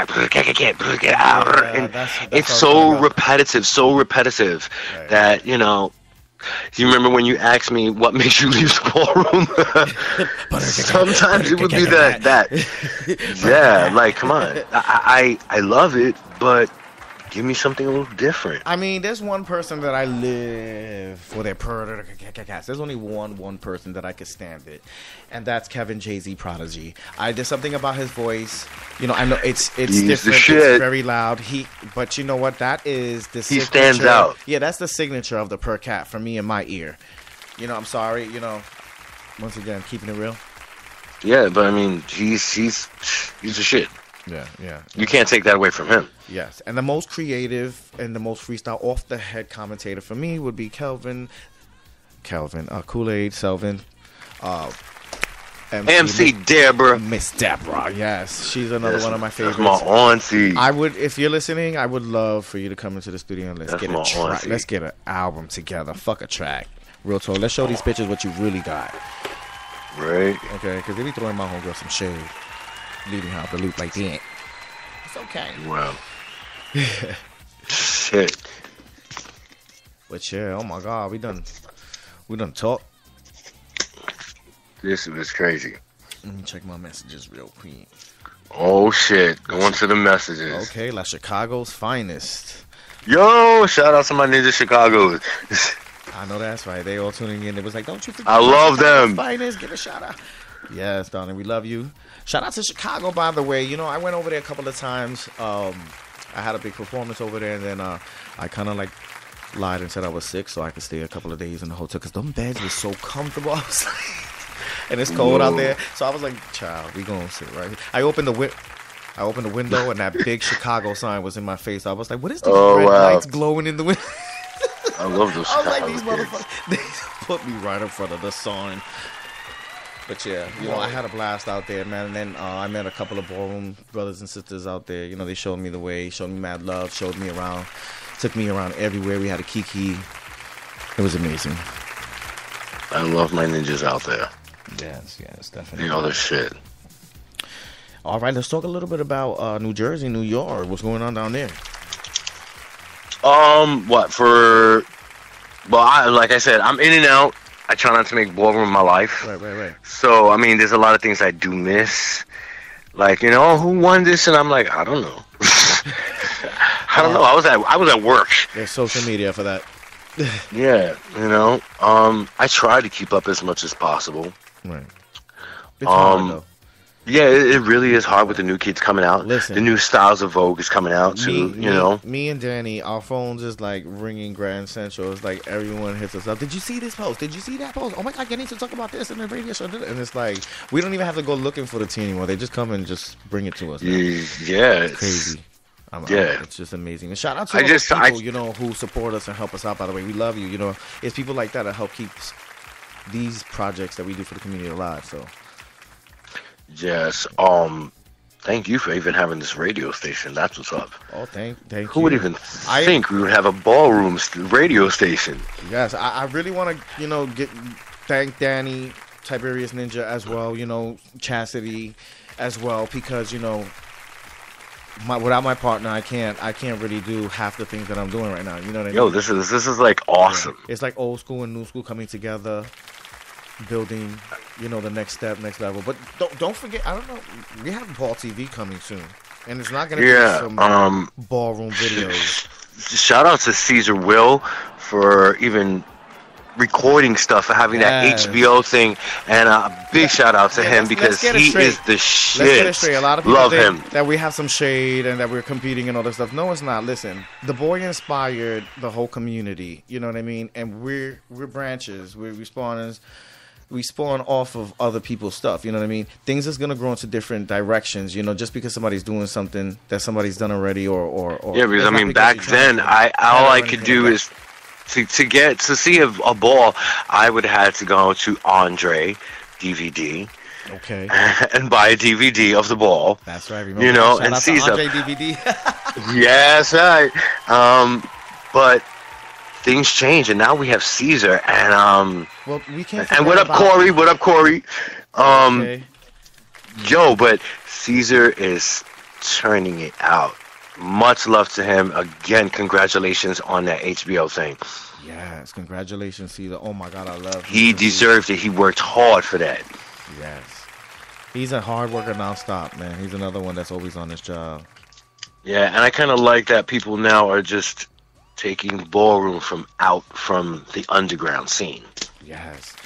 J: It's so repetitive right. That you know. Do you remember when you asked me what makes you leave the ballroom? Sometimes it would be that. Yeah, like come on. I love it, but give me something a little different.
A: I mean, there's one person that I live for their There's only one person that I could stand it, and that's Kevin Jay-Z Prodigy. There's something about his voice. You know, I know it's different. It's very loud. But you know what? That is the signature. He
J: stands out.
A: Yeah, that's the signature of the Per Cat for me in my ear. You know, I'm sorry. You know, once again, keeping it real.
J: Yeah, but I mean, he's the shit.
A: Yeah.
J: You can't take that away from him.
A: Yes, and the most creative and the most freestyle off the head commentator for me would be Kool-Aid, Selvin,
J: MC Deborah,
A: Miss Deborah. Yes, she's another one of my favorites.
J: That's my auntie.
A: I would, if you're listening, I would love for you to come into the studio and let's get an album together. Fuck a track, real talk. Let's show these bitches what you really got.
J: Right.
A: Okay, because they be throwing my homegirl some shade. Leaving her out the loop like that. It's okay.
J: Wow. Shit.
A: But yeah, oh my God, we done talk.
J: This was crazy.
A: Let me check my messages real quick.
J: Oh shit, going to the messages.
A: Okay, La Chicago's finest.
J: Yo, shout out to my Ninja Chicago.
A: I know that's right. They all tuning in. It was like, don't you forget.
J: I love them.
A: Finest, give a shout out. Yes, darling, we love you. Shout out to Chicago, by the way. You know, I went over there a couple of times. I had a big performance over there, and then I kind of like lied and said I was sick so I could stay a couple of days in the hotel because them beds were so comfortable. I was like, and it's cold out there, so I was like, child, we gonna sit right here. I opened the window, and that big Chicago sign was in my face. I was like, what is these red lights glowing in the window?
J: I love those.
A: I was like, these motherfuckers, they put me right in front of the sign. But yeah, you know, I had a blast out there, man. And then I met a couple of ballroom brothers and sisters out there. You know, they showed me the way, showed me mad love, showed me around, took me around everywhere. We had a kiki. It was amazing.
J: I love my ninjas out there.
A: Yes, definitely.
J: You know, the shit.
A: All right, let's talk a little bit about New Jersey, New York. What's going on down there?
J: Like I said, I'm in and out. I try not to make ballroom my life.
A: Right.
J: So, I mean, there's a lot of things I do miss. Like, who won this? And I'm like, I don't know. I don't know. I was at work.
A: There's social media for that.
J: Yeah, I try to keep up as much as possible.
A: Right. It's hard, though.
J: Yeah, it really is hard with the new kids coming out.
A: Listen,
J: the new styles of Vogue is coming out too.
A: Me and Danny, our phones is like ringing Grand Central. It's like everyone hits us up. Did you see this post? Did you see that post? Oh my God, you need to talk about this in the radio show. And it's like we don't even have to go looking for the tea anymore. They just come and just bring it to us.
J: Yeah,
A: it's crazy. It's just amazing. And shout out to all the people who support us and help us out. By the way, we love you. It's people like that that help keep these projects that we do for the community alive. So.
J: Yes. Thank you for even having this radio station. That's what's up.
A: Oh, thank you.
J: Who would even think we would have a ballroom radio station?
A: Yes, I really want to, thank Danny, Tiberius Ninja as well. Chastity as well, because without my partner, I can't really do half the things that I'm doing right now. You know what I mean?
J: Yo, this is like awesome.
A: Yeah. It's like old school and new school coming together. Building, the next step, next level. But don't forget, I don't know, we have Ball TV coming soon, and it's not going to be some ballroom videos.
J: Shout out to Caesar Will for even recording stuff, for having that HBO thing, and a big shout out to him because he is the shit.
A: Let's get it straight. A lot of people
J: love
A: think
J: him.
A: that we have some shade and that we're competing and all this stuff. No, it's not. Listen, the boy inspired the whole community. You know what I mean? And we're branches. We're spawners. We spawn off of other people's stuff, you know what I mean? Things is gonna grow into different directions, just because somebody's doing something that somebody's done already, or
J: yeah, because I mean, back then, all I could do is to see a ball, I would have had to go to Andre DVD,
A: okay,
J: and buy a DVD of the ball.
A: That's right, remember?
J: And see
A: Andre DVD.
J: Yes, right. But things change, and now we have Caesar, and
A: well, we can't.
J: And what up, Corey? What up, Corey?
A: Okay.
J: Yo, but Caesar is turning it out. Much love to him. Again, congratulations on that HBO thing.
A: Yes, congratulations, Caesar. Oh my God, I love him.
J: He deserved it. He worked hard for that.
A: Yes. He's a hard worker nonstop, man. He's another one that's always on his job.
J: Yeah, and I kind of like that people now are just taking ballroom from the underground scene.
A: Yes.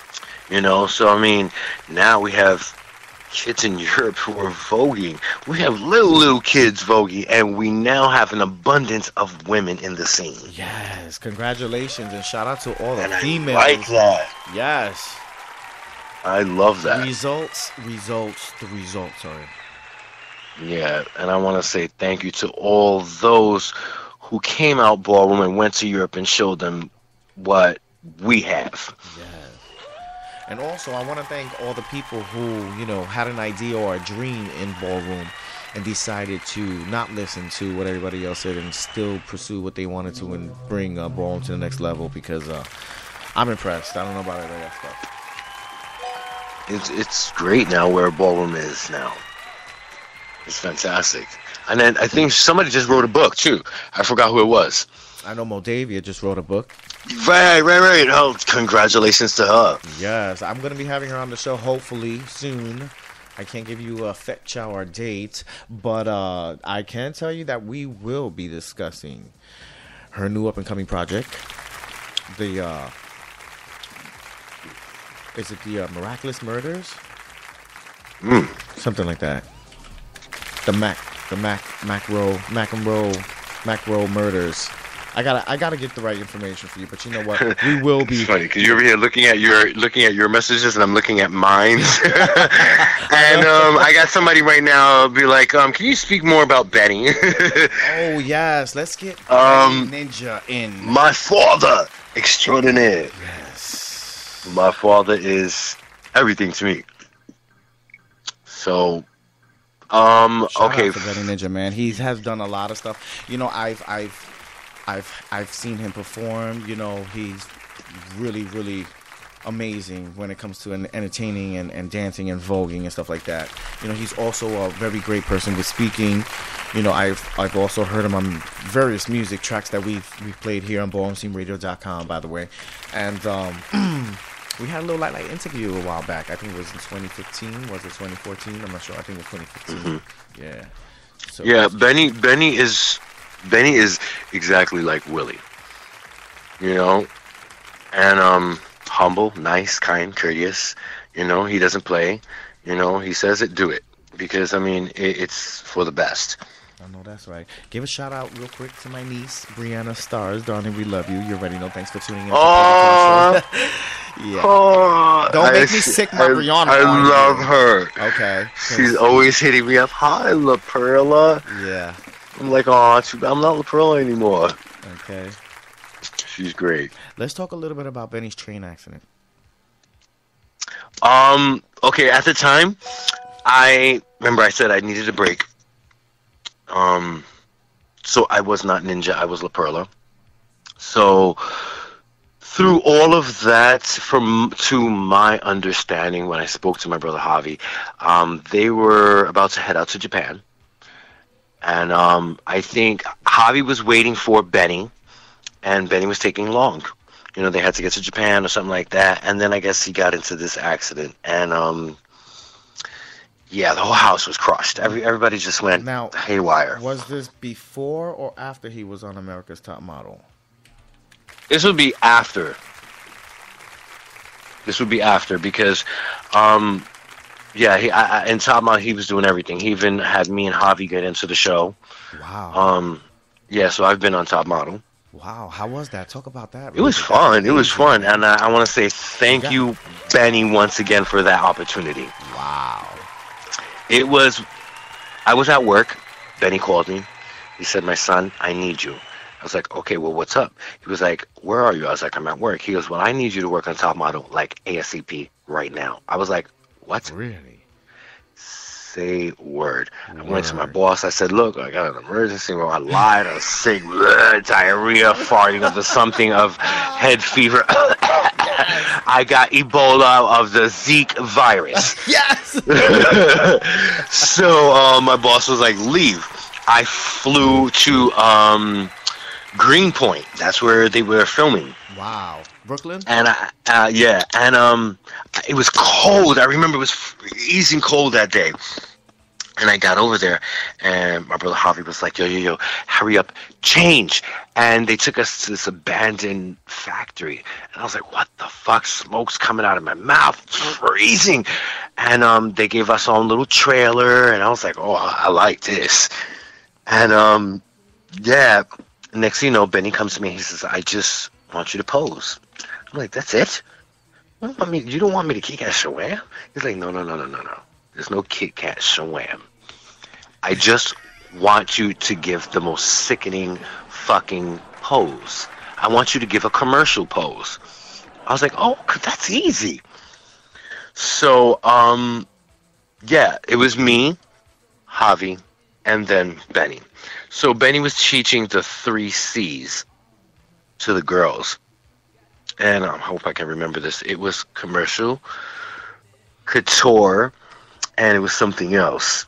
J: So I mean, now we have kids in Europe who are voguing. We have little kids voguing, and we now have an abundance of women in the scene.
A: Yes, congratulations, and shout out to all the females.
J: I like that.
A: Yes.
J: I love that.
A: The results, sorry.
J: Yeah, and I want to say thank you to all those who came out ballroom and went to Europe and showed them what we have.
A: Yeah. And also, I want to thank all the people who, had an idea or a dream in ballroom and decided to not listen to what everybody else said and still pursue what they wanted to and bring ballroom to the next level, because I'm impressed. I don't know about any of that
J: stuff. It's great now where ballroom is now. It's fantastic. And then I think somebody just wrote a book, too. I forgot who it was.
A: I know Moldavia just wrote a book.
J: Right. Oh, congratulations to her.
A: Yes, I'm going to be having her on the show hopefully soon. I can't give you a fetch or date, but I can tell you that we will be discussing her new up-and-coming project. Is it the Miraculous Murders? Something like that. The Macro Murders. I gotta get the right information for you, but you know what? We will be.
J: It's funny because you're over here looking at your messages, and I'm looking at mine. And I got somebody right now be like, can you speak more about Benny?
A: Oh yes, let's get Ninja in.
J: My father extraordinaire.
A: Yes.
J: My father is everything to me. So.
A: Shout
J: okay.
A: out to Benny Ninja, man. He has done a lot of stuff. I've seen him perform. He's really, really amazing when it comes to entertaining and dancing and voguing and stuff like that. He's also a very great person with speaking. I've also heard him on various music tracks that we've played here on BallroomSceneRadio.com, by the way. And We had a little like interview a while back. I think it was in 2015. Was it 2014? I'm not sure. I think it was 2015. Yeah. So
J: yeah, Benny is exactly like Willie. You know, and humble, nice, kind, courteous. You know, he doesn't play. You know, he says it, do it, because I mean, it's for the best.
A: I know that's right. Give a shout out real quick to my niece, Brianna Stars. Darling, we love you. You already know. Thanks for tuning in.
J: Oh,
A: yeah.
J: Oh,
A: Don't make me sick, my Brianna.
J: I love her.
A: Okay.
J: She's always hitting me up. Hi, La Perla.
A: Yeah.
J: I'm like, oh, I'm not La Perla anymore.
A: Okay.
J: She's great.
A: Let's talk a little bit about Benny's train accident.
J: Okay, at the time, I remember I said I needed a break. So I was not Ninja, I was La Perla. So through all of that, to my understanding, when I spoke to my brother Javi, they were about to head out to Japan. And I think Javi was waiting for Benny, and Benny was taking long. You know, they had to get to Japan or something like that. And then I guess he got into this accident. And yeah, the whole house was crushed. Everybody just went haywire.
A: Was this before or after he was on America's Top Model?
J: This would be after. This would be after because, yeah, in Top Model he was doing everything. He even had me and Javi get into the show.
A: Wow.
J: Yeah, so I've been on Top Model.
A: Wow, how was that? Talk about that.
J: It was fun. It was fun, and I want to say thank you, Benny, once again for that opportunity.
A: Wow.
J: It was. I was at work. Benny called me. He said, "My son, I need you." I was like, "Okay, well, what's up?" He was like, "Where are you?" I was like, "I'm at work." He goes, "Well, I need you to work on Top Model like ASAP right now." I was like, "What?"
A: Really?
J: Say word. I went to my boss. I said, "Look, I got an emergency." Well, I lied. I was sick, diarrhea, farting of the something of head fever. I got Ebola of the Zika virus.
A: Yes.
J: So my boss was like, "Leave." I flew to Greenpoint. That's where they were filming.
A: Wow. Brooklyn?
J: And yeah, and it was cold. I remember it was freezing cold that day. And I got over there, and my brother Javi was like, yo, hurry up, change. And they took us to this abandoned factory. And I was like, what the fuck? Smoke's coming out of my mouth. It's freezing. And they gave us our own little trailer, and I was like, oh, I like this. And yeah, next thing you know, Benny comes to me and he says, I just want you to pose. I'm like, that's it? I mean, you don't want me to kick ass Shawam? He's like, no. There's no Kit Kat Shawam. I just want you to give the most sickening fucking pose. I want you to give a commercial pose. I was like, oh, that's easy. So, yeah, it was me, Javi, and then Benny. So Benny was teaching the 3 C's to the girls. And I hope I can remember this. It was commercial, couture, and it was something else.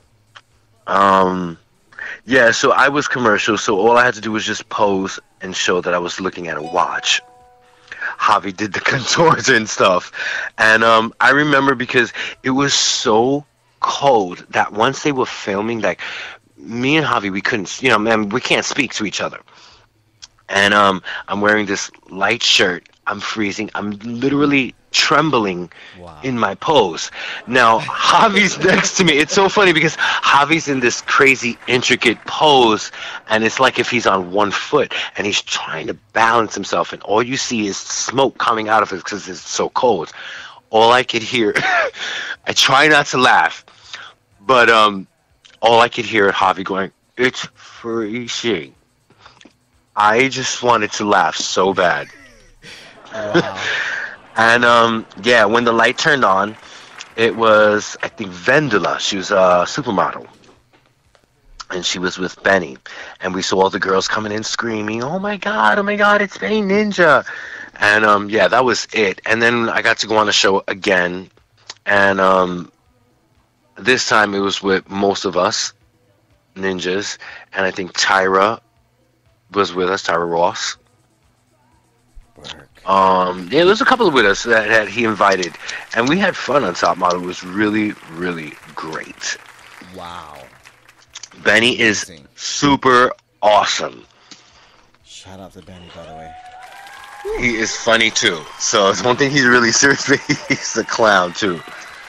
J: Yeah, so I was commercial, so all I had to do was just pose and show that I was looking at a watch. Javi did the contours and stuff. And I remember because it was so cold that once they were filming, like, me and Javi, we couldn't, you know, man, we can't speak to each other. And I'm wearing this light shirt. I'm freezing. I'm literally trembling in my pose. Now, Javi's next to me. It's so funny because Javi's in this crazy, intricate pose, and it's like if he's on one foot, and he's trying to balance himself, and all you see is smoke coming out of it because it's so cold. All I could hear, I try not to laugh, but all I could hear Javi going, "It's freezing." I just wanted to laugh so bad.
A: Wow.
J: And yeah, when the light turned on, it was, I think, Vendela. She was a supermodel. And she was with Benny. And we saw all the girls coming in screaming, oh my God, it's Benny Ninja. And yeah, that was it. And then I got to go on the show again. And this time it was with most of us ninjas. And I think Tyra was with us, Tyra Ross. Yeah, there's a couple with us that he invited, and we had fun on Top Model. It was really, really great.
A: Wow.
J: Benny is
A: Amazing.
J: super awesome.
A: Shout out to Benny, by the way.
J: He is funny too. So it's one thing he's really serious, but he's a clown too.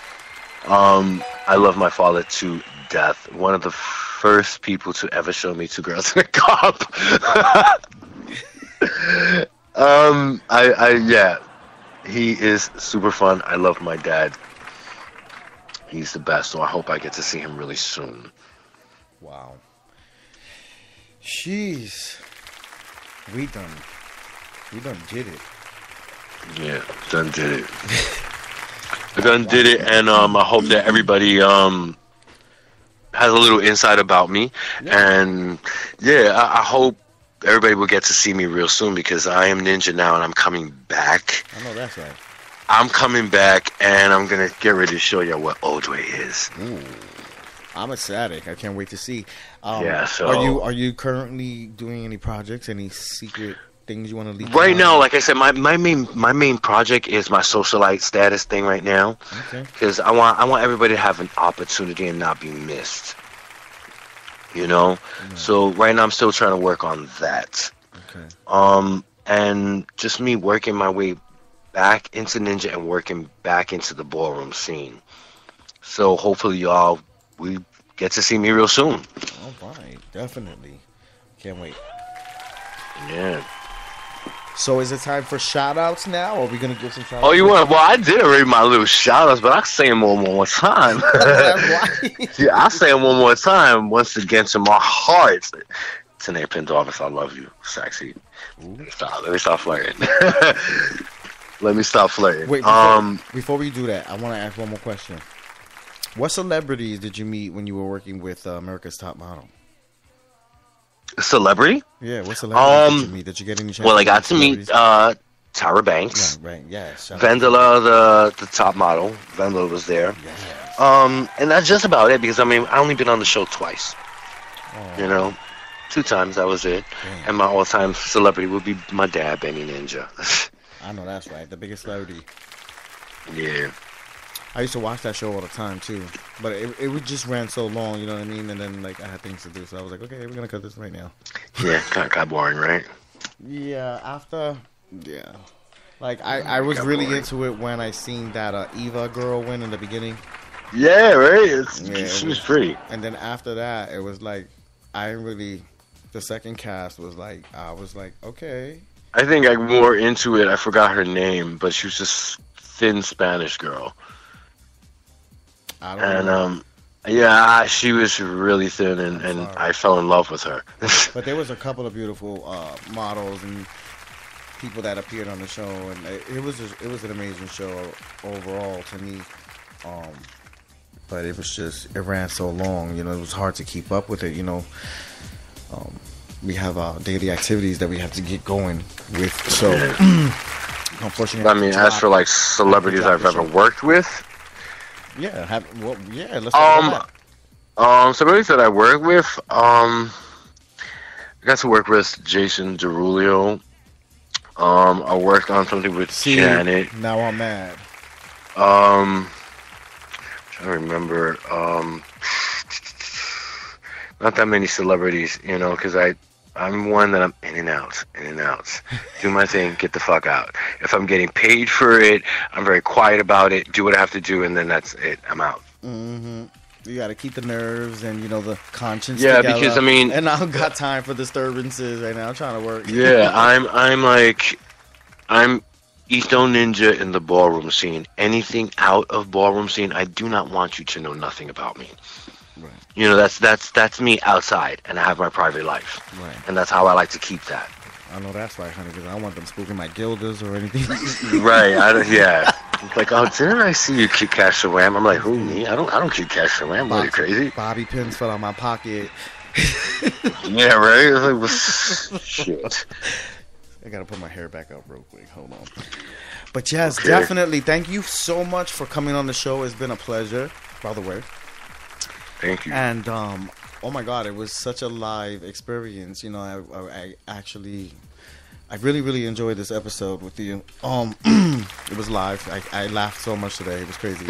J: I love my father to death. One of the first people to ever show me two girls in a cup. Yeah, he is super fun. I love my dad. He's the best, so I hope I get to see him really soon.
A: Wow. Jeez. We done did it.
J: Yeah, done did it. I done did it, and I hope that everybody has a little insight about me. Yeah. And yeah, I hope everybody will get to see me real soon, because I am Ninja now, and I'm coming back.
A: I know that's right.
J: I'm coming back, and I'm gonna get ready to show you what Oldway is.
A: Ooh. I'm ecstatic. I can't wait to see.
J: Yeah. So
A: are you currently doing any projects? Any secret things you want to leak?
J: Right now, like I said, my main project is my socialite status thing right now.
A: Okay.
J: Because I want everybody to have an opportunity and not be missed. You know.
A: Mm-hmm.
J: So right now I'm still trying to work on that.
A: Okay.
J: And just me working my way back into Ninja and working back into the ballroom scene. So hopefully we get to see me real soon.
A: All right, definitely. Can't wait.
J: Yeah.
A: So is it time for shout-outs now, or are we going to give some shout-outs?
J: Oh, you want? Well, I did already my little shout-outs, but I'll say them one more time. Yeah, I'll say them one more time. Once again, to my heart. Tanae Pendarvis, I love you. Sexy. Let me stop flirting. Let me stop flirting.
A: Wait, before we do that, I want to ask one more question. What celebrities did you meet when you were working with America's Top Model?
J: Celebrity?
A: Yeah, what celebrities did you meet? Did you get any chance?
J: Well, I got to meet Tyra Banks.
A: Right, yeah.
J: Vendela, the top model. Vendela was there.
A: Yes.
J: And that's just about it, because I only been on the show twice.
A: Oh.
J: You know, 2 times, that was it.
A: Damn.
J: And my all-time celebrity would be my dad, Benny Ninja.
A: I know that's right. The biggest celebrity.
J: Yeah.
A: I used to watch that show all the time too, but it just ran so long, you know what I mean? And then like I had things to do, so I was like, okay, we're gonna cut this right now.
J: Yeah, kind of boring, right?
A: Yeah, like I was really into it when I seen that Eva girl win in the beginning.
J: Yeah, right. She was pretty.
A: And then after that, it was like the second cast was like, I was like, okay.
J: I think I'm more into it. I forgot her name, but she was this thin Spanish girl.
A: I don't know.
J: Yeah, she was really thin, and I fell in love with her.
A: But there was a couple of beautiful models and people that appeared on the show, and it was an amazing show overall to me. But it ran so long, you know, it was hard to keep up with it, you know. We have daily activities that we have to get going with, so unfortunately.
J: As for like celebrities I've ever worked with.
A: Yeah, let's talk about
J: celebrities that I work with, I got to work with Jason Derulo. I worked on something with Janet.
A: Now I'm mad.
J: Trying to remember, not that many celebrities, you know, because I'm one that I'm in and out. Do my thing, get the fuck out. If I'm getting paid for it, I'm very quiet about it, do what I have to do, and then that's it. I'm out.
A: Mm-hmm. You got to keep the nerves and, you know, the conscience
J: together.
A: Because, and I don't got
J: Yeah.
A: time for disturbances right now. I'm trying to work.
J: Yeah, I'm Eastone Ninja in the ballroom scene. Anything out of ballroom scene, I do not want you to know nothing about me.
A: Right.
J: You know, that's me outside, and I have my private life.
A: Right.
J: And that's how I like to keep that.
A: I know that's right, honey, because I don't want them spooking my gildas or anything.
J: Right. Yeah. It's like, oh, didn't I see you kick Cash Wham? I'm like, who, me? I don't kick Cash Wham. Are you crazy?
A: Bobby pins fell out my pocket.
J: Yeah, right? It's like, shit.
A: I gotta put my hair back up real quick. Hold on. But yes, definitely. Thank you so much for coming on the show. It's been a pleasure, by the way.
J: Thank you.
A: And oh my God, it was such a live experience. You know, I actually I really, really enjoyed this episode with you. It was live. I laughed so much today. It was crazy.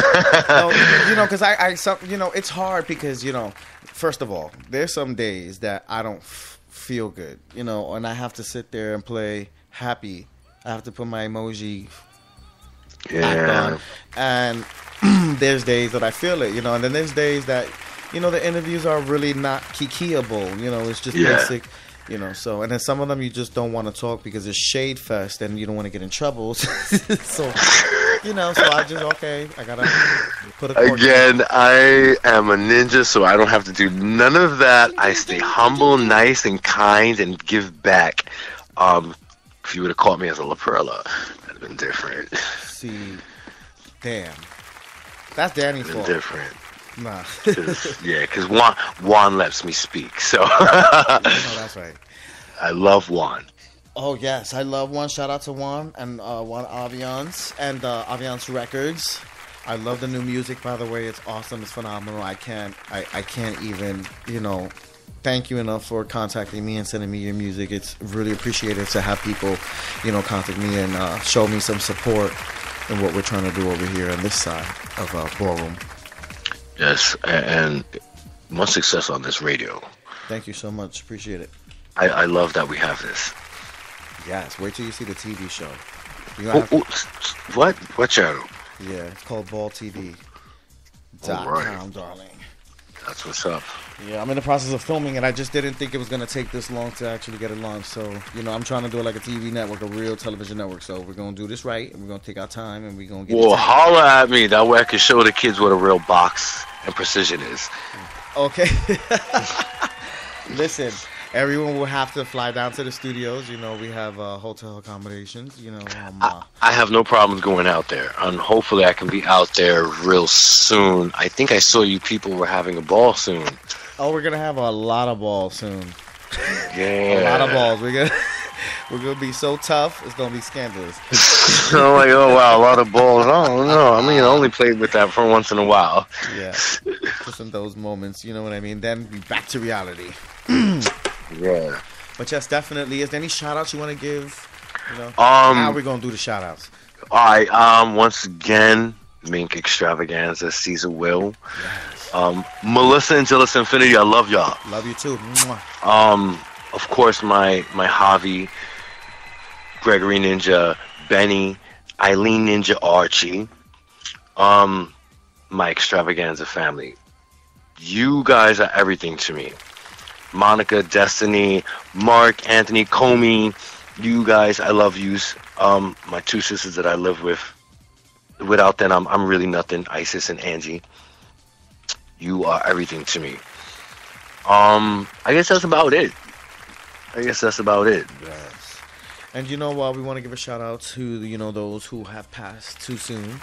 A: Because it's hard because, first of all, there's some days that I don't feel good, and I have to sit there and play happy. I have to put my emoji act on. And there's days that I feel it, and then there's days that, the interviews are really not kikiable. It's just basic. So, and then some of them you just don't want to talk because it's shade fest and you don't want to get in trouble. So, so I gotta put a cork
J: Again, I am a ninja, so I don't have to do none of that. I stay humble, nice, and kind, and give back. If you would have caught me as a La Perla, that'd have been different.
A: See, damn. That's Danny's fault.
J: Different.
A: Nah.
J: Because Juan lets me speak, so.
A: That's right.
J: I love Juan.
A: Oh, yes, I love Juan. Shout out to Juan and Juan Aviance and Aviance Records. I love the new music, by the way. It's awesome. It's phenomenal. I can't even, thank you enough for contacting me and sending me your music. It's really appreciated to have people, contact me and show me some support in what we're trying to do over here on this side of Ballroom.
J: Yes, and much success on this radio.
A: Thank you so much. Appreciate it.
J: I love that we have this.
A: Yes, wait till you see the TV show.
J: What? What channel?
A: Yeah, it's called BallTV.com, darling.
J: That's what's up.
A: Yeah, I'm in the process of filming it. I just didn't think it was going to take this long to actually get it launched. So, I'm trying to do it like a TV network, a real television network. So we're going to do this right, and we're going to take our time, and we're going to get
J: Well, holla at me. That way I can show the kids what a real box and precision is.
A: Okay. Listen, everyone will have to fly down to the studios. We have hotel accommodations.
J: I have no problems going out there, and hopefully I can be out there real soon. I think I saw you people were having a ball soon.
A: Oh, we're gonna have a lot of balls soon.
J: Yeah,
A: a lot of balls. We're gonna be so tough. It's gonna be scandalous.
J: I'm like, oh wow, a lot of balls. Oh no, I only played with that for once in a while.
A: Yeah, just in those moments, you know what I mean. Then be back to reality.
J: Yeah.
A: But yes, definitely. Is there any shout outs you want to give? How are we gonna do the shout outs?
J: All right. Once again, Mink Extravaganza, Caesar Will.
A: Yes.
J: Melissa and Gillis Infinity, I love y'all.
A: Love you too.
J: Of course, my Javi, Gregory Ninja, Benny, Eileen Ninja Archie, my Extravaganza family. You guys are everything to me. Monica, Destiny, Mark, Anthony, Comey, you guys, I love yous. My two sisters that I live with. Without them, I'm really nothing. Isis and Angie. You are everything to me. I guess that's about it.
A: Yes. And we want to give a shout out to those who have passed too soon.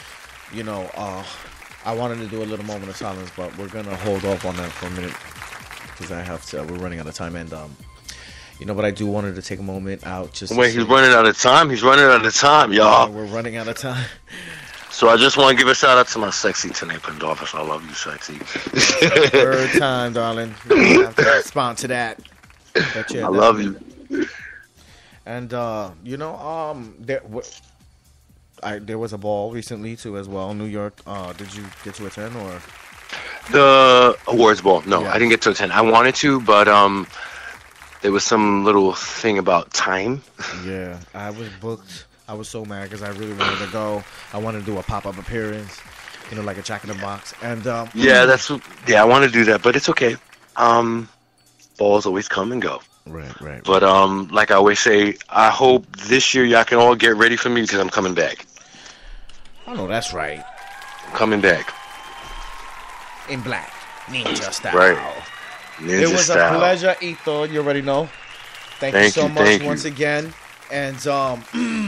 A: I wanted to do a little moment of silence, but we're gonna hold off on that for a minute because we're running out of time. And but I do wanted to take a moment out just.
J: Wait, he's running out of time. He's running out of time, y'all.
A: We're running out of time.
J: So I just want to give a shout out to my sexy Tanae Pandolfus. I love you, sexy.
A: Third time, darling. You have to respond to that. But yeah,
J: I love you.
A: And there was a ball recently too as well, New York. Did you get to attend or?
J: The awards ball? No,
A: yeah.
J: I didn't get to attend. I wanted to, but there was some little thing about time.
A: Yeah, I was booked. I was so mad because I really wanted to go. I wanted to do a pop-up appearance, like a Jack in the Box. And
J: I want to do that, but it's okay. Balls always come and go.
A: Right.
J: But like I always say, I hope this year y'all can all get ready for me because I'm coming back.
A: I know that's right.
J: I'm coming back.
A: In black, ninja style.
J: Right. Ninja
A: it was
J: style.
A: A pleasure, Ito. You already know. Thank you so much once again. And want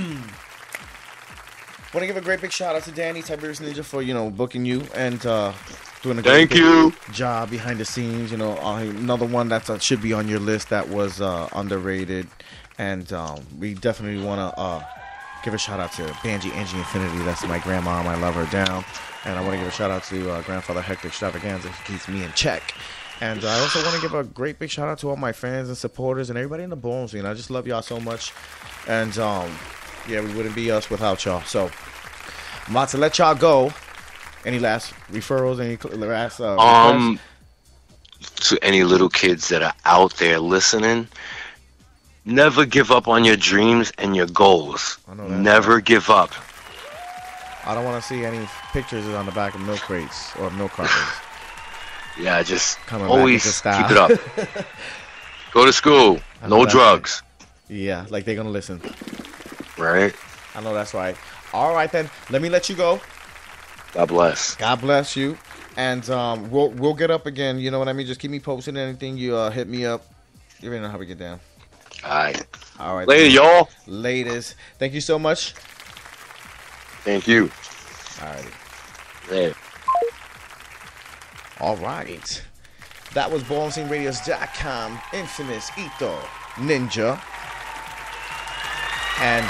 A: to give a great big shout out to Danny Tiberius Ninja for booking you and doing a great job behind the scenes. Another one that should be on your list that was underrated, and we definitely want to give a shout out to Angie Infinity. That's my grandmom. I love her down, and I want to give a shout out to grandfather Hector Extravaganza. He keeps me in check. And I also want to give a great big shout out to all my fans and supporters and everybody in the Ballroom scene. I just love y'all so much. And yeah, we wouldn't be us without y'all. So I'm about to let y'all go. Any last referrals? Any last requests?
J: To any little kids that are out there listening, never give up on your dreams and your goals. Never give up.
A: I don't want to see any pictures on the back of milk crates or milk cartons.
J: Yeah, just
A: Coming
J: always
A: back
J: keep it up. Go to school. No drugs.
A: Yeah, like they're gonna listen.
J: Right.
A: I know that's right. All right then, let me let you go.
J: God bless.
A: God bless you. And we'll get up again. You know what I mean? Just keep me posted. Anything you hit me up. You already know how we get down.
J: All right.
A: Later,
J: y'all.
A: Laters. Thank you so much.
J: Thank you.
A: All righty.
J: Later.
A: All right. That was BallroomSceneRadios.com, Infamous Ito Ninja. And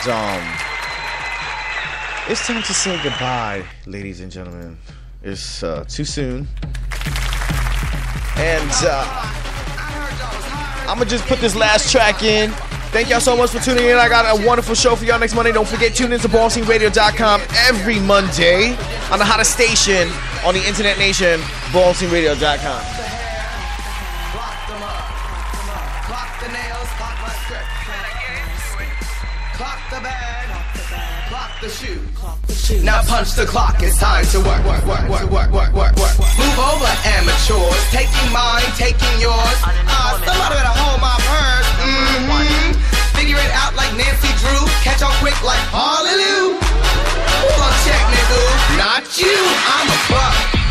A: it's time to say goodbye, ladies and gentlemen. It's too soon. And I'm going to just put this last track in. Thank y'all so much for tuning in. I got a wonderful show for y'all next Monday. Don't forget, tune in to BallroomSceneRadio.com every Monday on the hottest station on the Internet Nation, BallroomSceneRadio.com.
D: Now punch the clock, it's time to work. Move over, amateurs. Taking mine, taking yours. Somebody better hold my purse. Figure it out like Nancy Drew. Catch on quick like Hallelujah. Who's gonna check me, dude? Not you. I'm a pro.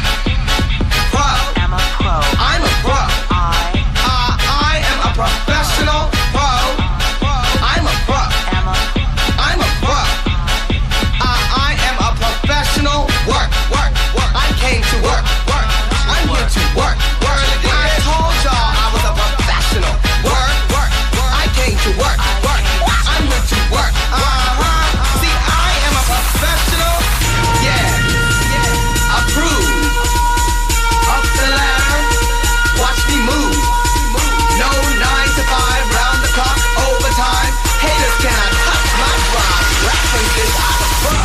D: I'm a pro. I'm a pro. I am a professional pro. I'm a pro. I'm a pro. I am a professional. Work. I came to work. I'm here to work. I told y'all I was a professional. Work. I came to work. I'm here to work. See, I am a professional. Yeah. Approve. Up the ladder. Watch me move. No 9 to 5, round the clock, overtime. Haters cannot touch my drive. References, I'm a pro.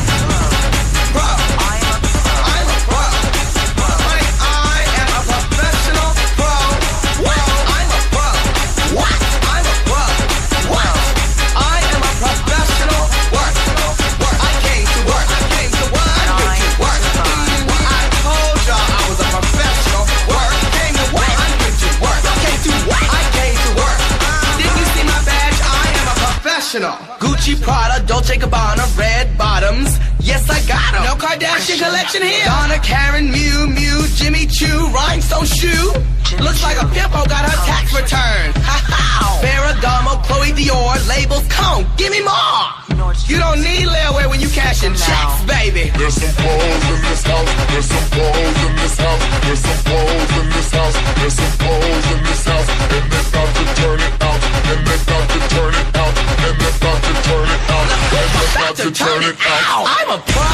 D: I'm a pro. I am a professional pro. I'm a pro. What? I'm a pro. What? I am a professional. Work. I came to work. I'm here to work. I told y'all I was a professional. Work. Came to work. I'm here to work. I came to work. Didn't you see my badge? I am a professional. Gucci, Prada, Dolce & Gabbana, red bottoms. Yes, I got 'em. No Kardashian collection here. Donna, Karen, Miu, Jimmy Choo, rhinestone shoe. Looks like a pimpo got her tax return. Ferragamo, Chloe Dior, labels, come on, give me more. You don't need layaway when you cashing checks, baby.
F: There's some balls in this house. There's some balls in this house. There's some balls in this house. There's some balls in this house. And they're about to turn it out. And they're about to turn it out. And they're about to turn it out. And they're about to turn it out.
D: I'm a pro.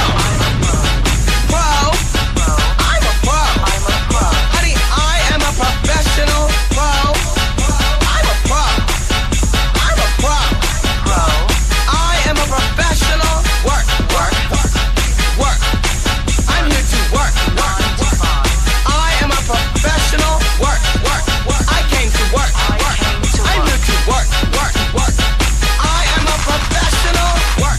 D: I'm a pro. Honey, I am a professional pro. I'm a pro. I am a professional. Work. I'm here to work. I am a professional. Work. I came to work. I'm here to work. I am a professional. Work.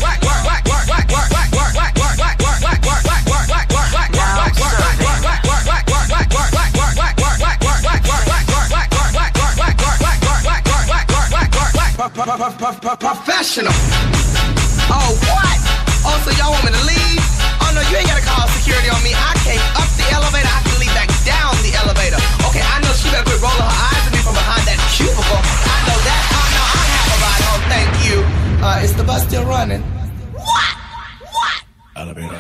D: Professional. Oh, what? Oh, so y'all want me to leave? Oh, no, you ain't gotta call security on me. I came up the elevator. I can leave back down the elevator. Okay, I know she better quit rolling her eyes at me from behind that cubicle. I know that. Oh, no, I have a ride home. Thank you. Is the bus still running? What?
K: Elevator.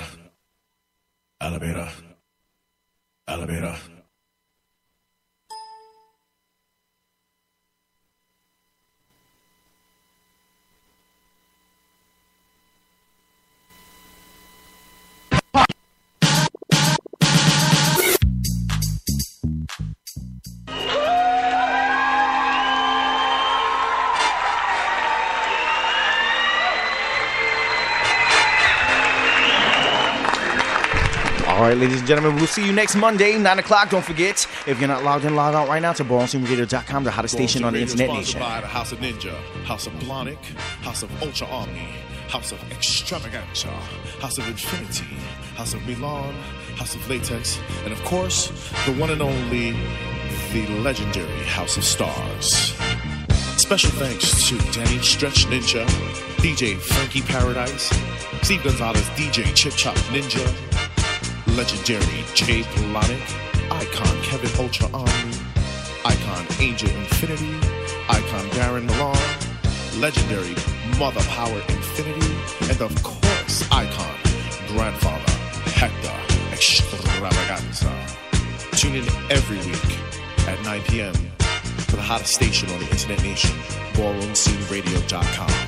A: All right, ladies and gentlemen, we'll see you next Monday, 9 o'clock. Don't forget, if you're not logged in, log out right now to BallroomSceneRadio.com, the hottest station on the Internet Nation.
K: By the House of Ninja, House of Blonic, House of Ultra Omni, House of Extravaganza, House of Infinity, House of Milan, House of Latex, and of course, the one and only, the legendary House of Stars. Special thanks to Danny Stretch Ninja, DJ Frankie Paradise, Steve Gonzalez, DJ Chip Chop Ninja, legendary Jay Blonic, Icon Kevin Ultra Omni, Icon Angel Infinity, Icon Darren Milan, legendary Mother Power Infinity, and of course, Icon Grandfather Hector Extravaganza. Tune in every week at 9 p.m. for the hottest station on the Internet Nation, BallroomSceneRadio.com.